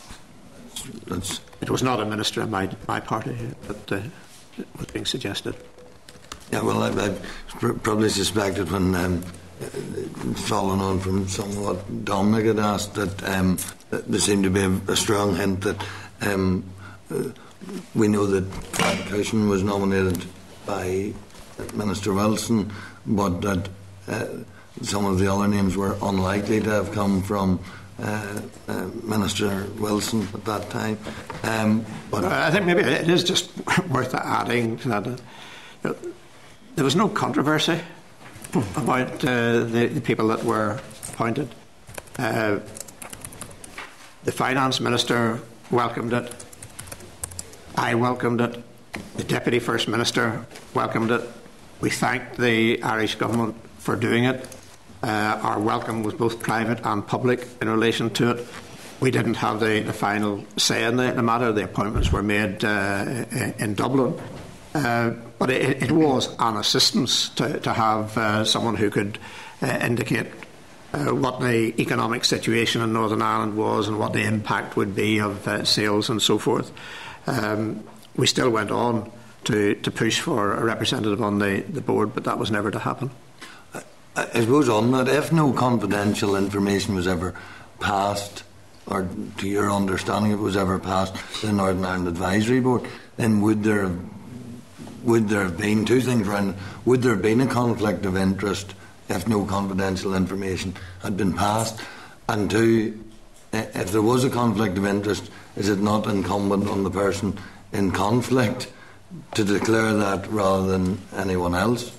That's it was not a minister in my, my party that uh, was being suggested. Yeah, well, I, I probably suspected when, um, following on from somewhat Dominic had asked, that, um, that there seemed to be a, a strong hint that um, uh, we know that Frank Cushion was nominated by Minister Wilson, but that uh, some of the other names were unlikely to have come from uh, uh, Minister Wilson at that time. Um, but I think maybe it is just worth adding to that. Uh, you know, there was no controversy about uh, the, the people that were appointed. Uh, the Finance Minister welcomed it. I welcomed it. The Deputy First Minister welcomed it. We thanked the Irish Government for doing it. Uh, our welcome was both private and public in relation to it. We didn't have the, the final say in the, the matter. The appointments were made uh, in Dublin. Uh, but it, it was an assistance to, to have uh, someone who could uh, indicate uh, what the economic situation in Northern Ireland was and what the impact would be of uh, sales and so forth. Um, we still went on to, to push for a representative on the, the board, but that was never to happen. I, I suppose on that, if no confidential information was ever passed, or to your understanding it was ever passed to the Northern Ireland Advisory Board, then would there have Would there have been two things around? Would there have been a conflict of interest if no confidential information had been passed? And two, if there was a conflict of interest, is it not incumbent on the person in conflict to declare that rather than anyone else?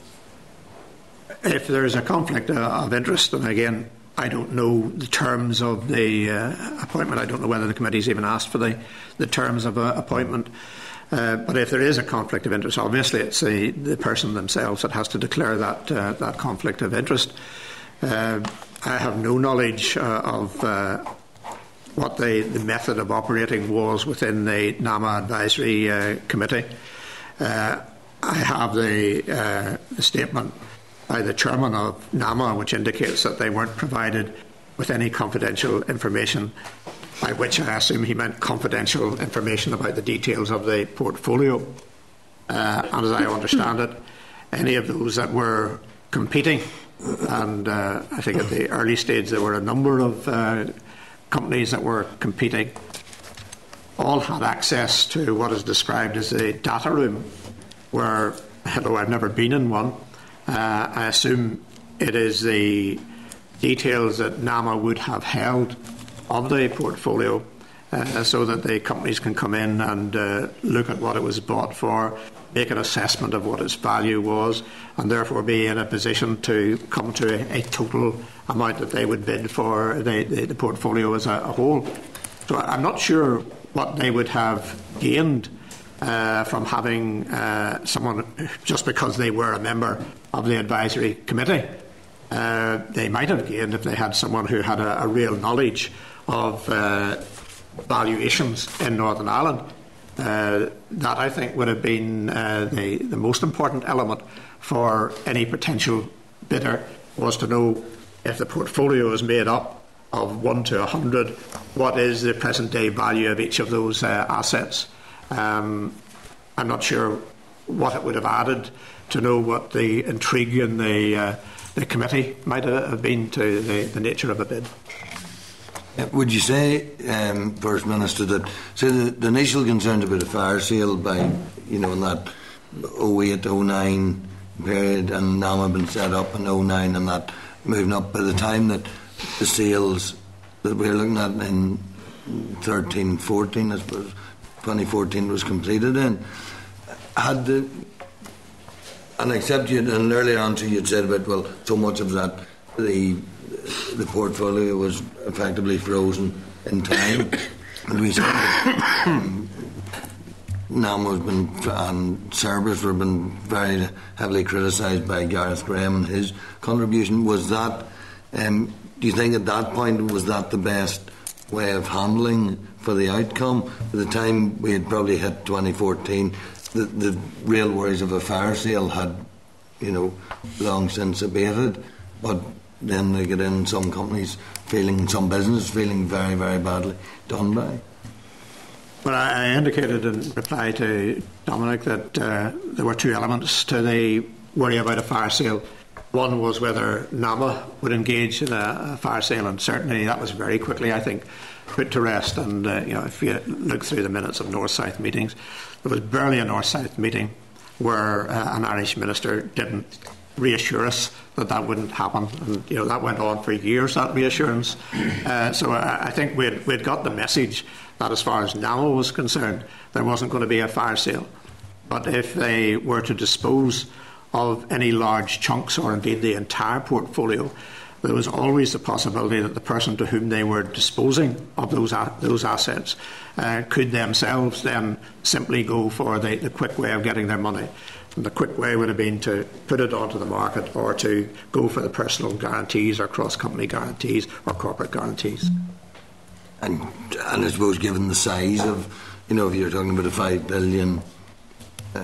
If there is a conflict of interest, and again, I don't know the terms of the uh, appointment. I don't know whether the committee's even asked for the, the terms of uh, appointment. Uh, but if there is a conflict of interest, obviously it's the, the person themselves that has to declare that uh, that conflict of interest. Uh, I have no knowledge uh, of uh, what the, the method of operating was within the NAMA Advisory uh, Committee. Uh, I have the, uh, the statement by the chairman of NAMA, which indicates that they weren't provided with any confidential information, by which I assume he meant confidential information about the details of the portfolio. Uh, and as I understand it, any of those that were competing, and uh, I think at the early stage there were a number of uh, companies that were competing, all had access to what is described as a data room, where, although I've never been in one, uh, I assume it is the details that NAMA would have held of the portfolio uh, so that the companies can come in and uh, look at what it was bought for, make an assessment of what its value was, and therefore be in a position to come to a, a total amount that they would bid for the, the, the portfolio as a, a whole. So I'm not sure what they would have gained uh, from having uh, someone, just because they were a member of the advisory committee. Uh, they might have gained if they had someone who had a, a real knowledge of uh, valuations in Northern Ireland. Uh, that, I think, would have been uh, the, the most important element for any potential bidder, was to know if the portfolio is made up of one to a hundred, what is the present day value of each of those uh, assets. Um, I'm not sure what it would have added to know what the intrigue in the, uh, the committee might have been to the, the nature of a bid. Would you say, um, First Minister, that say the, the initial concerns about a fire sale by, you know, in that oh eight oh nine period, and now have been set up in oh nine and that moving up, by the time that the sales that we're looking at in thirteen fourteen, I suppose twenty fourteen was completed in, had the, and except you in an earlier answer you'd said about, well, so much of that the the portfolio was effectively frozen in time. And we said NAMA has been, and Cerberus have been very heavily criticised by Gareth Graham and his contribution. Was that, um, do you think at that point, was that the best way of handling for the outcome? By the time we had probably hit twenty fourteen, the, the real worries of a fire sale had, you know, long since abated. But then they get in some companies feeling, some business feeling very, very badly done by. Well, I indicated in reply to Dominic that uh, there were two elements to the worry about a fire sale. One was whether NAMA would engage in a, a fire sale, and certainly that was very quickly, I think, put to rest. And uh, you know, if you look through the minutes of North-South meetings, there was barely a North-South meeting where uh, an Irish minister didn't reassure us that that wouldn't happen, and you know that went on for years, that reassurance. Uh, so I, I think we'd, we'd got the message that as far as NAMA was concerned, there wasn't going to be a fire sale. But if they were to dispose of any large chunks, or indeed the entire portfolio, there was always the possibility that the person to whom they were disposing of those those assets uh, could themselves then simply go for the, the quick way of getting their money. And the quick way would have been to put it onto the market, or to go for the personal guarantees, or cross-company guarantees, or corporate guarantees. And, and I suppose, given the size of, you know, if you're talking about a five billion uh,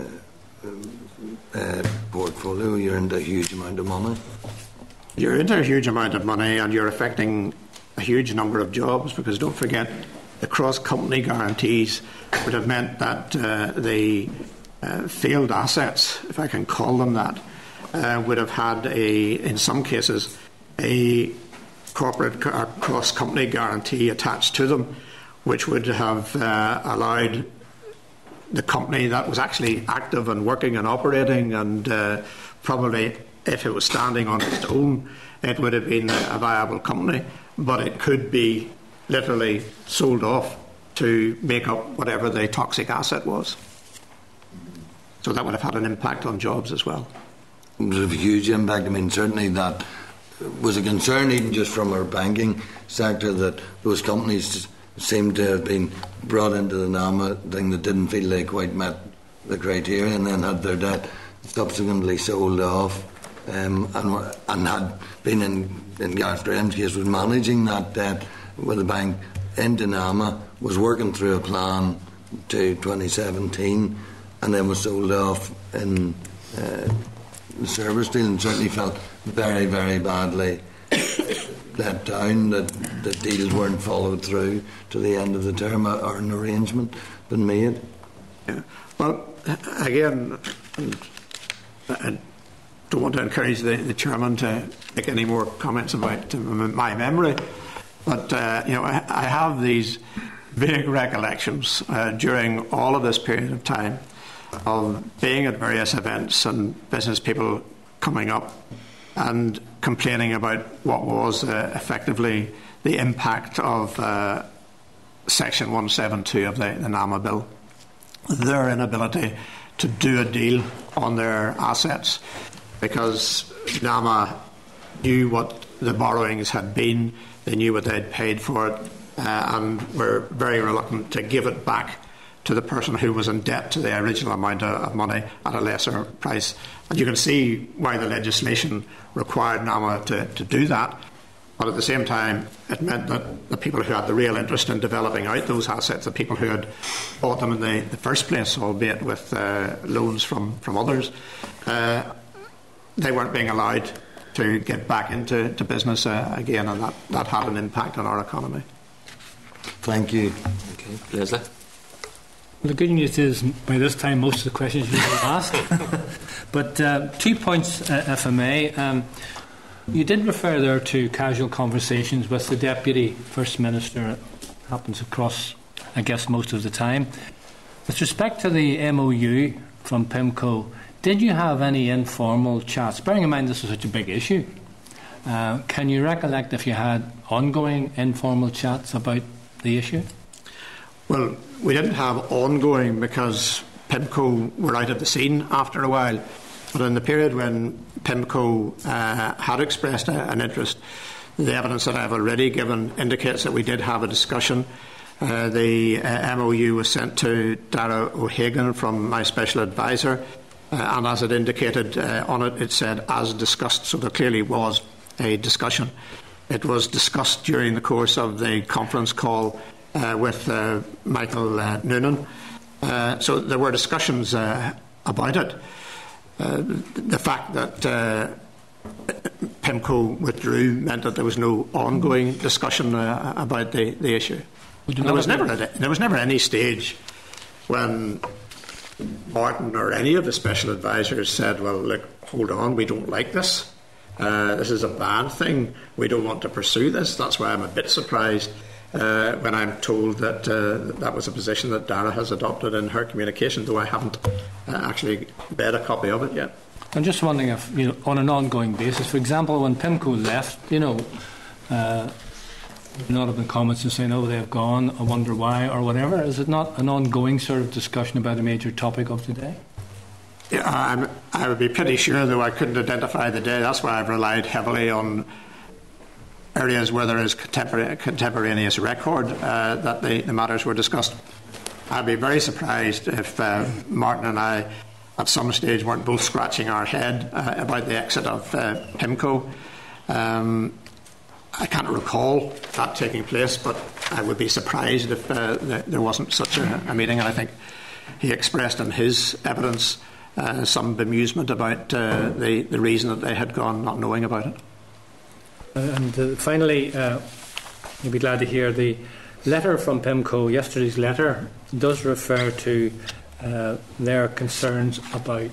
uh, portfolio, you're into a huge amount of money. You're into a huge amount of money, and you're affecting a huge number of jobs, because don't forget, the cross-company guarantees would have meant that uh, the uh, failed assets, if I can call them that, uh, would have had a, in some cases, a corporate or cross-company guarantee attached to them, which would have uh, allowed the company that was actually active and working and operating, and uh, probably, if it was standing on its own, it would have been a viable company, but it could be literally sold off to make up whatever the toxic asset was. So that would have had an impact on jobs as well. It was a huge impact. I mean, certainly that was a concern, even just from our banking sector, that those companies seemed to have been brought into the NAMA thing that didn't feel they quite met the criteria, and then had their debt subsequently sold off, um, and, and had been, in, in Gareth Graham's case, was managing that debt with the bank into NAMA, was working through a plan to twenty seventeen, and then was sold off in uh, the service deal, and certainly felt very, very badly let down that the deals weren't followed through to the end of the term, or an arrangement been made. Yeah. Well, again, I don't want to encourage the, the chairman to make any more comments about my memory, but uh, you know, I, I have these vague recollections uh, during all of this period of time of being at various events and business people coming up and complaining about what was uh, effectively the impact of uh, Section one seventy-two of the, the NAMA bill. Their inability to do a deal on their assets because NAMA knew what the borrowings had been, they knew what they'd paid for it, uh, and were very reluctant to give it back to the person who was in debt to the original amount of money at a lesser price. And you can see why the legislation required NAMA to, to do that. But at the same time, it meant that the people who had the real interest in developing out those assets, the people who had bought them in the, the first place, albeit with uh, loans from, from others, uh, they weren't being allowed to get back into to business uh, again, and that, that had an impact on our economy. Thank you. Okay, Leslie. The good news is, by this time, most of the questions you will ask. But uh, two points, uh, if I may. Um, you did refer there to casual conversations with the Deputy First Minister. It happens across, I guess, most of the time. With respect to the M O U from PIMCO, did you have any informal chats? Bearing in mind this is such a big issue, uh, can you recollect if you had ongoing informal chats about the issue? Well, we didn't have ongoing because PIMCO were out of the scene after a while. But in the period when PIMCO uh, had expressed a, an interest, the evidence that I've already given indicates that we did have a discussion. Uh, the uh, M O U was sent to Dara O'Hagan from my special advisor, uh, and as it indicated uh, on it, it said as discussed, so there clearly was a discussion. It was discussed during the course of the conference call uh, with uh, Michael uh, Noonan. Uh, so there were discussions uh, about it. Uh, the fact that uh, PIMCO withdrew meant that there was no ongoing discussion uh, about the, the issue. There was, never a, there was never any stage when Martin or any of the special advisors said, well, look, hold on, we don't like this. Uh, this is a bad thing. We don't want to pursue this. That's why I'm a bit surprised uh, when I'm told that uh, that was a position that Dara has adopted in her communication, though I haven't uh, actually read a copy of it yet. I'm just wondering if, you know, on an ongoing basis, for example, when PIMCO left, you know, uh, not have been comments and saying, oh, they've gone, I wonder why, or whatever. Is it not an ongoing sort of discussion about a major topic of today? Yeah, I'm, I would be pretty sure, though I couldn't identify the day. That's why I've relied heavily on areas where there is contempor- contemporaneous record uh, that the, the matters were discussed. I'd be very surprised if uh, Martin and I at some stage weren't both scratching our head uh, about the exit of uh, PIMCO. Um, I can't recall that taking place, but I would be surprised if uh, there wasn't such a, a meeting. And I think he expressed in his evidence uh, some bemusement about uh, the, the reason that they had gone, not knowing about it. And uh, finally, uh, you'll be glad to hear the letter from PIMCO, yesterday's letter, does refer to uh, their concerns about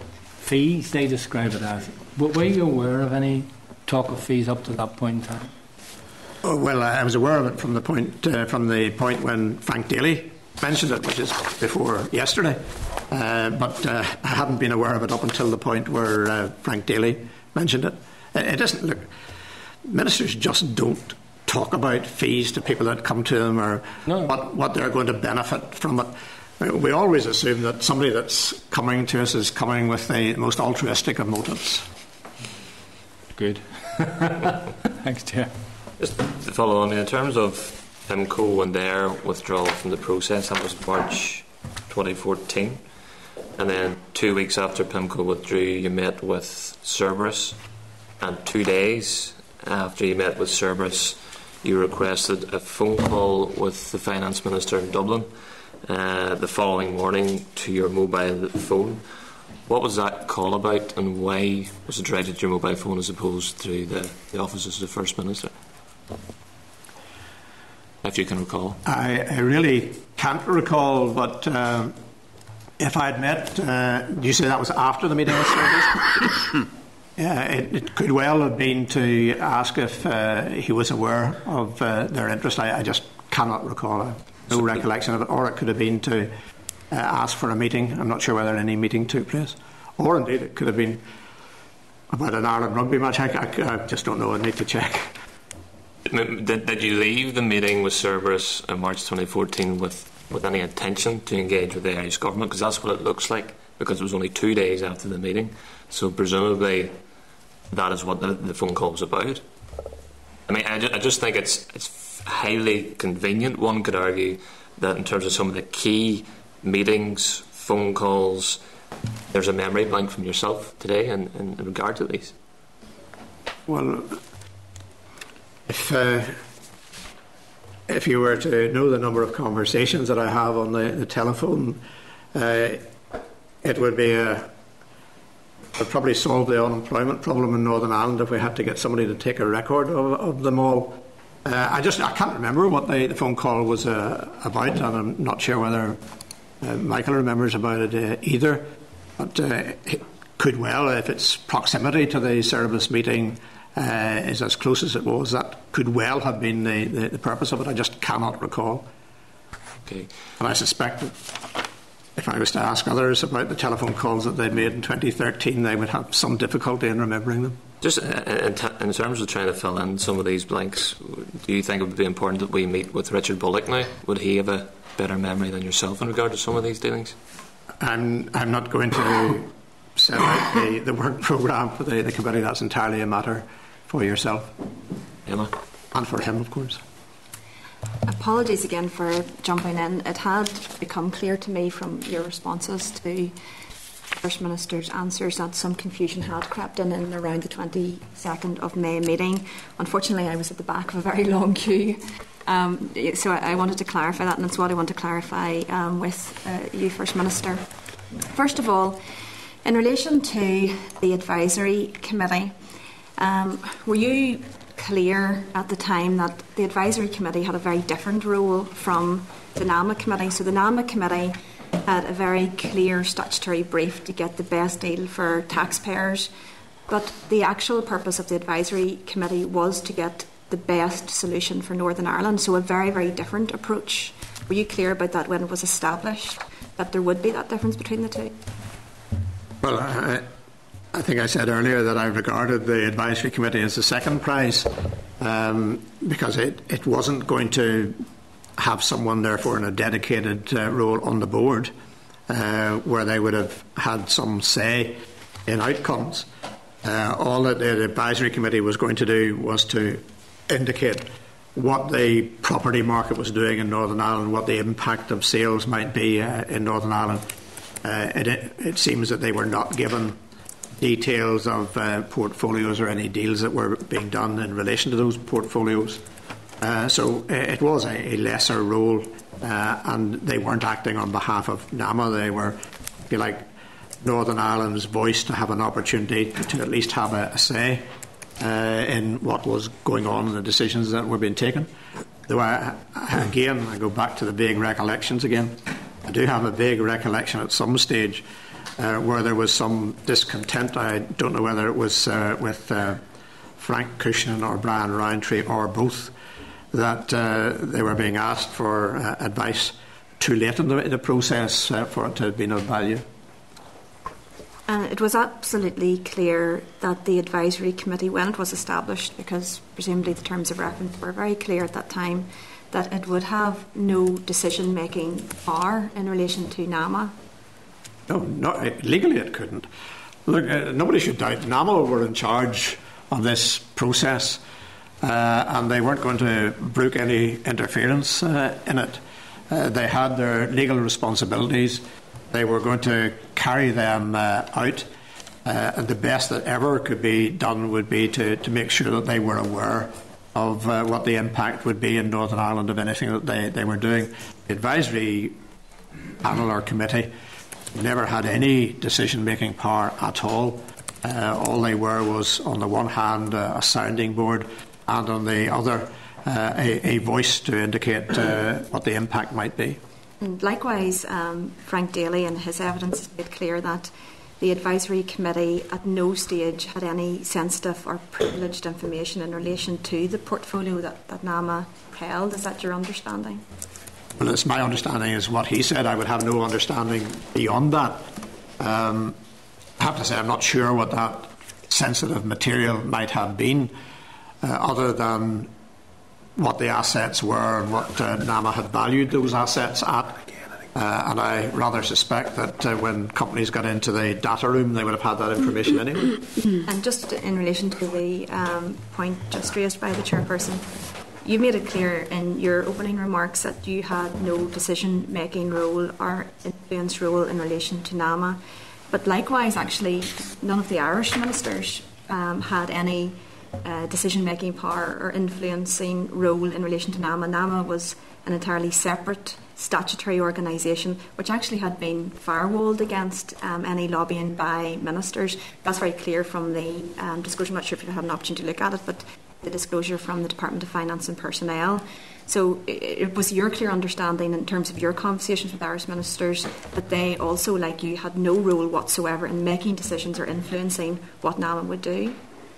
fees, they describe it as. But were you aware of any talk of fees up to that point in time? Oh, well, I was aware of it from the point uh, from the point when Frank Daly mentioned it, which is before yesterday. Uh, but uh, I hadn't been aware of it up until the point where uh, Frank Daly mentioned it. It isn't. Look, ministers just don't talk about fees to people that come to them or no. what, what they're going to benefit from it. We always assume that somebody that's coming to us is coming with the most altruistic of motives. Good. Thanks, Chair. Just to follow on, in terms of PIMCO and their withdrawal from the process, that was March twenty fourteen. And then two weeks after PIMCO withdrew, you met with Cerberus. And two days after you met with Cerberus, you requested a phone call with the Finance Minister in Dublin uh, the following morning to your mobile phone. What was that call about, and why was it directed to your mobile phone as opposed to the, the offices of the First Minister? If you can recall. I, I really can't recall, but um, if I'd met, uh, do you say that was after the meeting with Cerberus? Yeah, it, it could well have been to ask if uh, he was aware of uh, their interest. I, I just cannot recall. I have no so recollection of it. Or it could have been to uh, ask for a meeting. I'm not sure whether any meeting took place. Or indeed it could have been about an Ireland rugby match. I, I, I just don't know. I need to check. did, did you leave the meeting with Cerberus in March twenty fourteen with, with any intention to engage with the Irish government? Because that's what it looks like, because it was only two days after the meeting. So presumably that is what the, the phone call was about. I mean, I, ju- I just think it's it's highly convenient. One could argue that in terms of some of the key meetings, phone calls, there's a memory blank from yourself today in, in, in regard to these. Well, if uh, if you were to know the number of conversations that I have on the, the telephone, uh, it would be a would probably solve the unemployment problem in Northern Ireland if we had to get somebody to take a record of, of them all. Uh, I just I can't remember what the, the phone call was uh, about, and I'm not sure whether uh, Michael remembers about it uh, either. But uh, it could well, if its proximity to the Cerberus meeting uh, is as close as it was, that could well have been the, the, the purpose of it. I just cannot recall. Okay. And I suspect that if I was to ask others about the telephone calls that they made in twenty thirteen, they would have some difficulty in remembering them. Just in, t- in terms of trying to fill in some of these blanks, do you think it would be important that we meet with Richard Bullock now? Would he have a better memory than yourself in regard to some of these dealings? I'm, I'm not going to set out the, the work programme for the, the committee. That's entirely a matter for yourself. Emma? And for him, of course. Apologies again for jumping in. It had become clear to me from your responses to the First Minister's answers that some confusion had crept in in around the twenty-second of May meeting. Unfortunately, I was at the back of a very long queue, um, so I, I wanted to clarify that, and that's what I want to clarify um, with uh, you, First Minister. First of all, in relation to the advisory committee, um, were you clear at the time that the advisory committee had a very different role from the NAMA committee? So the NAMA committee had a very clear statutory brief to get the best deal for taxpayers, but the actual purpose of the advisory committee was to get the best solution for Northern Ireland, so a very, very different approach. Were you clear about that when it was established, that there would be that difference between the two? Well, I, I think I said earlier that I regarded the advisory committee as the second prize, um, because it, it wasn't going to have someone therefore in a dedicated uh, role on the board uh, where they would have had some say in outcomes. Uh, all that the advisory committee was going to do was to indicate what the property market was doing in Northern Ireland, what the impact of sales might be uh, in Northern Ireland. Uh, it, it seems that they were not given details of uh, portfolios or any deals that were being done in relation to those portfolios. Uh, so uh, it was a, a lesser role, uh, and they weren't acting on behalf of NAMA. They were, if you like, Northern Ireland's voice to have an opportunity to, to at least have a, a say uh, in what was going on and the decisions that were being taken. Though, I, I, again, I go back to the vague recollections again. I do have a vague recollection at some stage uh, where there was some discontent. I don't know whether it was uh, with uh, Frank Cushnan or Brian Rowntree or both, that uh, they were being asked for uh, advice too late in the, in the process uh, for it to have been of value. And it was absolutely clear that the advisory committee, when it was established, because presumably the terms of reference were very clear at that time, that it would have no decision-making power in relation to NAMA. No, not, legally it couldn't. Look, uh, nobody should doubt NAMA were in charge of this process. Uh, and they weren't going to brook any interference uh, in it. Uh, they had their legal responsibilities. They were going to carry them uh, out. Uh, and the best that ever could be done would be to, to make sure that they were aware of uh, what the impact would be in Northern Ireland of anything that they, they were doing. The advisory panel or committee never had any decision-making power at all. Uh, all they were was, on the one hand, uh, a sounding board, and on the other, uh, a, a voice to indicate uh, what the impact might be. And likewise, um, Frank Daly and his evidence made clear that the advisory committee at no stage had any sensitive or privileged information in relation to the portfolio that, that NAMA held. Is that your understanding? Well, it's my understanding is what he said. I would have no understanding beyond that. Um, I have to say I'm not sure what that sensitive material might have been. Uh, other than what the assets were and what uh, NAMA had valued those assets at. Uh, and I rather suspect that uh, when companies got into the data room, they would have had that information anyway. And just in relation to the um, point just raised by the chairperson, you made it clear in your opening remarks that you had no decision-making role or influence role in relation to NAMA. But likewise, actually, none of the Irish ministers um, had any uh, decision-making power or influencing role in relation to NAMA. NAMA was an entirely separate statutory organisation which actually had been firewalled against um, any lobbying by ministers. That's very clear from the um, disclosure. I'm not sure if you've had an opportunity to look at it, but the disclosure from the Department of Finance and Personnel. So it, it was your clear understanding in terms of your conversations with Irish ministers that they also, like you, had no role whatsoever in making decisions or influencing what NAMA would do?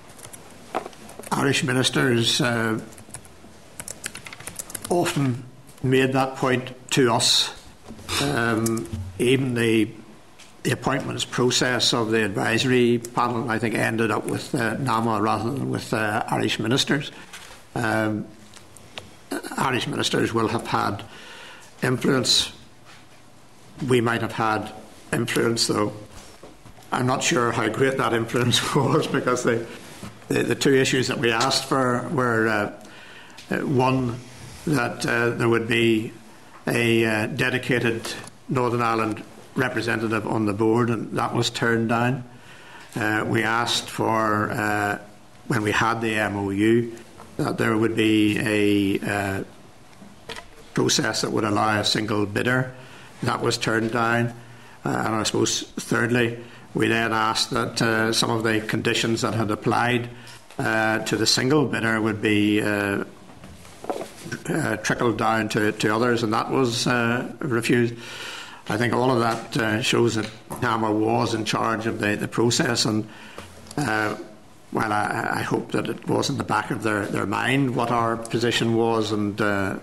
Irish ministers uh, often made that point to us. Um, even the, the appointments process of the advisory panel, I think, ended up with uh, NAMA rather than with uh, Irish ministers. Um, Irish ministers will have had influence. We might have had influence, though I'm not sure how great that influence was, because the, the, the two issues that we asked for were uh, one, that uh, there would be a uh, dedicated Northern Ireland representative on the board, and that was turned down. Uh, we asked for, uh, when we had the M O U, that there would be a uh, process that would allow a single bidder. That was turned down. Uh, and I suppose, thirdly, we then asked that uh, some of the conditions that had applied uh, to the single bidder would be uh, Uh, trickled down to, to others, and that was uh, refused. I think all of that uh, shows that NAMA was in charge of the, the process, and uh, while I, I hope that it was in the back of their, their mind what our position was, and uh,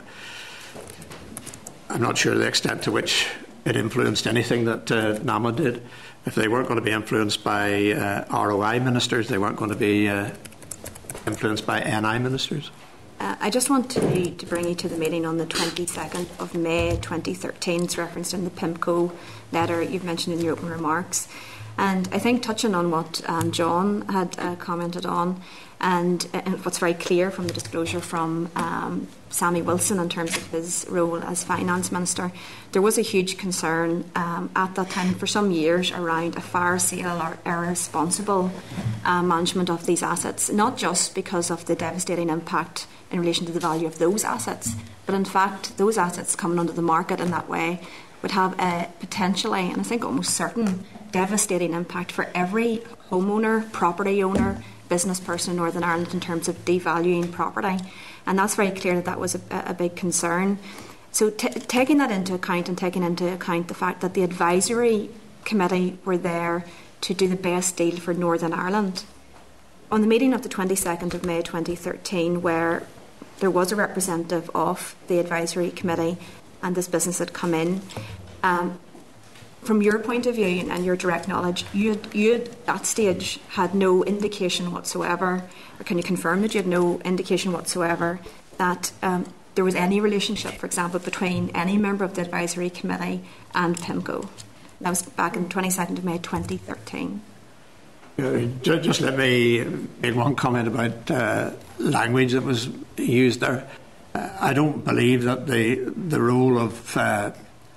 I'm not sure the extent to which it influenced anything that uh, NAMA did. If they weren't going to be influenced by uh, R O I ministers, they weren't going to be uh, influenced by N I ministers. Uh, I just want to, to bring you to the meeting on the twenty-second of May twenty thirteen. It's referenced in the PIMCO letter you've mentioned in your open remarks. And I think touching on what um, John had uh, commented on, and, and what's very clear from the disclosure from um, Sammy Wilson in terms of his role as Finance Minister, there was a huge concern um, at that time for some years around a fire sale or irresponsible uh, management of these assets, not just because of the devastating impact in relation to the value of those assets, but in fact those assets coming onto the market in that way would have a potentially, and I think almost certain, devastating impact for every homeowner, property owner, business person in Northern Ireland in terms of devaluing property. And that's very clear that that was a, a big concern. So t- taking that into account, and taking into account the fact that the advisory committee were there to do the best deal for Northern Ireland, on the meeting of the twenty-second of May twenty thirteen, where there was a representative of the advisory committee and this business had come in, um, from your point of view and your direct knowledge, you had, you had, at that stage had no indication whatsoever, or can you confirm that you had no indication whatsoever that um, there was any relationship, for example, between any member of the advisory committee and PIMCO? That was back on the twenty-second of May twenty thirteen. Uh, just let me make one comment about uh, language that was used there. Uh, I don't believe that the the role of uh,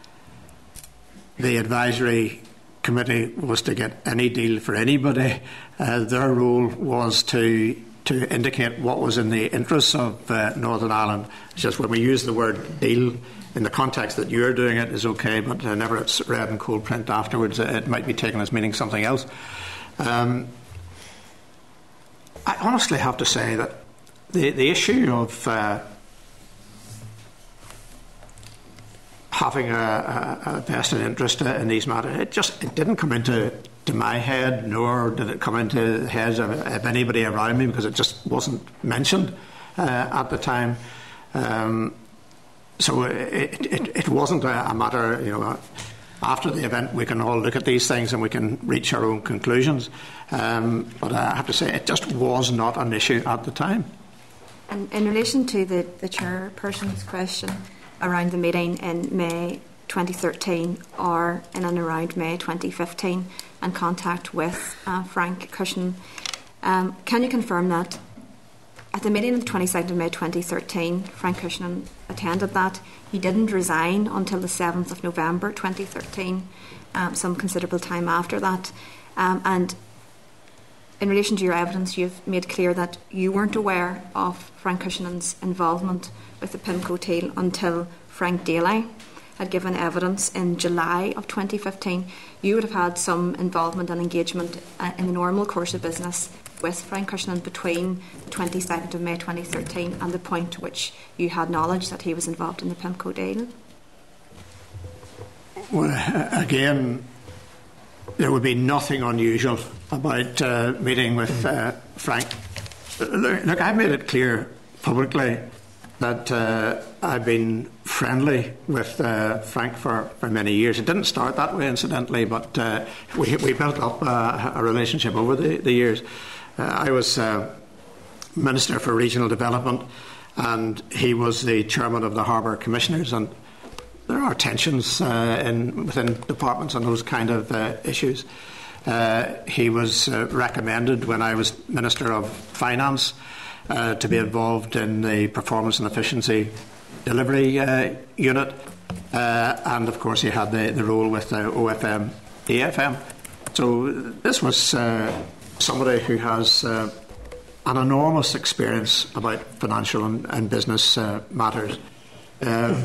the advisory committee was to get any deal for anybody. Uh, their role was to to indicate what was in the interests of uh, Northern Ireland. It's just when we use the word deal in the context that you're doing it is okay, but whenever it's read in cold print afterwards, it might be taken as meaning something else. Um, I honestly have to say that the, the issue of uh, having a, a, a vested interest in these matters, it just it didn't come into to my head, nor did it come into the heads of, of anybody around me, because it just wasn't mentioned uh, at the time. Um, so it, it, it wasn't a, a matter, you know, after the event we can all look at these things and we can reach our own conclusions. Um, but I have to say, it just was not an issue at the time. In, in relation to the, the chairperson's question around the meeting in May twenty thirteen or in and around May twenty fifteen and contact with uh, Frank Cushnan, um, can you confirm that at the meeting on the twenty-second of May twenty thirteen, Frank Cushnan attended that? He didn't resign until the seventh of November twenty thirteen, um, some considerable time after that. Um, and in relation to your evidence, you've made clear that you weren't aware of Frank Cushnan's involvement with the PIMCO deal until Frank Daly had given evidence in July of twenty fifteen. You would have had some involvement and engagement uh, in the normal course of business with Frank Cushnan between the twenty-second of May twenty thirteen and the point to which you had knowledge that he was involved in the PIMCO deal. Well, again, there would be nothing unusual about uh, meeting with uh, Frank. Look, look, I've made it clear publicly that uh, I've been friendly with uh, Frank for, for many years. It didn't start that way, incidentally, but uh, we, we built up uh, a relationship over the, the years. Uh, I was uh, Minister for Regional Development, and he was the chairman of the Harbour Commissioners, and there are tensions uh, in, within departments on those kind of uh, issues. Uh, he was uh, recommended when I was Minister of Finance uh, to be involved in the Performance and Efficiency Delivery uh, Unit, uh, and of course he had the, the role with the O F M, E F M. So this was uh, somebody who has uh, an enormous experience about financial and, and business uh, matters. Uh,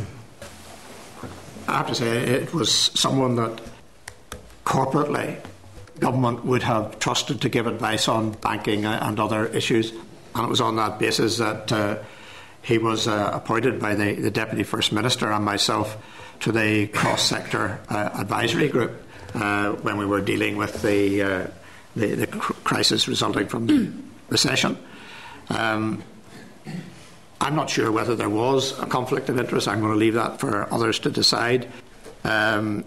I have to say, it was someone that corporately government would have trusted to give advice on banking and other issues, and it was on that basis that uh, he was uh, appointed by the, the Deputy First Minister and myself to the cross-sector uh, advisory group uh, when we were dealing with the, uh, the, the crisis resulting from the recession. Um, I'm not sure whether there was a conflict of interest. I'm going to leave that for others to decide. Um,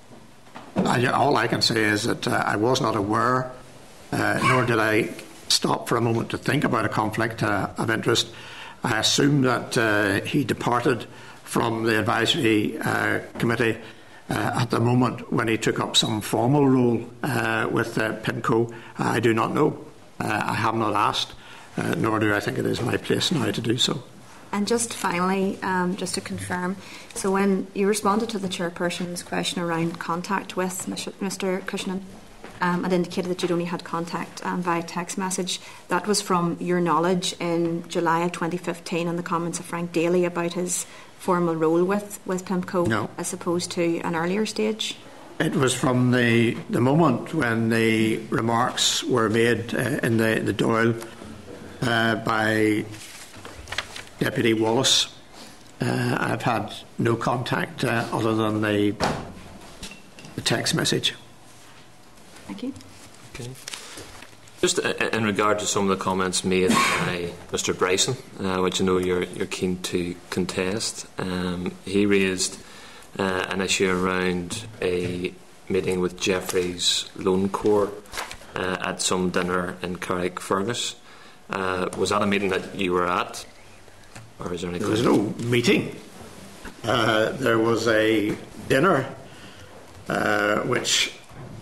I, all I can say is that uh, I was not aware, uh, nor did I stop for a moment to think about a conflict uh, of interest. I assumed that uh, he departed from the advisory uh, committee uh, at the moment when he took up some formal role uh, with uh, PIMCO. I do not know. Uh, I have not asked. Uh, nor do I think it is my place now to do so. And just finally, um, just to confirm, so when you responded to the chairperson's question around contact with Mister Cushnan um, and indicated that you'd only had contact um, via text message, that was from your knowledge in July of twenty fifteen and the comments of Frank Daly about his formal role with, with PIMCO, no, as opposed to an earlier stage? It was from the, the moment when the remarks were made uh, in the, the Dáil Uh, by Deputy Wallace. Uh, I've had no contact uh, other than the, the text message. Thank you. Okay. Just in regard to some of the comments made by Mister Bryson, uh, which I know you're, you're keen to contest, um, he raised uh, an issue around a meeting with Jeffrey's Loan Corps uh, at some dinner in Carrickfergus. Uh, was that a meeting that you were at? Or is there any there was no meeting. Uh, there was a dinner uh, which,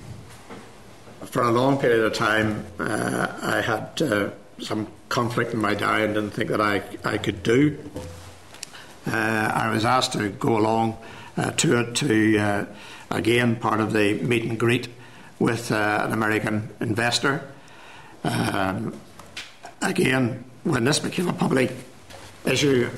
for a long period of time, uh, I had uh, some conflict in my diary and didn't think that I, I could do. Uh, I was asked to go along uh, to it to, uh, again, part of the meet and greet with uh, an American investor. Um, Again, when this became a public issue,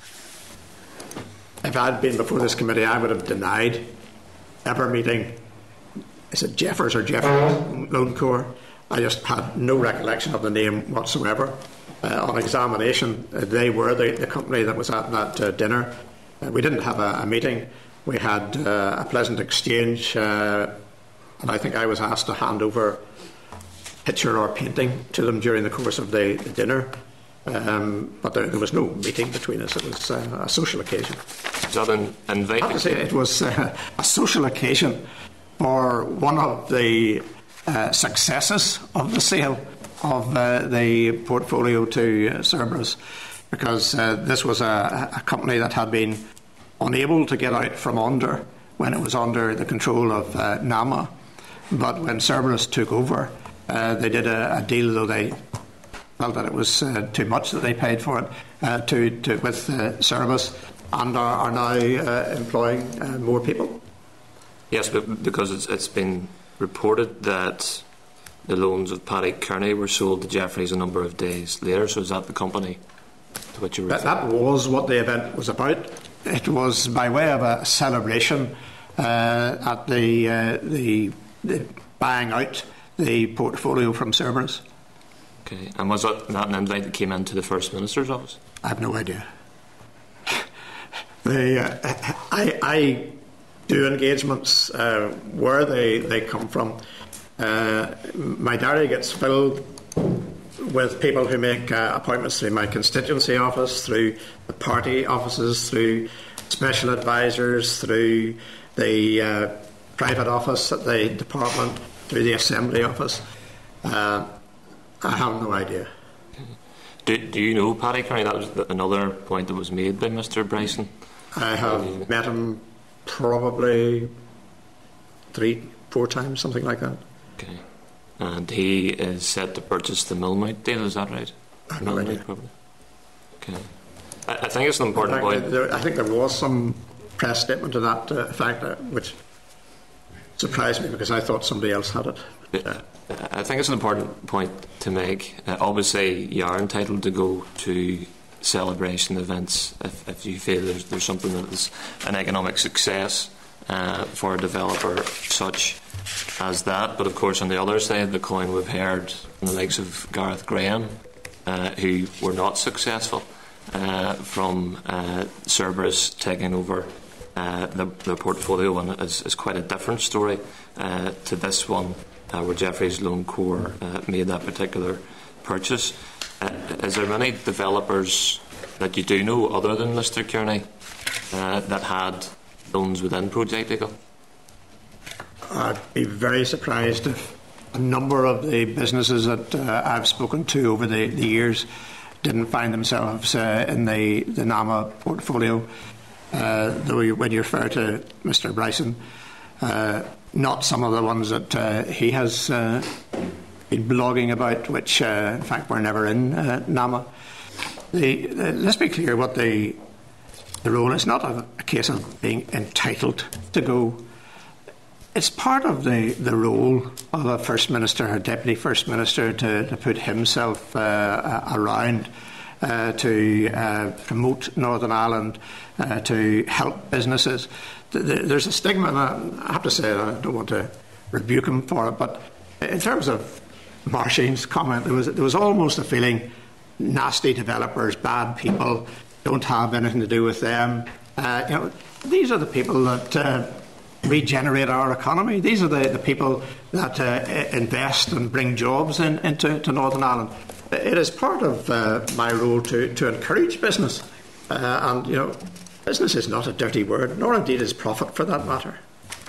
if I had been before this committee, I would have denied ever meeting. Is it Jeffers or Jeffers Loan Corps? I just had no recollection of the name whatsoever. Uh, on examination, uh, they were the, the company that was at that uh, dinner. Uh, we didn't have a, a meeting. We had uh, a pleasant exchange, uh, and I think I was asked to hand over picture or painting to them during the course of the, the dinner, um, but there, there was no meeting between us. It was uh, a social occasion. Is that an inviting? I have to say it was uh, a social occasion for one of the uh, successes of the sale of uh, the portfolio to uh, Cerberus. because uh, this was a, a company that had been unable to get out from under when it was under the control of uh, NAMA. But when Cerberus took over, uh, they did a, a deal, though they felt that it was uh, too much that they paid for it, uh, to, to with uh, Cerberus, and are, are now uh, employing uh, more people. Yes, but because it's, it's been reported that the loans of Paddy Kearney were sold to Jeffreys a number of days later. So is that the company to which you were? That, that was what the event was about. It was by way of a celebration uh, at the, uh, the the buying out the portfolio from Cerberus. Okay, and was that, that an invite that came into the First Minister's office? I have no idea. the, uh, I, I do engagements uh, where they, they come from. Uh, my diary gets filled with people who make uh, appointments through my constituency office, through the party offices, through special advisors, through the uh, private office at the department, through the assembly office. Uh, I have no idea. Do, do you know Paddy Kearney? That was another point that was made by Mister Bryson. I have met him probably three, four times, something like that. Okay. And he is set to purchase the Millmount deal, is that right? I have no idea. Probably. Okay. I, I think it's an important I point. think, there, I think there was some press statement to that uh, fact, uh, which surprised me because I thought somebody else had it. Uh, I think it's an important point to make. Uh, obviously, you are entitled to go to celebration events if, if you feel there's, there's something that is an economic success uh, for a developer such as that. But of course, on the other side of the coin, we've heard from the likes of Gareth Graham, uh, who were not successful uh, from uh, Cerberus taking over uh, the, the portfolio, and it's, it's quite a different story uh, to this one, uh, where Jeffreys Loan Corps uh, made that particular purchase. Uh, is there many developers that you do know, other than Mister Kearney, uh, that had loans within Project Eagle? I'd be very surprised if a number of the businesses that uh, I've spoken to over the, the years didn't find themselves uh, in the, the NAMA portfolio. Uh, though you, when you refer to Mister Bryson, uh, not some of the ones that uh, he has uh, been blogging about, which uh, in fact were never in uh, NAMA. The, the, let's be clear what the, the role is. Not a, a case of being entitled to go. It's part of the, the role of a First Minister or Deputy First Minister to, to put himself uh, around uh, to uh, promote Northern Ireland, uh, to help businesses. There's a stigma, and I have to say, I don't want to rebuke him for it, but in terms of Marcine's comment, there was, there was almost a feeling nasty developers, bad people, don't have anything to do with them. Uh, you know, these are the people that uh, regenerate our economy. These are the, the people that uh, invest and bring jobs in, into to Northern Ireland. It is part of uh, my role to, to encourage business. Uh, and, you know, business is not a dirty word, nor indeed is profit for that matter.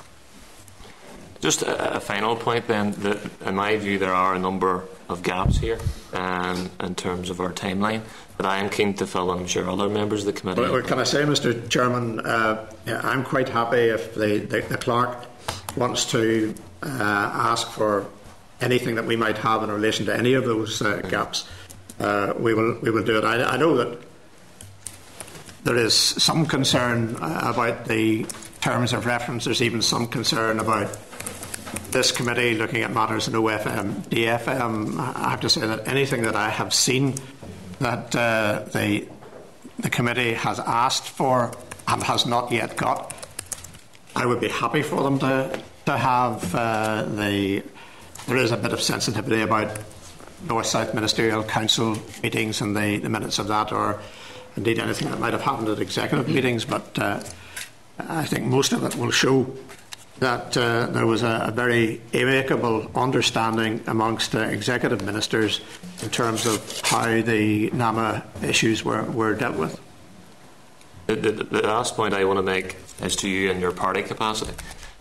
Just a, a final point then, that in my view there are a number of gaps here um, in terms of our timeline that I am keen to fill, and I'm sure other members of the committee. Well, can I say, Mister Chairman, uh, yeah, I'm quite happy if the, the, the clerk wants to uh, ask for anything that we might have in relation to any of those uh, gaps. Uh, we will we will do it. I, I know that there is some concern uh, about the terms of reference. There's even some concern about this committee looking at matters in O F M, D F M. I have to say that anything that I have seen that uh, the the committee has asked for and has not yet got, I would be happy for them to to have. Uh, the there is a bit of sensitivity about North-South Ministerial Council meetings and the, the minutes of that, or indeed anything that might have happened at executive meetings, but uh, I think most of it will show that uh, there was a, a very amicable understanding amongst uh, executive ministers in terms of how the NAMA issues were, were dealt with. The, the, the last point I want to make is to you in your party capacity.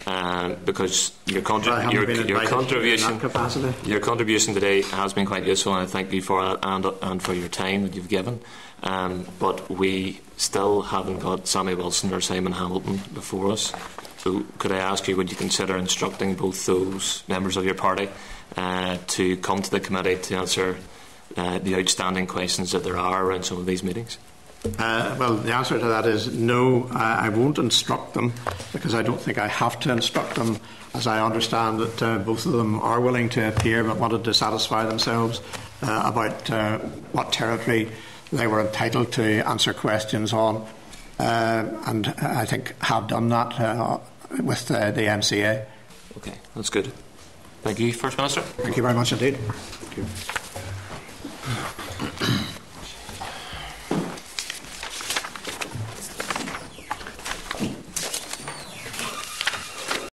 uh, because your, I contri- haven't your, been your invited contribution in that capacity. your contribution today has been quite useful, and I thank you for that and, and for your time that you've given. Um, but we still haven't got Sammy Wilson or Simon Hamilton before us. So could I ask you, would you consider instructing both those members of your party uh, to come to the committee to answer uh, the outstanding questions that there are around some of these meetings? Uh, well, the answer to that is no, I, I won't instruct them, because I don't think I have to instruct them, as I understand that uh, both of them are willing to appear but wanted to satisfy themselves uh, about uh, what territory they were entitled to answer questions on, uh, and I think have done that uh, with uh, the M C A. Okay, that's good. Thank you, First Minister. Thank you very much indeed. Thank you.